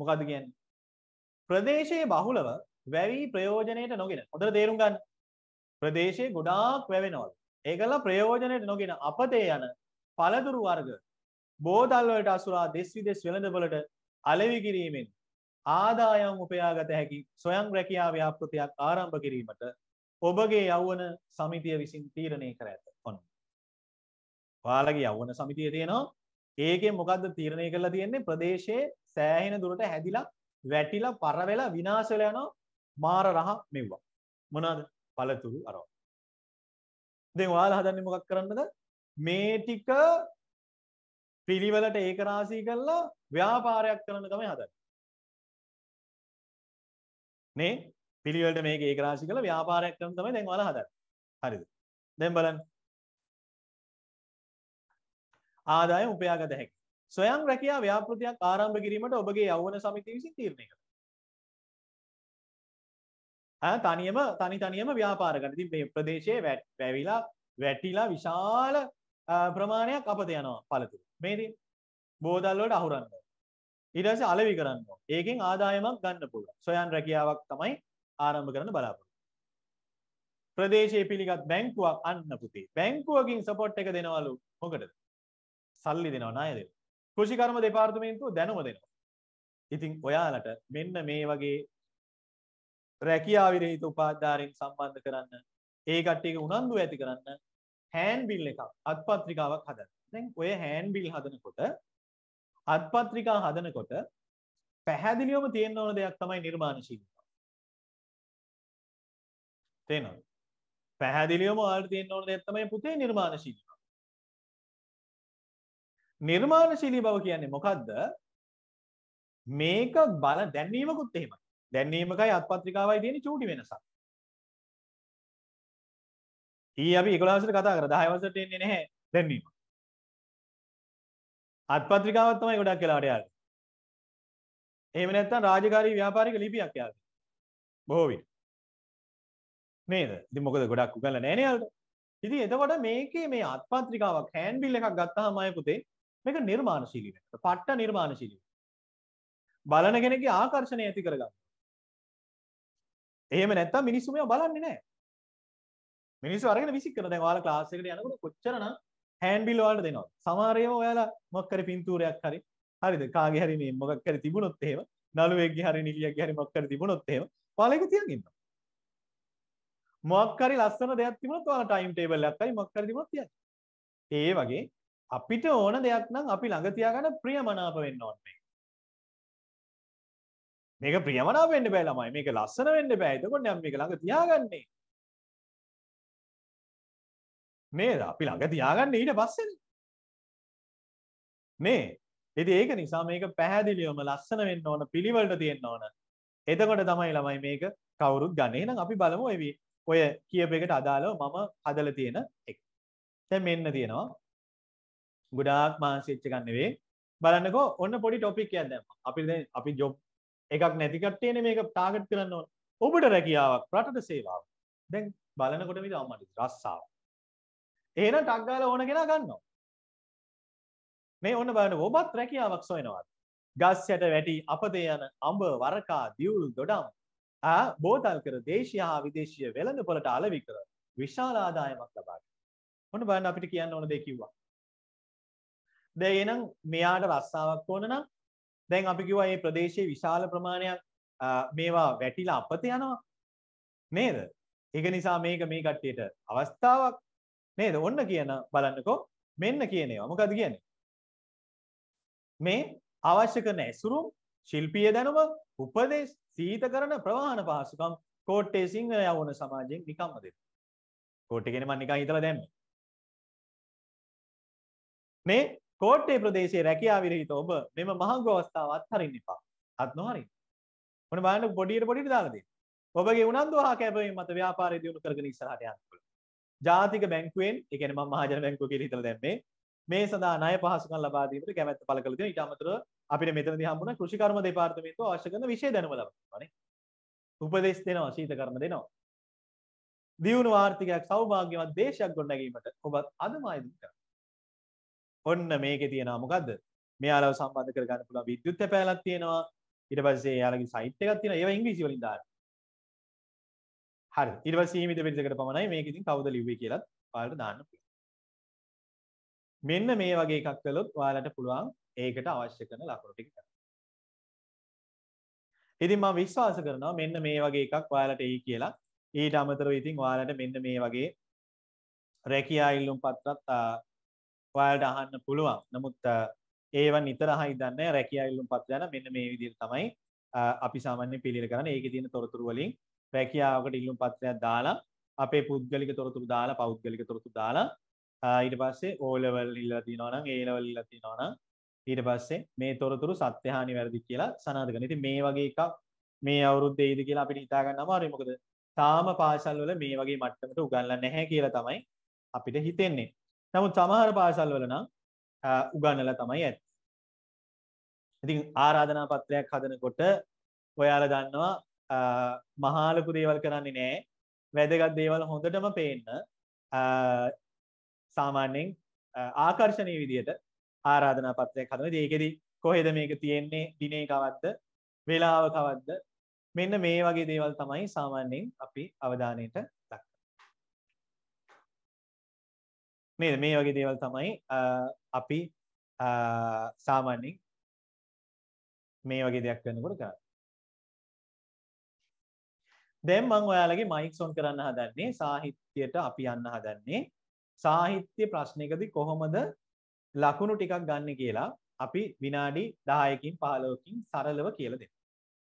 මොකද්ද කියන්නේ? ප්‍රදේශයේ බහුලව වැවි ප්‍රයෝජනයට නොගෙන. හොඳට තේරුම් ගන්න. ප්‍රදේශයේ ගොඩාක් වැවෙනවලු. ඒකලා ප්‍රයෝජනයට නොගෙන අපතේ යන පළතුරු වර්ග බෝතල් වලට අසුරා දෙස් විදෙස් වෙළඳපොළට අලෙවි කිරීමෙන් ආදායම් උපයාගත හැකි ස්වයං රැකියා ව්‍යාපෘතියක් ආරම්භ කිරීමට ඔබගේ යෞවන සමිතිය විසින් තීරණය කර ඇත. ඔන්න. ඔයාලගේ යෞවන සමිතිය තියෙනවා. ඒකෙන් මොකද්ද තීරණය කරලා තියෙන්නේ? ප්‍රදේශයේ සෑහෙන දුරට හැදිලා වැටිලා පර වෙලා විනාශ වෙලා යන මාර රහ මෙව්වා. මොනවාද? පළතුරු අරව. දැන් ඔයාලා හදන්නේ මොකක් කරන්නද? මේ ටික පිළිවෙලට ඒක රාශී කරලා ව්‍යාපාරයක් කරන්න තමයි හදන්නේ. නේ? පිළිවෙලට මේක ඒක රාශී කරලා ව්‍යාපාරයක් කරන්න තමයි දැන් ඔයාලා හදන්නේ. හරිද? දැන් බලන්න. ආදායම් උපයාගත හැකි. ස්වයං රැකියා ව්‍යාපෘතියක් ආරම්භ කිරීමට ඔබගේ යෞවන සමිතිය විසින් තීරණය කරනවා. තනියම ව්‍යාපාර කරන. ඉතින් මේ ප්‍රදේශයේ වැටිලා විශාල ප්‍රමාණයක් අපත යනවා පළතුරු. මේ ඉතින් බෝතල් වලට අහුරනවා. ඊට පස්සේ අලෙවි කරනවා. ඒකෙන් ආදායමක් ගන්න පුළුවන්. ස්වයං රැකියාවක් තමයි ආරම්භ කරන්න බලාපොරොත්තු. ප්‍රදේශයේ පිළිගත් බැංකුවක් අන්න පුතේ. බැංකුවකින් සපෝට් එක දෙනවලු. මොකටද? සල්ලි දෙනවා ණය දෙනවා. කෘෂිකර්ම දෙපාර්තමේන්තුව දැනුම දෙනවා. ඉතින් ඔයාලට මෙන්න මේ වගේ රැකියා විරහිත උපාධාරීන් සම්බන්ධ කරන්න, ඒ කට්ටියක උනන්දු ඇති කරන්න හෑන්ඩ් බිල් එකක්, අත්පත්‍රිකාවක් හදන්න. දැන් ඔය හෑන්ඩ් බිල් හදනකොට, අත්පත්‍රිකා හදනකොට පැහැදිලිවම තියෙන්න ඕන දෙයක් තමයි නිර්මාණශීලීකම. තේරෙනවද? පැහැදිලිවම ඔයාලට තියෙන්න ඕන දෙයක් තමයි පුතේ නිර්මාණශීලීකම. නිර්මාණශීලී බව කියන්නේ මොකද්ද? මේක බල දැන්වීමකුත් එහෙමයි. දැන්වීමකයි අත්පත්‍රිකාවයි තියෙන චූටි වෙනසක්. අපි 11 වසරේ කතා කරා 10 වසරට එන්නේ නැහැ දැන්වීම. අත්පත්‍රිකාවක් තමයි ගොඩක් වෙලාවට යාළුවා. එහෙම නැත්නම් රාජකාරී ව්‍යාපාරික ලිපියක් යාළුවා. බොහෝ විට. නේද? ඉතින් මොකද ගොඩක් උගන්ලා නැහැ නේ යාළුවා. ඉතින් එතකොට මේකේ මේ අත්පත්‍රිකාවක් හෑන්ඩ් බිල් එකක් ගත්තාම අය පුතේ මේක නිර්මාණශීලී වෙනවා. පට්ට නිර්මාණශීලී. බලන කෙනෙක්ගේ ආකර්ෂණය ඇති කරගන්න. එහෙම නැත්නම් මිනිස්සු මේව බලන්නේ නැහැ. මිනිස්සු අරගෙන විසික් කරනවා. දැන් ඔයාලා ක්ලාස් එකට යනකොට කොච්චරනම් හෑන්ඩ් බිල් වලට දෙනවද? සමහර ඒවා ඔයාලා මොකක් හරි පින්තූරයක් හරි හරිද? කාගේ හරි මේ මොකක් හරි තිබුණොත් එහෙම නළුවෙක්ගේ හරි නිලියෙක්ගේ හරි මොකක් හරි තිබුණොත් එහෙම ඔයාලා ඒක තියන් ඉන්නවා. මොකක් හරි ලස්සන දෙයක් තිබුණොත් ඔයාලා ටයිම් ටේබල් එකක් හරි මොකක් හරි තිබුණොත් තියන්. ඒ වගේ අපිට ඕන දෙයක් නම් අපි ළඟ තියාගන්න ප්‍රියමනාප වෙන්න ඕනේ. මේක ප්‍රියමනාප වෙන්න බෑ ළමයි. මේක ලස්සන වෙන්න බෑ. එතකොට නම් මේක ළඟ තියාගන්නේ. නේද? අපි ළඟ තියාගන්නේ ඊට පස්සේනේ. නේ? ඉතින් ඒක නිසා මේක පැහැදිලිවම ලස්සන වෙන්න ඕන, පිළිවෙලට තියෙන්න ඕන. එතකොට තමයි ළමයි මේක කවුරුත් ගන්න. එහෙනම් අපි බලමු ඔය කියප එකට අදාළව මම හදලා තියෙන එක. දැන් මෙන්න තියෙනවා. ගොඩාක් මාන්සි වෙච්ච එකක් නෙවෙයි. බලන්නකෝ ඔන්න පොඩි ටොපික් එකක් දැම්මා. අපි ජොබ් එකක් නැති කට්ටියනේ මේක ටාගට් කරන්න ඕන. ඔබට රැකියාවක්, රටට සේවාවක්. දැන් බලනකොට මේ අම්මට රස්සාව. එහෙනම් ටක් ගාලා ඕන කෙනා ගන්නවා. මේ ඔන්න බලන්නකෝ ඔබත් රැකියාවක් සොයනවා. ගස් යට වැටි අපතේ යන අඹ, වරකා, දියුල්, දොඩම් බෝතල් කර දේශීය හා විදේශීය වෙළඳපොළට අලෙවි කර විශාල ආදායමක් ලබා ගන්න. ඔන්න බලන්න අපිට කියන්න ඕන දේ කිව්වා. දැන් එහෙනම් මෙයාට රස්සාවක් ඕන නම් දැන් අපි කිව්වා මේ ප්‍රදේශයේ විශාල ප්‍රමාණයක් මේවා වැටිලා අපත යනවා. නේද? ඒක නිසා මේක මේ කට්ටියට අවස්ථාවක් නේද? ඔන්න කියන බලන්නකෝ මෙන්න කියන ඒවා. මොකද්ද කියන්නේ? මේ අවශ්‍ය කරන ඇසුරුම්, ශිල්පීය දැනුම, උපදේශ, සීතකරණ, ප්‍රවාහන පහසුකම් කෝට්ටේ සිංහල යවුන සමාජයෙන් නිකම්ම දෙන්න. කෝට්ටේ කියන්නේ මම නිකන් හිතලා දැම්මේ. මේ කෝට්ටේ ප්‍රදේශයේ රැකියාව විරහිත ඔබ මෙම මහඟු අවස්ථාව අත්හරින්න එපා. අත් නොහරින්න. මොන බලන්න පොඩියට දාලා දෙන්න. ඔබගේ උනන්දුව හා කැපවීම මත ව්‍යාපාරය දියුණු කරගෙන ඉස්සරහට යන්න පුළුවන්. ජාතික බැංකුවෙන්, ඒ කියන්නේ මම මහජන බැංකුව කියලා හිතලා දැම්මේ. මේ සඳහා ණය පහසුකම් ලබා දීමට කැමැත්ත පළ කළ තියෙනවා. ඊට අමතරව අපිට මෙතනදී හම්බුණා කෘෂිකර්ම දෙපාර්තමේන්තුව අවශ්‍ය කරන විෂය දැනුම ලබනවා නේ. උපදෙස් දෙනවා, ශීතකර්ම දෙනවා. දියුණු ආර්ථිකයක්, සෞභාග්‍යවත් දේශයක් ගොඩනැගීමට ඔබත් අදම ආයුධ කරන්න. ඔන්න මේකේ තියෙනවා මොකද්ද? මෙයාලව සම්බන්ධ කර ගන්න පුළුවන් විද්‍යුත් තැපෑලක් තියෙනවා. ඊට පස්සේ එයාලගේ සයිට් එකක් තියෙනවා ඒවා ඉංග්‍රීසි වලින් දාන්න. හරි. ඊට පස්සේ සීමිත පිටසකට පමණයි මේක ඉතින් කවුද ලිව්වේ කියලා ඔයාලට දාන්න පුළුවන්. මෙන්න මේ වගේ එකක් කළොත් ඔයාලට පුළුවන් ඒකට අවශ්‍ය කරන ලකුණු ටික ගන්න. ඉතින් මම විශ්වාස කරනවා මෙන්න මේ වගේ එකක් ඔයාලට එයි කියලා. ඊට අමතරව ඉතින් ඔයාලට මෙන්න මේ වගේ රැකියා ඉල්ලුම් පත්‍රත් ඔයාලට අහන්න පුළුවන්. නමුත් ඒවා නිතර අහයි දන්නේ රැකියා ඉල්ලුම් පත්‍රය නම් මෙන්න මේ විදිහට තමයි අපි සාමාන්‍යයෙන් පිළියෙල කරන්නේ. ඒකේ තියෙන තොරතුරු වලින් රැකියාවකට ඉල්ලුම් පත්‍රයක් දාලා අපේ පුද්ගලික තොරතුරු දාලා පෞද්ගලික තොරතුරු දාලා ඊට පස්සේ O level ඉල්ලලා තියනවා නම් A level ඉල්ලලා තියනවා නම් ඊට පස්සේ මේ තොරතුරු සත්‍ය හා නිවැරදි කියලා සනාථ කරනවා. ඉතින් මේ වගේ එකක් මේ අවුරුද්දේ ඉද කියලා අපිට හිතා ගන්න අමාරුයි. මොකද තාම පාසල් වල මේ වගේ මට්ටමට උගන්වන්නේ නැහැ කියලා තමයි අපිට හිතෙන්නේ. නමුත් සමහර පාසල් වල නම් උගන්වලා තමයි ඇත්තේ. ඉතින් ආරාධනා පත්‍රයක් හදනකොට ඔයාලා දන්නවා මහා ලොකු දේවල් කරන්නේ නැහැ. වැදගත් දේවල් හොඳටම පේන්න සාමාන්‍යයෙන් ආකර්ෂණීය විදියට ආරාධනා පත්‍රයක් හදනවා. ඉතින් ඒකෙදි කොහෙද මේක තියෙන්නේ? දිනේ කවද්ද? වේලාව කවද්ද? මෙන්න මේ වගේ දේවල් තමයි සාමාන්‍යයෙන් අපි අවධානයට දක්වන්නේ. නේද? මේ වගේ දේවල් තමයි අපි සාමාන්‍යයෙන් මේ වගේ දෙයක් කරනකොට කරන්නේ. දැන් මම ඔයාලගේ මයික්ස් ඔන් කරන්න හදන්නේ සාහිත්‍යයට අපි යන්න හදන්නේ සාහිත්‍ය ප්‍රශ්නයකදී කොහොමද ලකුණු ටිකක් ගන්න කියලා අපි විනාඩි 10කින් 15කින් සරලව කියලා දෙන්න.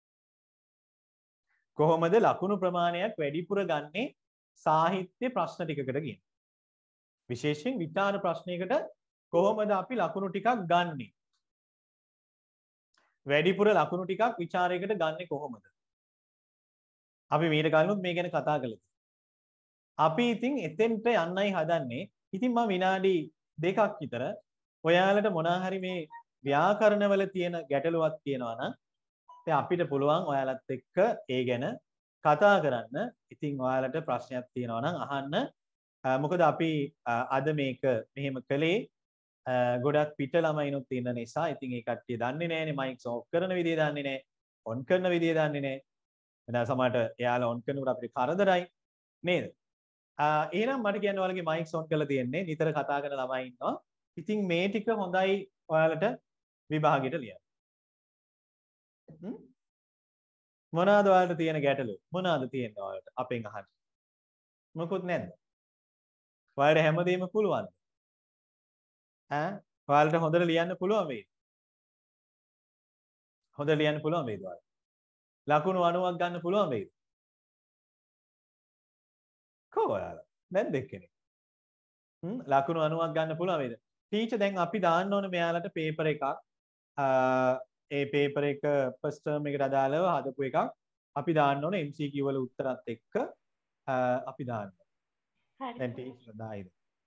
කොහොමද ලකුණු ප්‍රමාණයක් වැඩිපුර ගන්නේ සාහිත්‍ය ප්‍රශ්න ටිකකට කියන. විශේෂයෙන් විචාර ප්‍රශ්නයකට කොහොමද අපි ලකුණු ටිකක් ගන්නෙ? වැඩිපුර ලකුණු ටිකක් විචාරයකට ගන්නෙ කොහොමද? අපි මීට කලිනුත් මේ ගැන කතා කළා. අපි ඉතින් එතෙන්ට යන්නයි හදන්නේ. ඉතින් මම විනාඩි 2ක් විතර ඔයාලට මොනවා හරි මේ ව්‍යාකරණවල තියෙන ගැටලුවක් තියෙනවා නම් ඉතින් අපිට පුළුවන් ඔයාලත් එක්ක ඒ ගැන කතා කරන්න. ඉතින් ඔයාලට ප්‍රශ්නයක් තියෙනවා නම් අහන්න. මොකද අපි අද මේක මෙහෙම කළේ ගොඩක් පිට ළමයිනුත් ඉන්න නිසා. ඉතින් ඒ කට්ටිය දන්නේ නැහැනේ මයික්ස් ඔෆ් කරන විදිය දන්නේ නැහැ. ඔන් කරන විදිය දන්නේ නැහැ. එදා සමහරට එයාලා ඔන් කරනකොට අපිට කරදරයි නේද? එහෙනම් මට කියන්න ඔයාලගේ මයික්ස් ඔන් කරලා තියෙන්නේ. නිතර කතා කරන ළමයි ඉන්නවා. ඉතින් මේ ටික හොඳයි ඔයාලට විභාගෙට ලියන්න. මොනවාද ඔයාලට තියෙන ගැටලු? මොනවාද තියෙන්නේ ඔයාලට අපෙන් අහන්න? මොකුත් නැද්ද? ඔයාලට හැමදේම පුළුවන්ද? ඔයාලට හොඳට ලියන්න පුළුවන් වේද? හොඳට ලියන්න පුළුවන් වේද ඔයාලට? ලකුණු 90ක් ගන්න පුළුවන් වේද? කොහොමද? නැද්ද එක්කෙනෙක්? ලකුණු 90ක් ගන්න පුළුවන් වේද? ටීචර් දැන් අපි දාන්න ඕනේ මෙයාලට පේපර් එකක්. ඒ පේපර් එක ෆස්ට් ටර්ම් එකට අදාළව හදපු එකක්. අපි දාන්න ඕනේ MCQ වල උත්තරත් එක්ක අපි දාන්න. හරි. දැන් ටීචර් දායිද?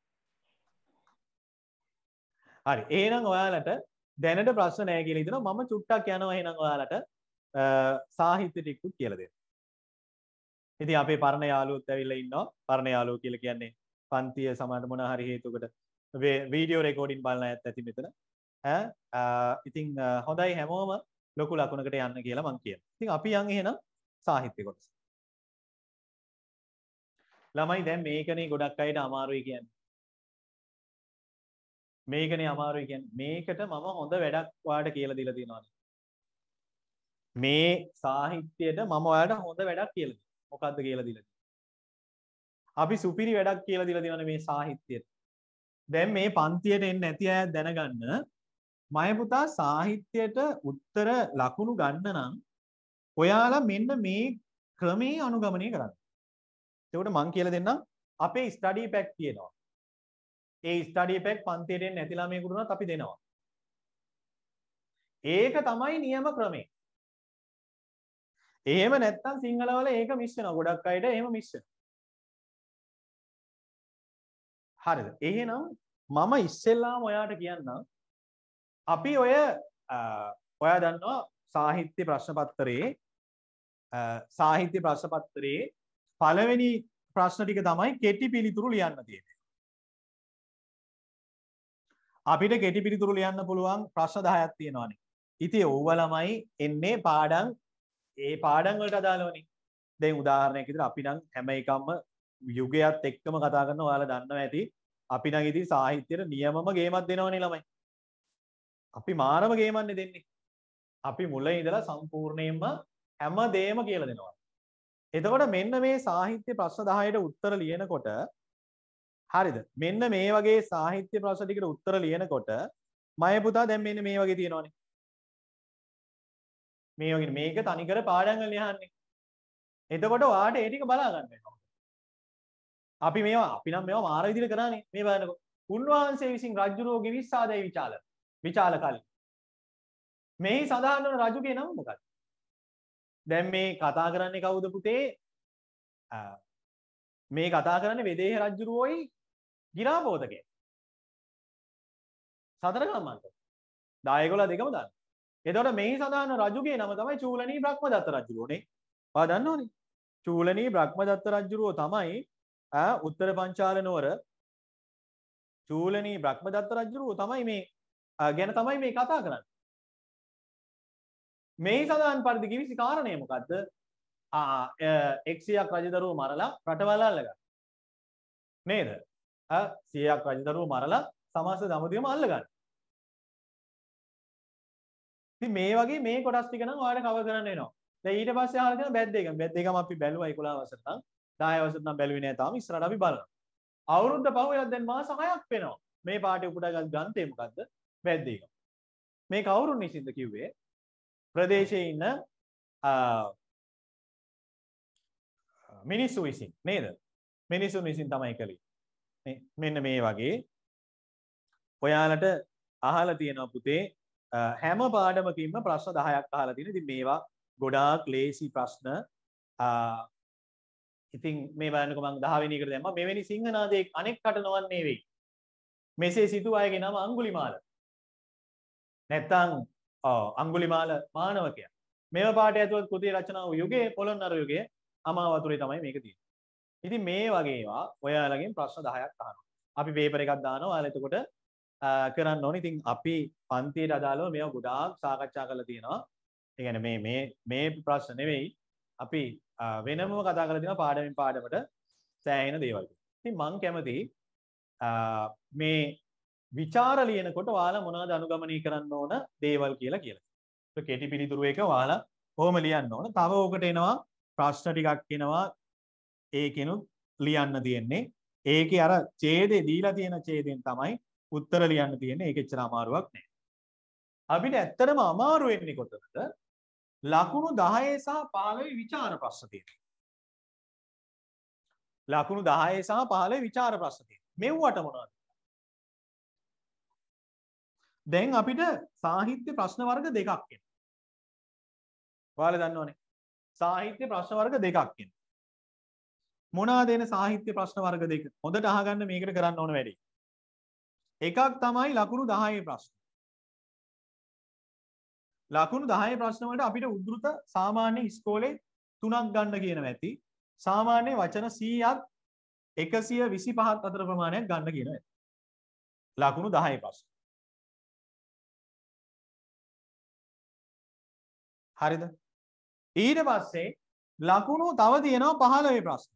හරි. එහෙනම් ඔයාලට දැනට ප්‍රශ්න නැහැ කියලා හිතනවා. මම චුට්ටක් යනවා එහෙනම් ඔයාලට සාහිත්‍ය ටිකකුත් කියලා දෙන්න. ඉතින් අපේ පරණ යාළුවොත් ඇවිල්ලා ඉන්නවා. පරණ යාළුවෝ කියලා කියන්නේ පන්තිය සමාන මොන හරි හේතුවකට වීඩියෝ රෙකෝඩින් බලන අයත් ඇති මෙතන. ඉතින් හොඳයි හැමෝම ලොකු ලකුණකට යන්න කියලා මම කියනවා. ඉතින් අපි යන් එහෙනම් සාහිත්‍ය කොටස. ළමයි දැන් මේකනේ ගොඩක් අයට අමාරුයි කියන්නේ. මේකනේ අමාරුයි කියන්නේ. මේකට මම හොඳ වැඩක් ඔයාලට කියලා දීලා තියෙනවා. මේ සාහිත්‍යයට මම ඔයාලට හොඳ වැඩක් කියලා දෙනවා. මොකද්ද කියලා දීලා තියෙනවා. අපි සුපිරි වැඩක් කියලා දීලා තියෙනවානේ මේ සාහිත්‍යයට. දැන් මේ පන්තියට එන්නේ නැති අය දැනගන්න මය පුතා සාහිත්‍යයට උත්තර ලකුණු ගන්න නම් ඔයාලා මෙන්න මේ ක්‍රමේ අනුගමනය කරන්න. එතකොට මම කියලා දෙන්නම් අපේ ස්ටඩි පැක් තියෙනවා. ඒ ස්ටඩි පැක් පන්තියට එන්නේ නැති ළමයෙකුට උනත් අපි දෙනවා. ඒක තමයි නියම ක්‍රමය. එහෙම නැත්තම් සිංහල වල ඒක මිස් වෙනවා. ගොඩක් අයට එහෙම මිස් වෙනවා. හරිද? එහෙනම් මම ඉස්සෙල්ලාම ඔයාට කියන්නම් අපි ඔයා දන්නවා සාහිත්‍ය ප්‍රශ්න පත්‍රයේ පළවෙනි ප්‍රශ්න ටික තමයි කෙටි පිළිතුරු ලියන්න තියෙන්නේ. අපිට කෙටි පිළිතුරු ලියන්න පුළුවන් ප්‍රශ්න 10ක් තියෙනවානේ. ඉතින් ඕව ළමයි එන්නේ පාඩම් ඒ පාඩම් වලට අදාළවනේ. දැන් උදාහරණයක් විදිහට අපි නම් හැම එකක්ම යුගයත් එක්කම කතා කරනවා. ඔයාලා දන්නවා ඇති. අපි නම් ඉතින් සාහිත්‍යයට නියමම ගේමක් දෙනවනේ ළමයි. අපි මාරම ගේමන්නේ දෙන්නේ. අපි මුල ඉඳලා සම්පූර්ණයෙන්ම හැම දෙයක්ම කියලා දෙනවා. එතකොට මෙන්න මේ සාහිත්‍ය ප්‍රශ්න 10ට උත්තර ලියනකොට හරිද? මෙන්න මේ වගේ සාහිත්‍ය ප්‍රශ්න ටිකට උත්තර ලියනකොට මය පුතා දැන් මෙන්න මේ වගේ තියෙනවනේ. මේ වගේ මේක තනිකර පාඩම් වල ලියහන්නේ. එතකොට ඔයාට ඒ ටික බලා ගන්න වෙනවා. අපි නම් මේවා මාර විදිහට කරානේ. මේ බලන්නකො. උන්වහන්සේ විසින් රජුරෝගේ විශ්වාදයේ විචාල කල්ලි. මෙහි සඳහන් වන රජුගේ නම මොකක්ද? දැන් මේ කතා කරන්නේ කවුද පුතේ? මේ කතා කරන්නේ වෙදේහ රජුරෝයි ගිරාපෝතකේ. සතර ගම්මන්ත. 10 දෙකම දාන්න. එතකොට මෙහි සඳහන් රජුගේ නම තමයි චූලනී බ්‍රහ්මදත්ත රජුරෝනේ. ඔයා දන්නවනේ. චූලනී බ්‍රහ්මදත්ත රජුරෝ තමයි උත්තර පංචාල නුවර චූලනී බ්‍රහ්මදත්ත රජුරෝ තමයි මේ ගැන තමයි මේ කතා කරන්නේ. මේ සඳහන් පරිදි කිවිසි කාරණය මොකද්ද? 100ක් රජදරුවෝ මරලා රටවල් අල්ලගන්න. නේද? 100ක් රජදරුවෝ මරලා සමස්ත දඹදිවම අල්ලගන්න. ඉතින් මේ වගේ මේ කොටස් ටික නම් ඔයාලට කවර් කරන්න වෙනවා. දැන් ඊට පස්සේ අහලා තියෙන බැද්දේගම. බැද්දේගම අපි බැලුවා 11 වසරට නම් 10 වසරට නම් බැලුවේ නෑ තාම. ඉස්සරහට අපි බලනවා. අවුරුද්ද පහ වෙලා දැන් මාස 6ක් වෙනවා. මේ පාඩේ උපුටාගත් ග්‍රන්ථය මොකද්ද? බැද්දේගම. මේ කවුරුන් විසින්ද කිව්වේ? ප්‍රදේශයේ ඉන්න මිනිස්සු විසින් නේද? මිනිසුන් විසින් තමයි කළේ. මෙන්න මේ වගේ ඔයාලට අහලා තියෙනවා පුතේ හැම පාඩමකින්ම ප්‍රශ්න 10ක් අහලා තියෙනවා. ඉතින් මේවා ගොඩාක් ලේසි ප්‍රශ්න. ඉතින් මේ බලන්නකො මම 10 වෙනි එකට දැම්මා. මෙවැනි සිංහනාදයේ අනෙක් කට නොවන්නේ වෙයි. මෙසේ සිටු අයගේ නම අඟුලිමාල. නැත්තම් අඟුලිමාල මානවකයා. මේව පාඩය ඇතුළත් කෘති රචනාව යුගයේ පොළොන්නරු යුගයේ අමාවතුරේ තමයි මේක තියෙන්නේ. ඉතින් මේ වගේ ඒවා ඔයාලගෙන් ප්‍රශ්න 10ක් අහනවා. අපි පේපර් එකක් දානවා. ඔයාලා එතකොට කරන්න ඕනේ. ඉතින් අපි පන්තියට අදාළව මේවා ගොඩාක් සාකච්ඡා කරලා තියෙනවා. ඒ කියන්නේ මේ ප්‍රශ්න නෙවෙයි. අපි වෙනමම කතා කරලා තියෙනවා පාඩමින් පාඩමට සෑහෙන දේවල්. ඉතින් මම කැමති මේ විචාර ලියනකොට ඔයාලා මොනවද අනුගමනය කරන්න ඕන දේවල් කියලා කියලා. ඒක කෙටි පිළිතුරු එක ඔයාලා කොහොම ලියන්න ඕන. තව ඕකට එනවා ප්‍රශ්න ටිකක් එනවා. ඒකෙනුත් ලියන්න තියෙන්නේ. ඒකේ අර ඡේදේ දීලා තියෙන ඡේදෙන් තමයි උත්තර ලියන්න තියෙන්නේ. ඒක එච්චර අමාරුවක් නෑ. අපිට ඇත්තටම අමාරු වෙන්නේ කොතනද? ලකුණු 10 සහ 15 විචාර ප්‍රශ්න තියෙනවා. ලකුණු 10 සහ 15 විචාර ප්‍රශ්න තියෙනවා. මෙව්වට මොනවද? දැන් අපිට සාහිත්‍ය ප්‍රශ්න වර්ග දෙකක් එනවා. ඔයාලා දන්නවනේ. සාහිත්‍ය ප්‍රශ්න වර්ග දෙකක් එනවා. මොනවාද එන සාහිත්‍ය ප්‍රශ්න වර්ග දෙක? හොඳට අහගන්න මේකට කරන්න ඕන වැඩේ. එකක් තමයි ලකුණු 10 ප්‍රශ්න. ලකුණු 10 ප්‍රශ්න වලට අපිට උද්දෘත සාමාන්‍ය ඉස්කෝලේ 3ක් ගන්න කියනවා ඇති. සාමාන්‍ය වචන 100ක් 125ක් අතර ප්‍රමාණයක් ගන්න කියනවා ඇති. ලකුණු 10 ප්‍රශ්න. හරිද? ඊට පස්සේ ලකුණු තව තියෙනවා 15 ප්‍රශ්න.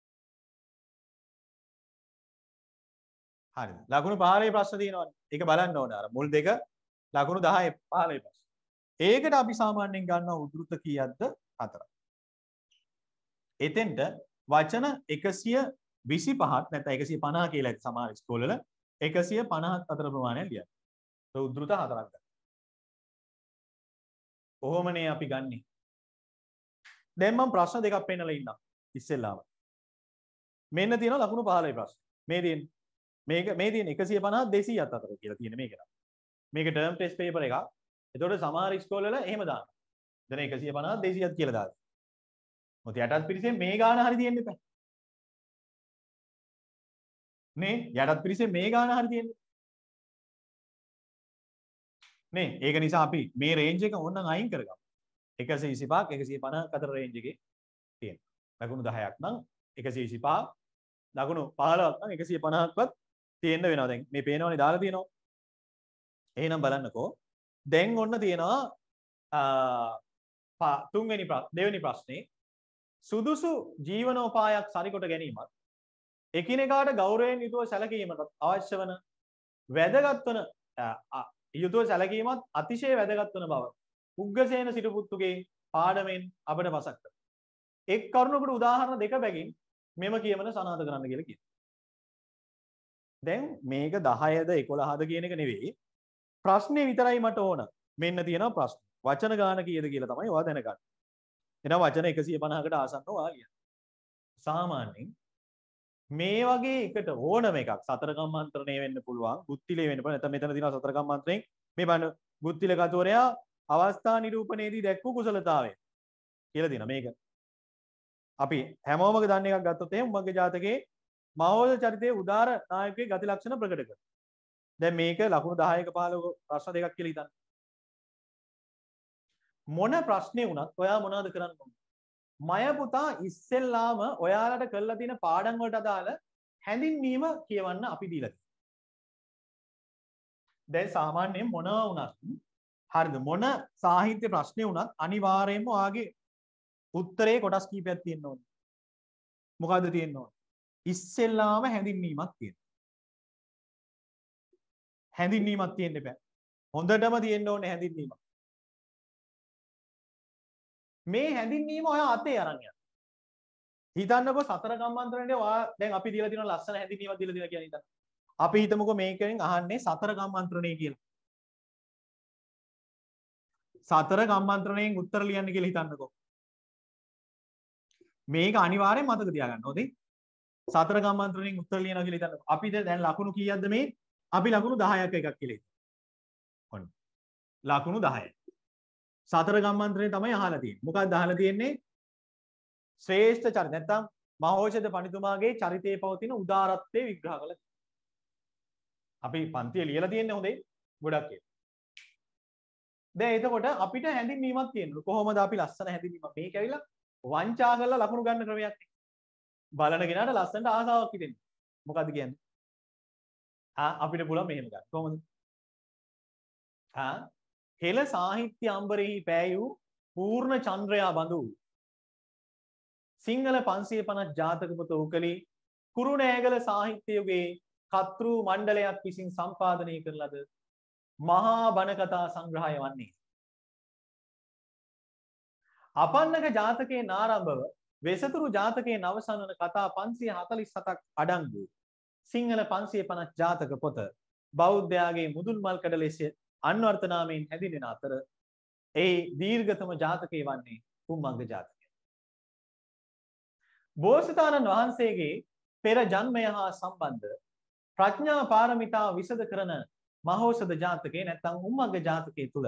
හරිද? ලකුණු 15 ප්‍රශ්න තියෙනවනේ. ඒක බලන්න ඕන අර මුල් දෙක ලකුණු 10 15 ප්‍රශ්න. ඒකට අපි සාමාන්‍යයෙන් ගන්නවා උද්දෘත කීයක්ද? 4ක්. එතෙන්ට වචන 125ක් නැත්නම් 150 කියලා ඇති සමහර ස්කෝල වල 150ක් අතර ප්‍රමාණයක් ලියන්න. ඒ උද්දෘත 4ක් ගන්න. කොහොමනේ අපි ගන්නෙ? දැන් මම ප්‍රශ්න දෙකක් පෙන්නලා ඉන්නම් ඉස්සෙල්ලාම. මෙන්න තියෙනවා ලකුණු 15 ප්‍රශ්න. මේ තියෙන 150 200ක් අතර කියලා තියෙන මේක. මේක ටර්ම් ටෙස්ට් පේපර් එකක්. එතකොට සමහර ස්කෝල වල එහෙම දානවා. දැන් 150 200ක් කියලා දානවා. මොකද යටත් පිරිසේ මේ ගාන හරි තියෙන්න එපා. නේ යටත් පිරිසේ මේ ගාන හරි තියෙන්න. නේ ඒක නිසා අපි මේ රේන්ජ් එක ඕනනම් අයින් කරගමු. 125ක් 150ක් අතර රේන්ජ් එකේ තියෙනවා. ලකුණු 10ක් නම් 125 ලකුණු 15ක් නම් 150ක්වත් තියෙන්න වෙනවා. දැන් මේ පේනවනේ දාලා තියෙනවා. එහෙනම් බලන්නකෝ දැන් ඔන්න තියෙනවා දෙවෙනි ප්‍රශ්නේ සුදුසු ජීවනෝපායක් සරිකොට ගැනීමත් එකිනෙකාට ගෞරවයෙන් යුතුව සැලකීමට අවශ්‍ය වන වැදගත් වන යුතුව සැලකීමත් අතිශය වැදගත් වන බව උග්ගසේන සිටුපුත්තුගේ පාඩමෙන් අපට පසක් කරනවා. එක් කරුණකට උදාහරණ දෙක බැගින් මෙම කියමන සනාථ කරන්න කියලා කියනවා. දැන් මේක 10ද 11ද කියන එක නෙවෙයි. ප්‍රශ්නේ විතරයි මට ඕන. මෙන්න තියෙනවා ප්‍රශ්න. වචන ගාන කීයද කියලා තමයි ඔයා දැනගන්න. එහෙනම් වචන 150කට ආසන්නව ඔයා කියන්න. සාමාන්‍යයෙන් මේ වගේ එකට ඕනම එකක් සතර කම්මන්ත්‍රණය වෙන්න පුළුවන්, ගුත්තිලේ වෙන්න පුළුවන්. නැත්නම් මෙතන තියෙනවා සතර කම්මන්ත්‍රණයෙන් මේ බලන්න ගුත්තිල කතෝරයා අවස්ථා නිරූපණයේදී දැක්වූ කුසලතාවය කියලා තියෙනවා. මේක අපි හැමෝම දන්න එකක් ගත්තොත් එහෙනම් උමග්ග ජාතකයේ මහෝද චරිතයේ උදාර නායකගේ ගති ලක්ෂණ ප්‍රකට කරනවා. දැන් මේක ලකුණු 10ක 15ක ප්‍රශ්න දෙකක් කියලා හිතන්න. මොන ප්‍රශ්නේ වුණත් ඔයා මොනවද කරන්න ඕනේ? මය පුතා ඉස්සෙල්ලාම ඔයාලට කරලා තියෙන පාඩම් වලට අදාළ හැඳින්වීම කියවන්න අපි දීලා තියෙනවා. දැන් සාමාන්‍යයෙන් මොනවා වුණත් හරිද මොන සාහිත්‍ය ප්‍රශ්නේ වුණත් අනිවාර්යයෙන්ම ඔයාගේ උත්තරේ කොටස් කීපයක් තියෙන්න ඕනේ. මොකද්ද තියෙන්න ඕනේ? ඉස්සෙල්ලාම හැඳින්වීමක් තියෙනවා. හැඳින්වීමක් තියෙන්න බෑ. හොඳටම තියෙන්න ඕනේ හැඳින්වීමක්. මේ හැඳින්වීම ඔයා අතේ අරන් යන්න. හිතන්නකෝ සතර කම්මන්ත්‍රණයේ ඔයා දැන් අපි දීලා තියෙන ලස්සන හැඳින්වීමක් දීලා තියෙනවා කියලා හිතන්න. අපි හිතමුකෝ මේකෙන් අහන්නේ සතර කම්මන්ත්‍රණය කියලා. සතර කම්මන්ත්‍රණයෙන් උත්තර ලියන්න කියලා හිතන්නකෝ. මේක අනිවාර්යෙන් මතක තියාගන්න ඕනේ. සතර කම්මන්ත්‍රණයෙන් උත්තර ලියනවා කියලා හිතන්නකෝ. අපි දැන් ලකුණු කීයක්ද මේ? අපි ලකුණු 10ක් එකක් කියලා හිතමු. ඔන්න. ලකුණු 10යි. සතර කම්මන්ත්‍රණය තමයි අහලා තියෙන්නේ. මොකක්ද අහලා තියෙන්නේ? ශ්‍රේෂ්ඨ චරිත නැත්නම් මහෝෂධ පඬිතුමාගේ චරිතයේ පවතින උදාරත්වය විග්‍රහ කළා. අපි පන්තියේ ලියලා තියෙන්නේ හොඳේ ගොඩක් ඒක. දැන් එතකොට අපිට හැඳින්වීමක් තියෙනවා. කොහොමද අපි ලස්සන හැඳින්වීමක් මේක ඇවිල්ලා වංචා කරලා ලකුණු ගන්න ක්‍රමයක් නේ. බලන කෙනාට ලස්සනට ආසාවක් හිතෙන්නේ. මොකද්ද කියන්නේ? අපිට පුළුවන් මෙහෙම ගන්න. කොහොමද? හෙළ සාහිත්‍ය අම්බරෙහි පෑයූ පූර්ණ චන්ද්‍රයා බඳු සිංහල 550 ජාතක පොත උකලී කුරුණෑගල සාහිත්‍ය යුගයේ කතෘ මණ්ඩලයක් විසින් සම්පාදනය කරන ලද මහා බණ කතා සංග්‍රහය වන්නේ. අපන්නක ජාතකයෙන් ආරම්භව වෙසතුරු ජාතකයෙන් අවසන් වන කතා 547ක් අඩංගු සිංහල 550 ජාතක පොත බෞද්ධයාගේ මුදුන්මල්කඩ ලෙස අන්වර්ථ නාමයෙන් හැඳින්වෙන අතර ඒ දීර්ඝතම ජාතකය වන්නේ උම්මග්ග ජාතකය. බෝසතාණන් වහන්සේගේ පෙර ජන්මය හා සම්බන්ධ ප්‍රඥා පාරමිතා විසද කරන මහෝසධ ජාතකයේ නැත්නම් උම්මග්ග ජාතකයේ තුල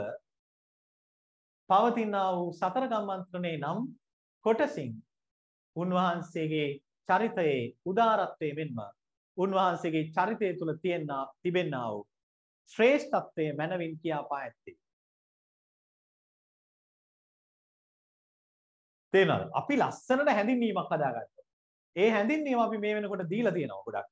පවතිනා වූ සතර කම්මන්ත්‍රණේ නම් කොටසින් උන්වහන්සේගේ චරිතයේ උදාරත්වයේ මෙන්ම උන්වහන්සේගේ චරිතය තුල තිබෙනා වූ ශ්‍රේෂ්ඨත්වයේ මනවින් කියා පා ඇත්තේ. තේරෙනවද? අපි ලස්සනට හැඳින්වීමක් හදාගත්තා. ඒ හැඳින්වීම අපි මේ වෙනකොට දීලා තියෙනවා ගොඩක්.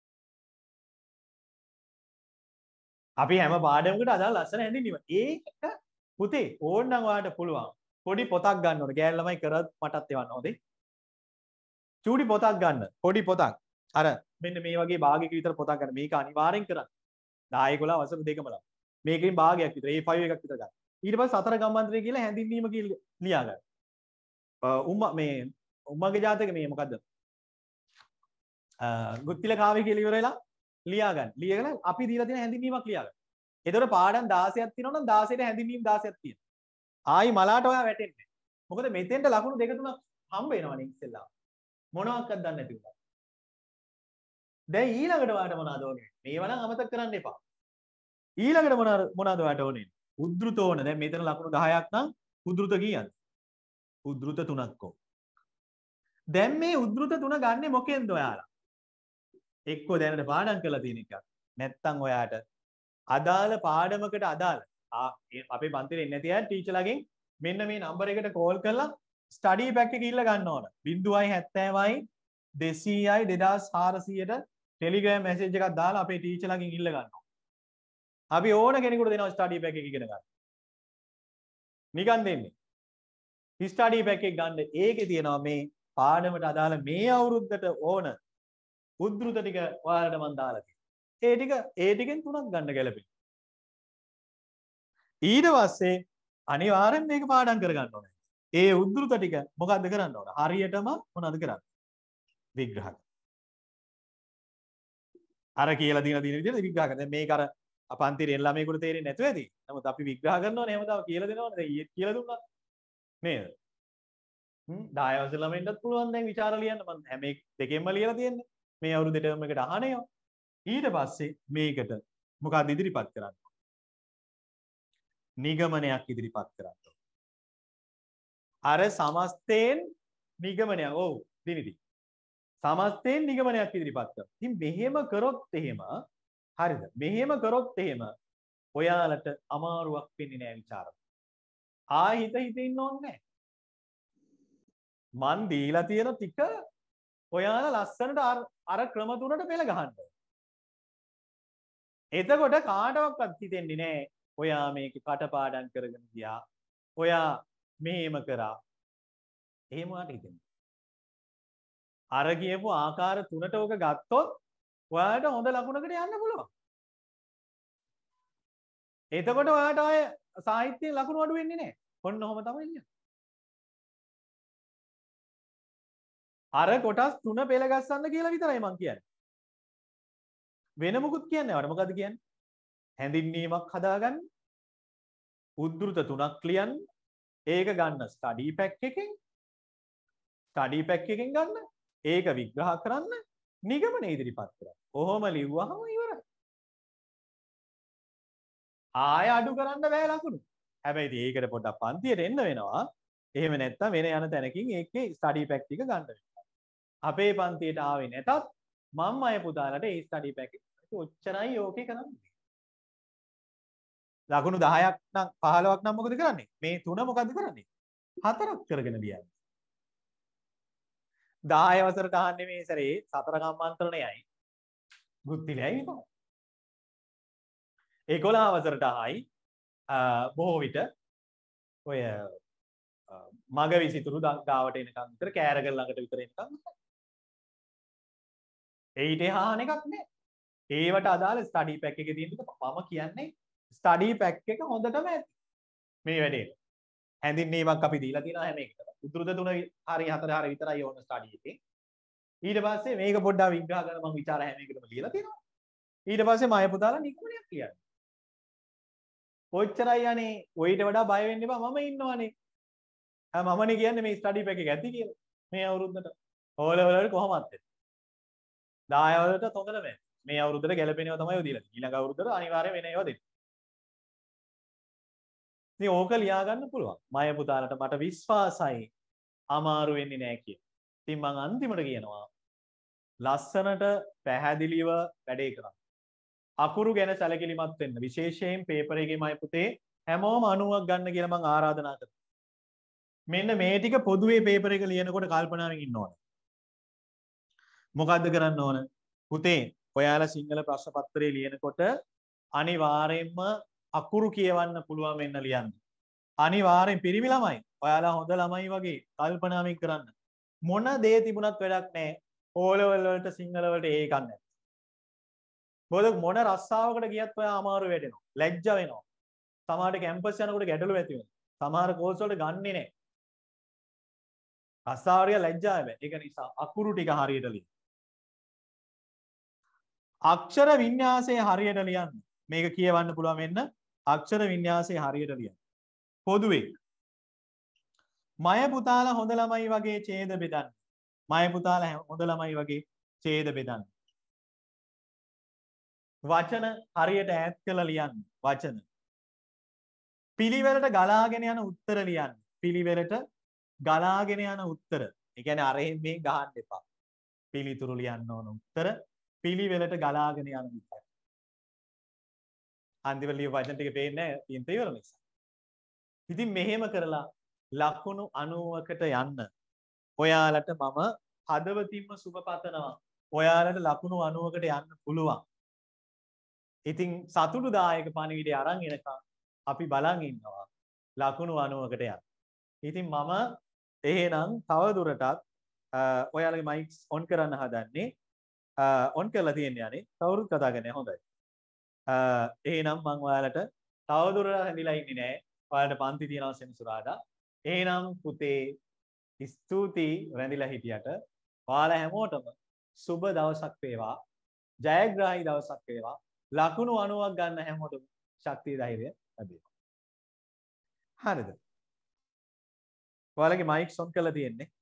අපි හැම පාඩමකට අදාළ ලස්සන හැඳින්වීම. ඒක පුතේ ඕනනම් ඔයාලට පුළුවන්. පොඩි පොතක් ගන්න ඕනේ. ගෑන් ළමයි කරත් මටත් එවන්න හොඳේ. චූටි පොතක් ගන්න. පොඩි පොතක්. අර මෙන්න මේ වගේ භාගයක විතර පොතක් ගන්න. මේක අනිවාර්යෙන් කරන්න. 10 11 වසර දෙකම ලා. මේකෙන් භාගයක් විතර A5 එකක් විතර ගන්න. ඊට පස්සේ සතර කම්මන්ත්‍රණය කියලා හැඳින්වීම කියලා ලියා ගන්න. උම්මග්ග ජාතක මේ මොකද්ද? ගුත්තිල කාව්‍ය කියලා ඉවර වෙලා ලියා ගන්න. ලියගෙන අපි දීලා තියෙන හැඳින්වීමක් ලියා ගන්න. එතකොට පාඩම් 16ක් තියෙනවා නම් 16ට හැඳින්වීම 16ක් තියෙනවා. ආයි මලාට ඔයා වැටෙන්නේ. මොකද මෙතෙන්ට ලකුණු දෙක තුනක් හම්බ වෙනවනේ ඉස්සෙල්ලා. මොනවාක්වත් දන්නේ නැති උනා. දැන් ඊළඟට ඔයාලට මොනවද ඕනේ? මේව නම් අමතක කරන්න එපා. ඊළඟට මොනවද ඔයාලට ඕනේ? උද්දෘත ඕන. දැන් මෙතන ලකුණු 10ක් නම් උද්දෘත කීයද? උද්දෘත 3ක් ඕන. දැන් මේ උද්දෘත 3 ගන්නෙ මොකෙන්ද ඔයාලා? එක්කෝ දැනට පාඩම් කරලා තියෙන එකක්. නැත්තම් ඔයාට අදාළ පාඩමකට අදාළ අපේ පන්තියේ ඉන්නේ නැති අය ටීචර්ලාගෙන් මෙන්න මේ නම්බර එකට කෝල් කරලා ස්ටඩි පැක් එක ඉල්ල ගන්න ඕන. 0.70යි 200යි 2400ට ටෙලිග්‍රෑම් මැසේජ් එකක් දාලා අපේ ටීචර්ලාගෙන් ඉල්ල ගන්නවා. අපි ඕන කෙනෙකුට දෙනවා ස්ටඩි පැක් එක ඉගෙන ගන්න. නිකන් දෙන්නේ. ස්ටඩි පැක් එක ගන්න. ඒකේ තියෙනවා මේ පාඩමට අදාළ මේ අවුරුද්දට ඕන උද්දෘත ටික ඔයාලට මම දාලා තියෙනවා. ඒ ටිකෙන් 3ක් ගන්න ගැලපෙන. ඊට පස්සේ අනිවාර්යෙන් මේක පාඩම් කරගන්න ඕනේ. ඒ උද්දෘත ටික මොකද්ද කරන්න ඕන? හරියටම මොනවද කරන්නේ? විග්‍රහ කරන්න. අර කියලා දින විදිහට විග්‍රහ කරන්න. දැන් මේක අර අපන්තිරෙන් ළමයිකුට තේරෙන්නේ නැතුව ඇති. නමුත් අපි විග්‍රහ කරනවනේ හැමදාම කියලා දෙනවනේ. දැන් ඊයේ කියලා දුන්නා. නේද? 10 වසර ළමයින්ටත් පුළුවන් දැන් විචාර ලියන්න. මම හැම දෙකෙන්ම ලියලා තියෙන්නේ. මේ අවුරුදු ටර්ම් එකට අහන්නේ. ඊට පස්සේ මේකට මොකක්ද ඉදිරිපත් කරන්න? නිගමනයක් ඉදිරිපත් කරන්න. අර සමස්තයෙන් නිගමනයක්. ඔව් දිනිදි. සමස්තයෙන් නිගමනයක් ඉදිරිපත් කරනවා. ඉතින් මෙහෙම කරොත් එහෙම හරිද? මෙහෙම කරොත් එහෙම ඔයාලට අමාරුවක් වෙන්නේ නැහැ විචාර. හිත ඉන්න ඕනේ නැහැ. මන් දීලා තියෙන ටික ඔයාලා ලස්සනට අර ක්‍රම තුනට පෙළ ගහන්න. එතකොට කාටවත් හිතෙන්නේ නැහැ ඔයා මේක කටපාඩම් කරගෙන ගියා. ඔයා මෙහෙම කරා. එහෙම වාට හිතෙන්නේ. අර කියපු ආකාර තුනට ඔක ගත්තොත් ඔයාලට හොඳ ලකුණකට යන්න පුළුවන්. එතකොට ඔයාලට ආය සාහිත්‍යයේ ලකුණු අඩු වෙන්නේ නැහැ. ඔන්න ඔහම තමයි ඉන්නේ. අර කොටස් තුන පෙළ ගස්සන්න කියලා විතරයි මම කියන්නේ. වෙන මොකුත් කියන්නේ නැහැ. මොකද්ද කියන්නේ? හැඳින්වීමක් හදාගන්න. උද්දෘත තුනක් ලියන්න. ඒක ගන්න ස්ටඩි පැක් එකෙන්. ස්ටඩි පැක් එකෙන් ගන්න. ඒක විග්‍රහ කරන්න. නිගමන ඉදිරිපත් කරන්න. කොහොම ලිව්වහම ඉවරයි. ආය අඩු කරන්න බෑ ලකුණු. හැබැයි ඒකට පොඩ්ඩක් පන්තියට එන්න වෙනවා. එහෙම නැත්නම් වෙන යන තැනකින් ඒකේ ස්ටඩි පැක් ටික ගන්න වෙනවා. අපේ පන්තියට ආවේ නැතත් මම අය පුතාලට ඒ ස්ටඩි පැක් එක ඔච්චරයි ඕකේ කරන්නේ. ලකුණු 10ක් නම් 15ක් නම් මොකද කරන්නේ? මේ තුන මොකද්ද කරන්නේ? 4ක් කරගෙන ලියන්නේ. 10 වසරට අහන්නේ මේ සැරේ 4 කම්මන්ත්‍රණයයි. වෘත්තිලයි විතරයි. 11 වසරට අහයි බොහෝ විට ඔය මග විසිතුරු ගාවට එනකම් විතර කෑරගල ළඟට විතර එනකම් ඒිට අහන එකක් නෑ. ඒවට අදාළ ස්ටඩි පැක් එකේ තියෙන ටික මම කියන්නේ ස්ටඩි පැක් එක හොඳටම ඇති. මේ වැඩේ. හැඳින්වීමක් අපි දීලා තියෙනවා හැම එකටම. උද්දෘත තුන හරි 4 හරි විතරයි ඕන ස්ටඩි එකේ. ඊට පස්සේ මේක පොඩ්ඩක් විග්‍රහ කරලා මම ਵਿਚාර හැම එකටම ලියලා තියෙනවා. ඊට පස්සේ මම පුතාලා නිගමනයක් කියන්න. ඔච්චරයි අනේ. ඔයිට වඩා බය වෙන්න එපා. මම ඉන්නවනේ. මමනේ කියන්නේ මේ ස්ටඩි පැක් එක ඇති කියලා. මේ අවුරුද්දට. ඕලෙවල් වල කොහොමද? 10 වලට හොඳට මේ. මේ අවුරුද්දට ගැලපෙනව තමයි ඔය දීලා තියෙන්නේ. ඊළඟ අවුරුද්දට අනිවාර්යයෙන් වෙන ඒවා දෙන්න. ඉතින් ඕක ලියා ගන්න පුළුවන්. මය පුතාලට මට විශ්වාසයි අමාරු වෙන්නේ නැහැ කියලා. ඉතින් මම අන්තිමට කියනවා ලස්සනට පැහැදිලිව වැඩේ කරන්න. අකුරු ගැන සැලකිලිමත් වෙන්න. විශේෂයෙන් පේපර් එකේ මය පුතේ හැමෝම 90ක් ගන්න කියලා මම ආරාධනා කරනවා. මෙන්න මේ ටික පොදුවේ පේපර් එක ලියනකොට කල්පනාවෙන් ඉන්න ඕන. මොකද්ද කරන්න ඕන? පුතේ ඔයාලා සිංහල ප්‍රශ්න පත්‍රය ලියනකොට අනිවාර්යයෙන්ම අකුරු කියවන්න පුළුවන් වෙන්න ලියන්න. අනිවාර්යෙන් පිරිමි ළමයි. ඔයාලා හොඳ ළමයි වගේ කල්පනාවෙන් කරන්න. මොන දේ තිබුණත් වැඩක් නැහැ. O level වලට සිංහල වලට ඒකක් නැහැ. මොකද මොන රස්සාවකට ගියත් ඔයා අමාරු වෙනවා. ලැජ්ජ වෙනවා. සමහරට කැම්පස් යනකොට ගැටලු ඇති වෙනවා. සමහර කෝස් වලට ගන්නෙ නැහැ. රස්සාවරිය ලැජ්ජාව බෑ. ඒක නිසා අකුරු ටික හරියට ලියන්න. අක්ෂර වින්‍යාසය හරියට ලියන්න. මේක කියවන්න පුළුවන් වෙන්න අක්ෂර වින්‍යාසය හරියට ලියන්න. පොදුවේ මය පුතාලා හොඳ ළමයි වගේ ඡේද බෙදන්න. මය පුතාලා හොඳ ළමයි වගේ ඡේද බෙදන්න. වචන හරියට ඈත් කරලා ලියන්න. වචන. පිළිවෙලට ගලාගෙන යන උත්තර ලියන්න. පිළිවෙලට ගලාගෙන යන උත්තර. ඒ කියන්නේ අරෙන් මේ ගහන්න එපා. පිළිතුරු ලියන්න ඕන උත්තර පිළිවෙලට ගලාගෙන යන විදිහ. අන්තිම ලිය වචන ටික පේන්නේ නැහැ. තියෙන තේ ඉවර නිසා. ඉතින් මෙහෙම කරලා ලකුණු 90කට යන්න ඔයාලට මම හදවතින්ම සුබ පතනවා. ඔයාලට ලකුණු 90කට යන්න පුළුවන්. ඉතින් සතුටුදායක පණිවිඩය අරන් එනකම් අපි බලන් ඉන්නවා. ලකුණු 90කට යන්න. ඉතින් මම එහෙනම් තව දුරටත් ඔයාලගේ මයික්ස් ඔන් කරන්න හදන්නේ ඔන් කරලා තියෙන්නේ අනේ කවුරුත් කතා කරන්නේ හොඳයි. එහෙනම් මම ඔයාලට තව දුරටත් හැදිලා ඉන්නේ නැහැ. ඔයාලට පන්ති තියනවා සෙනසුරාදා. එහෙනම් පුතේ ස්තුතියි රැඳිලා හිටියට. ඔයාලා හැමෝටම සුබ දවසක් වේවා. ජයග්‍රාහී දවසක් වේවා. ලකුණු 90ක් ගන්න හැමෝටම ශක්තිය ධෛර්යය ලැබේවා. හරිද? ඔයාලගේ මයික්ස් ඔන් කරලා තියෙන්නේ.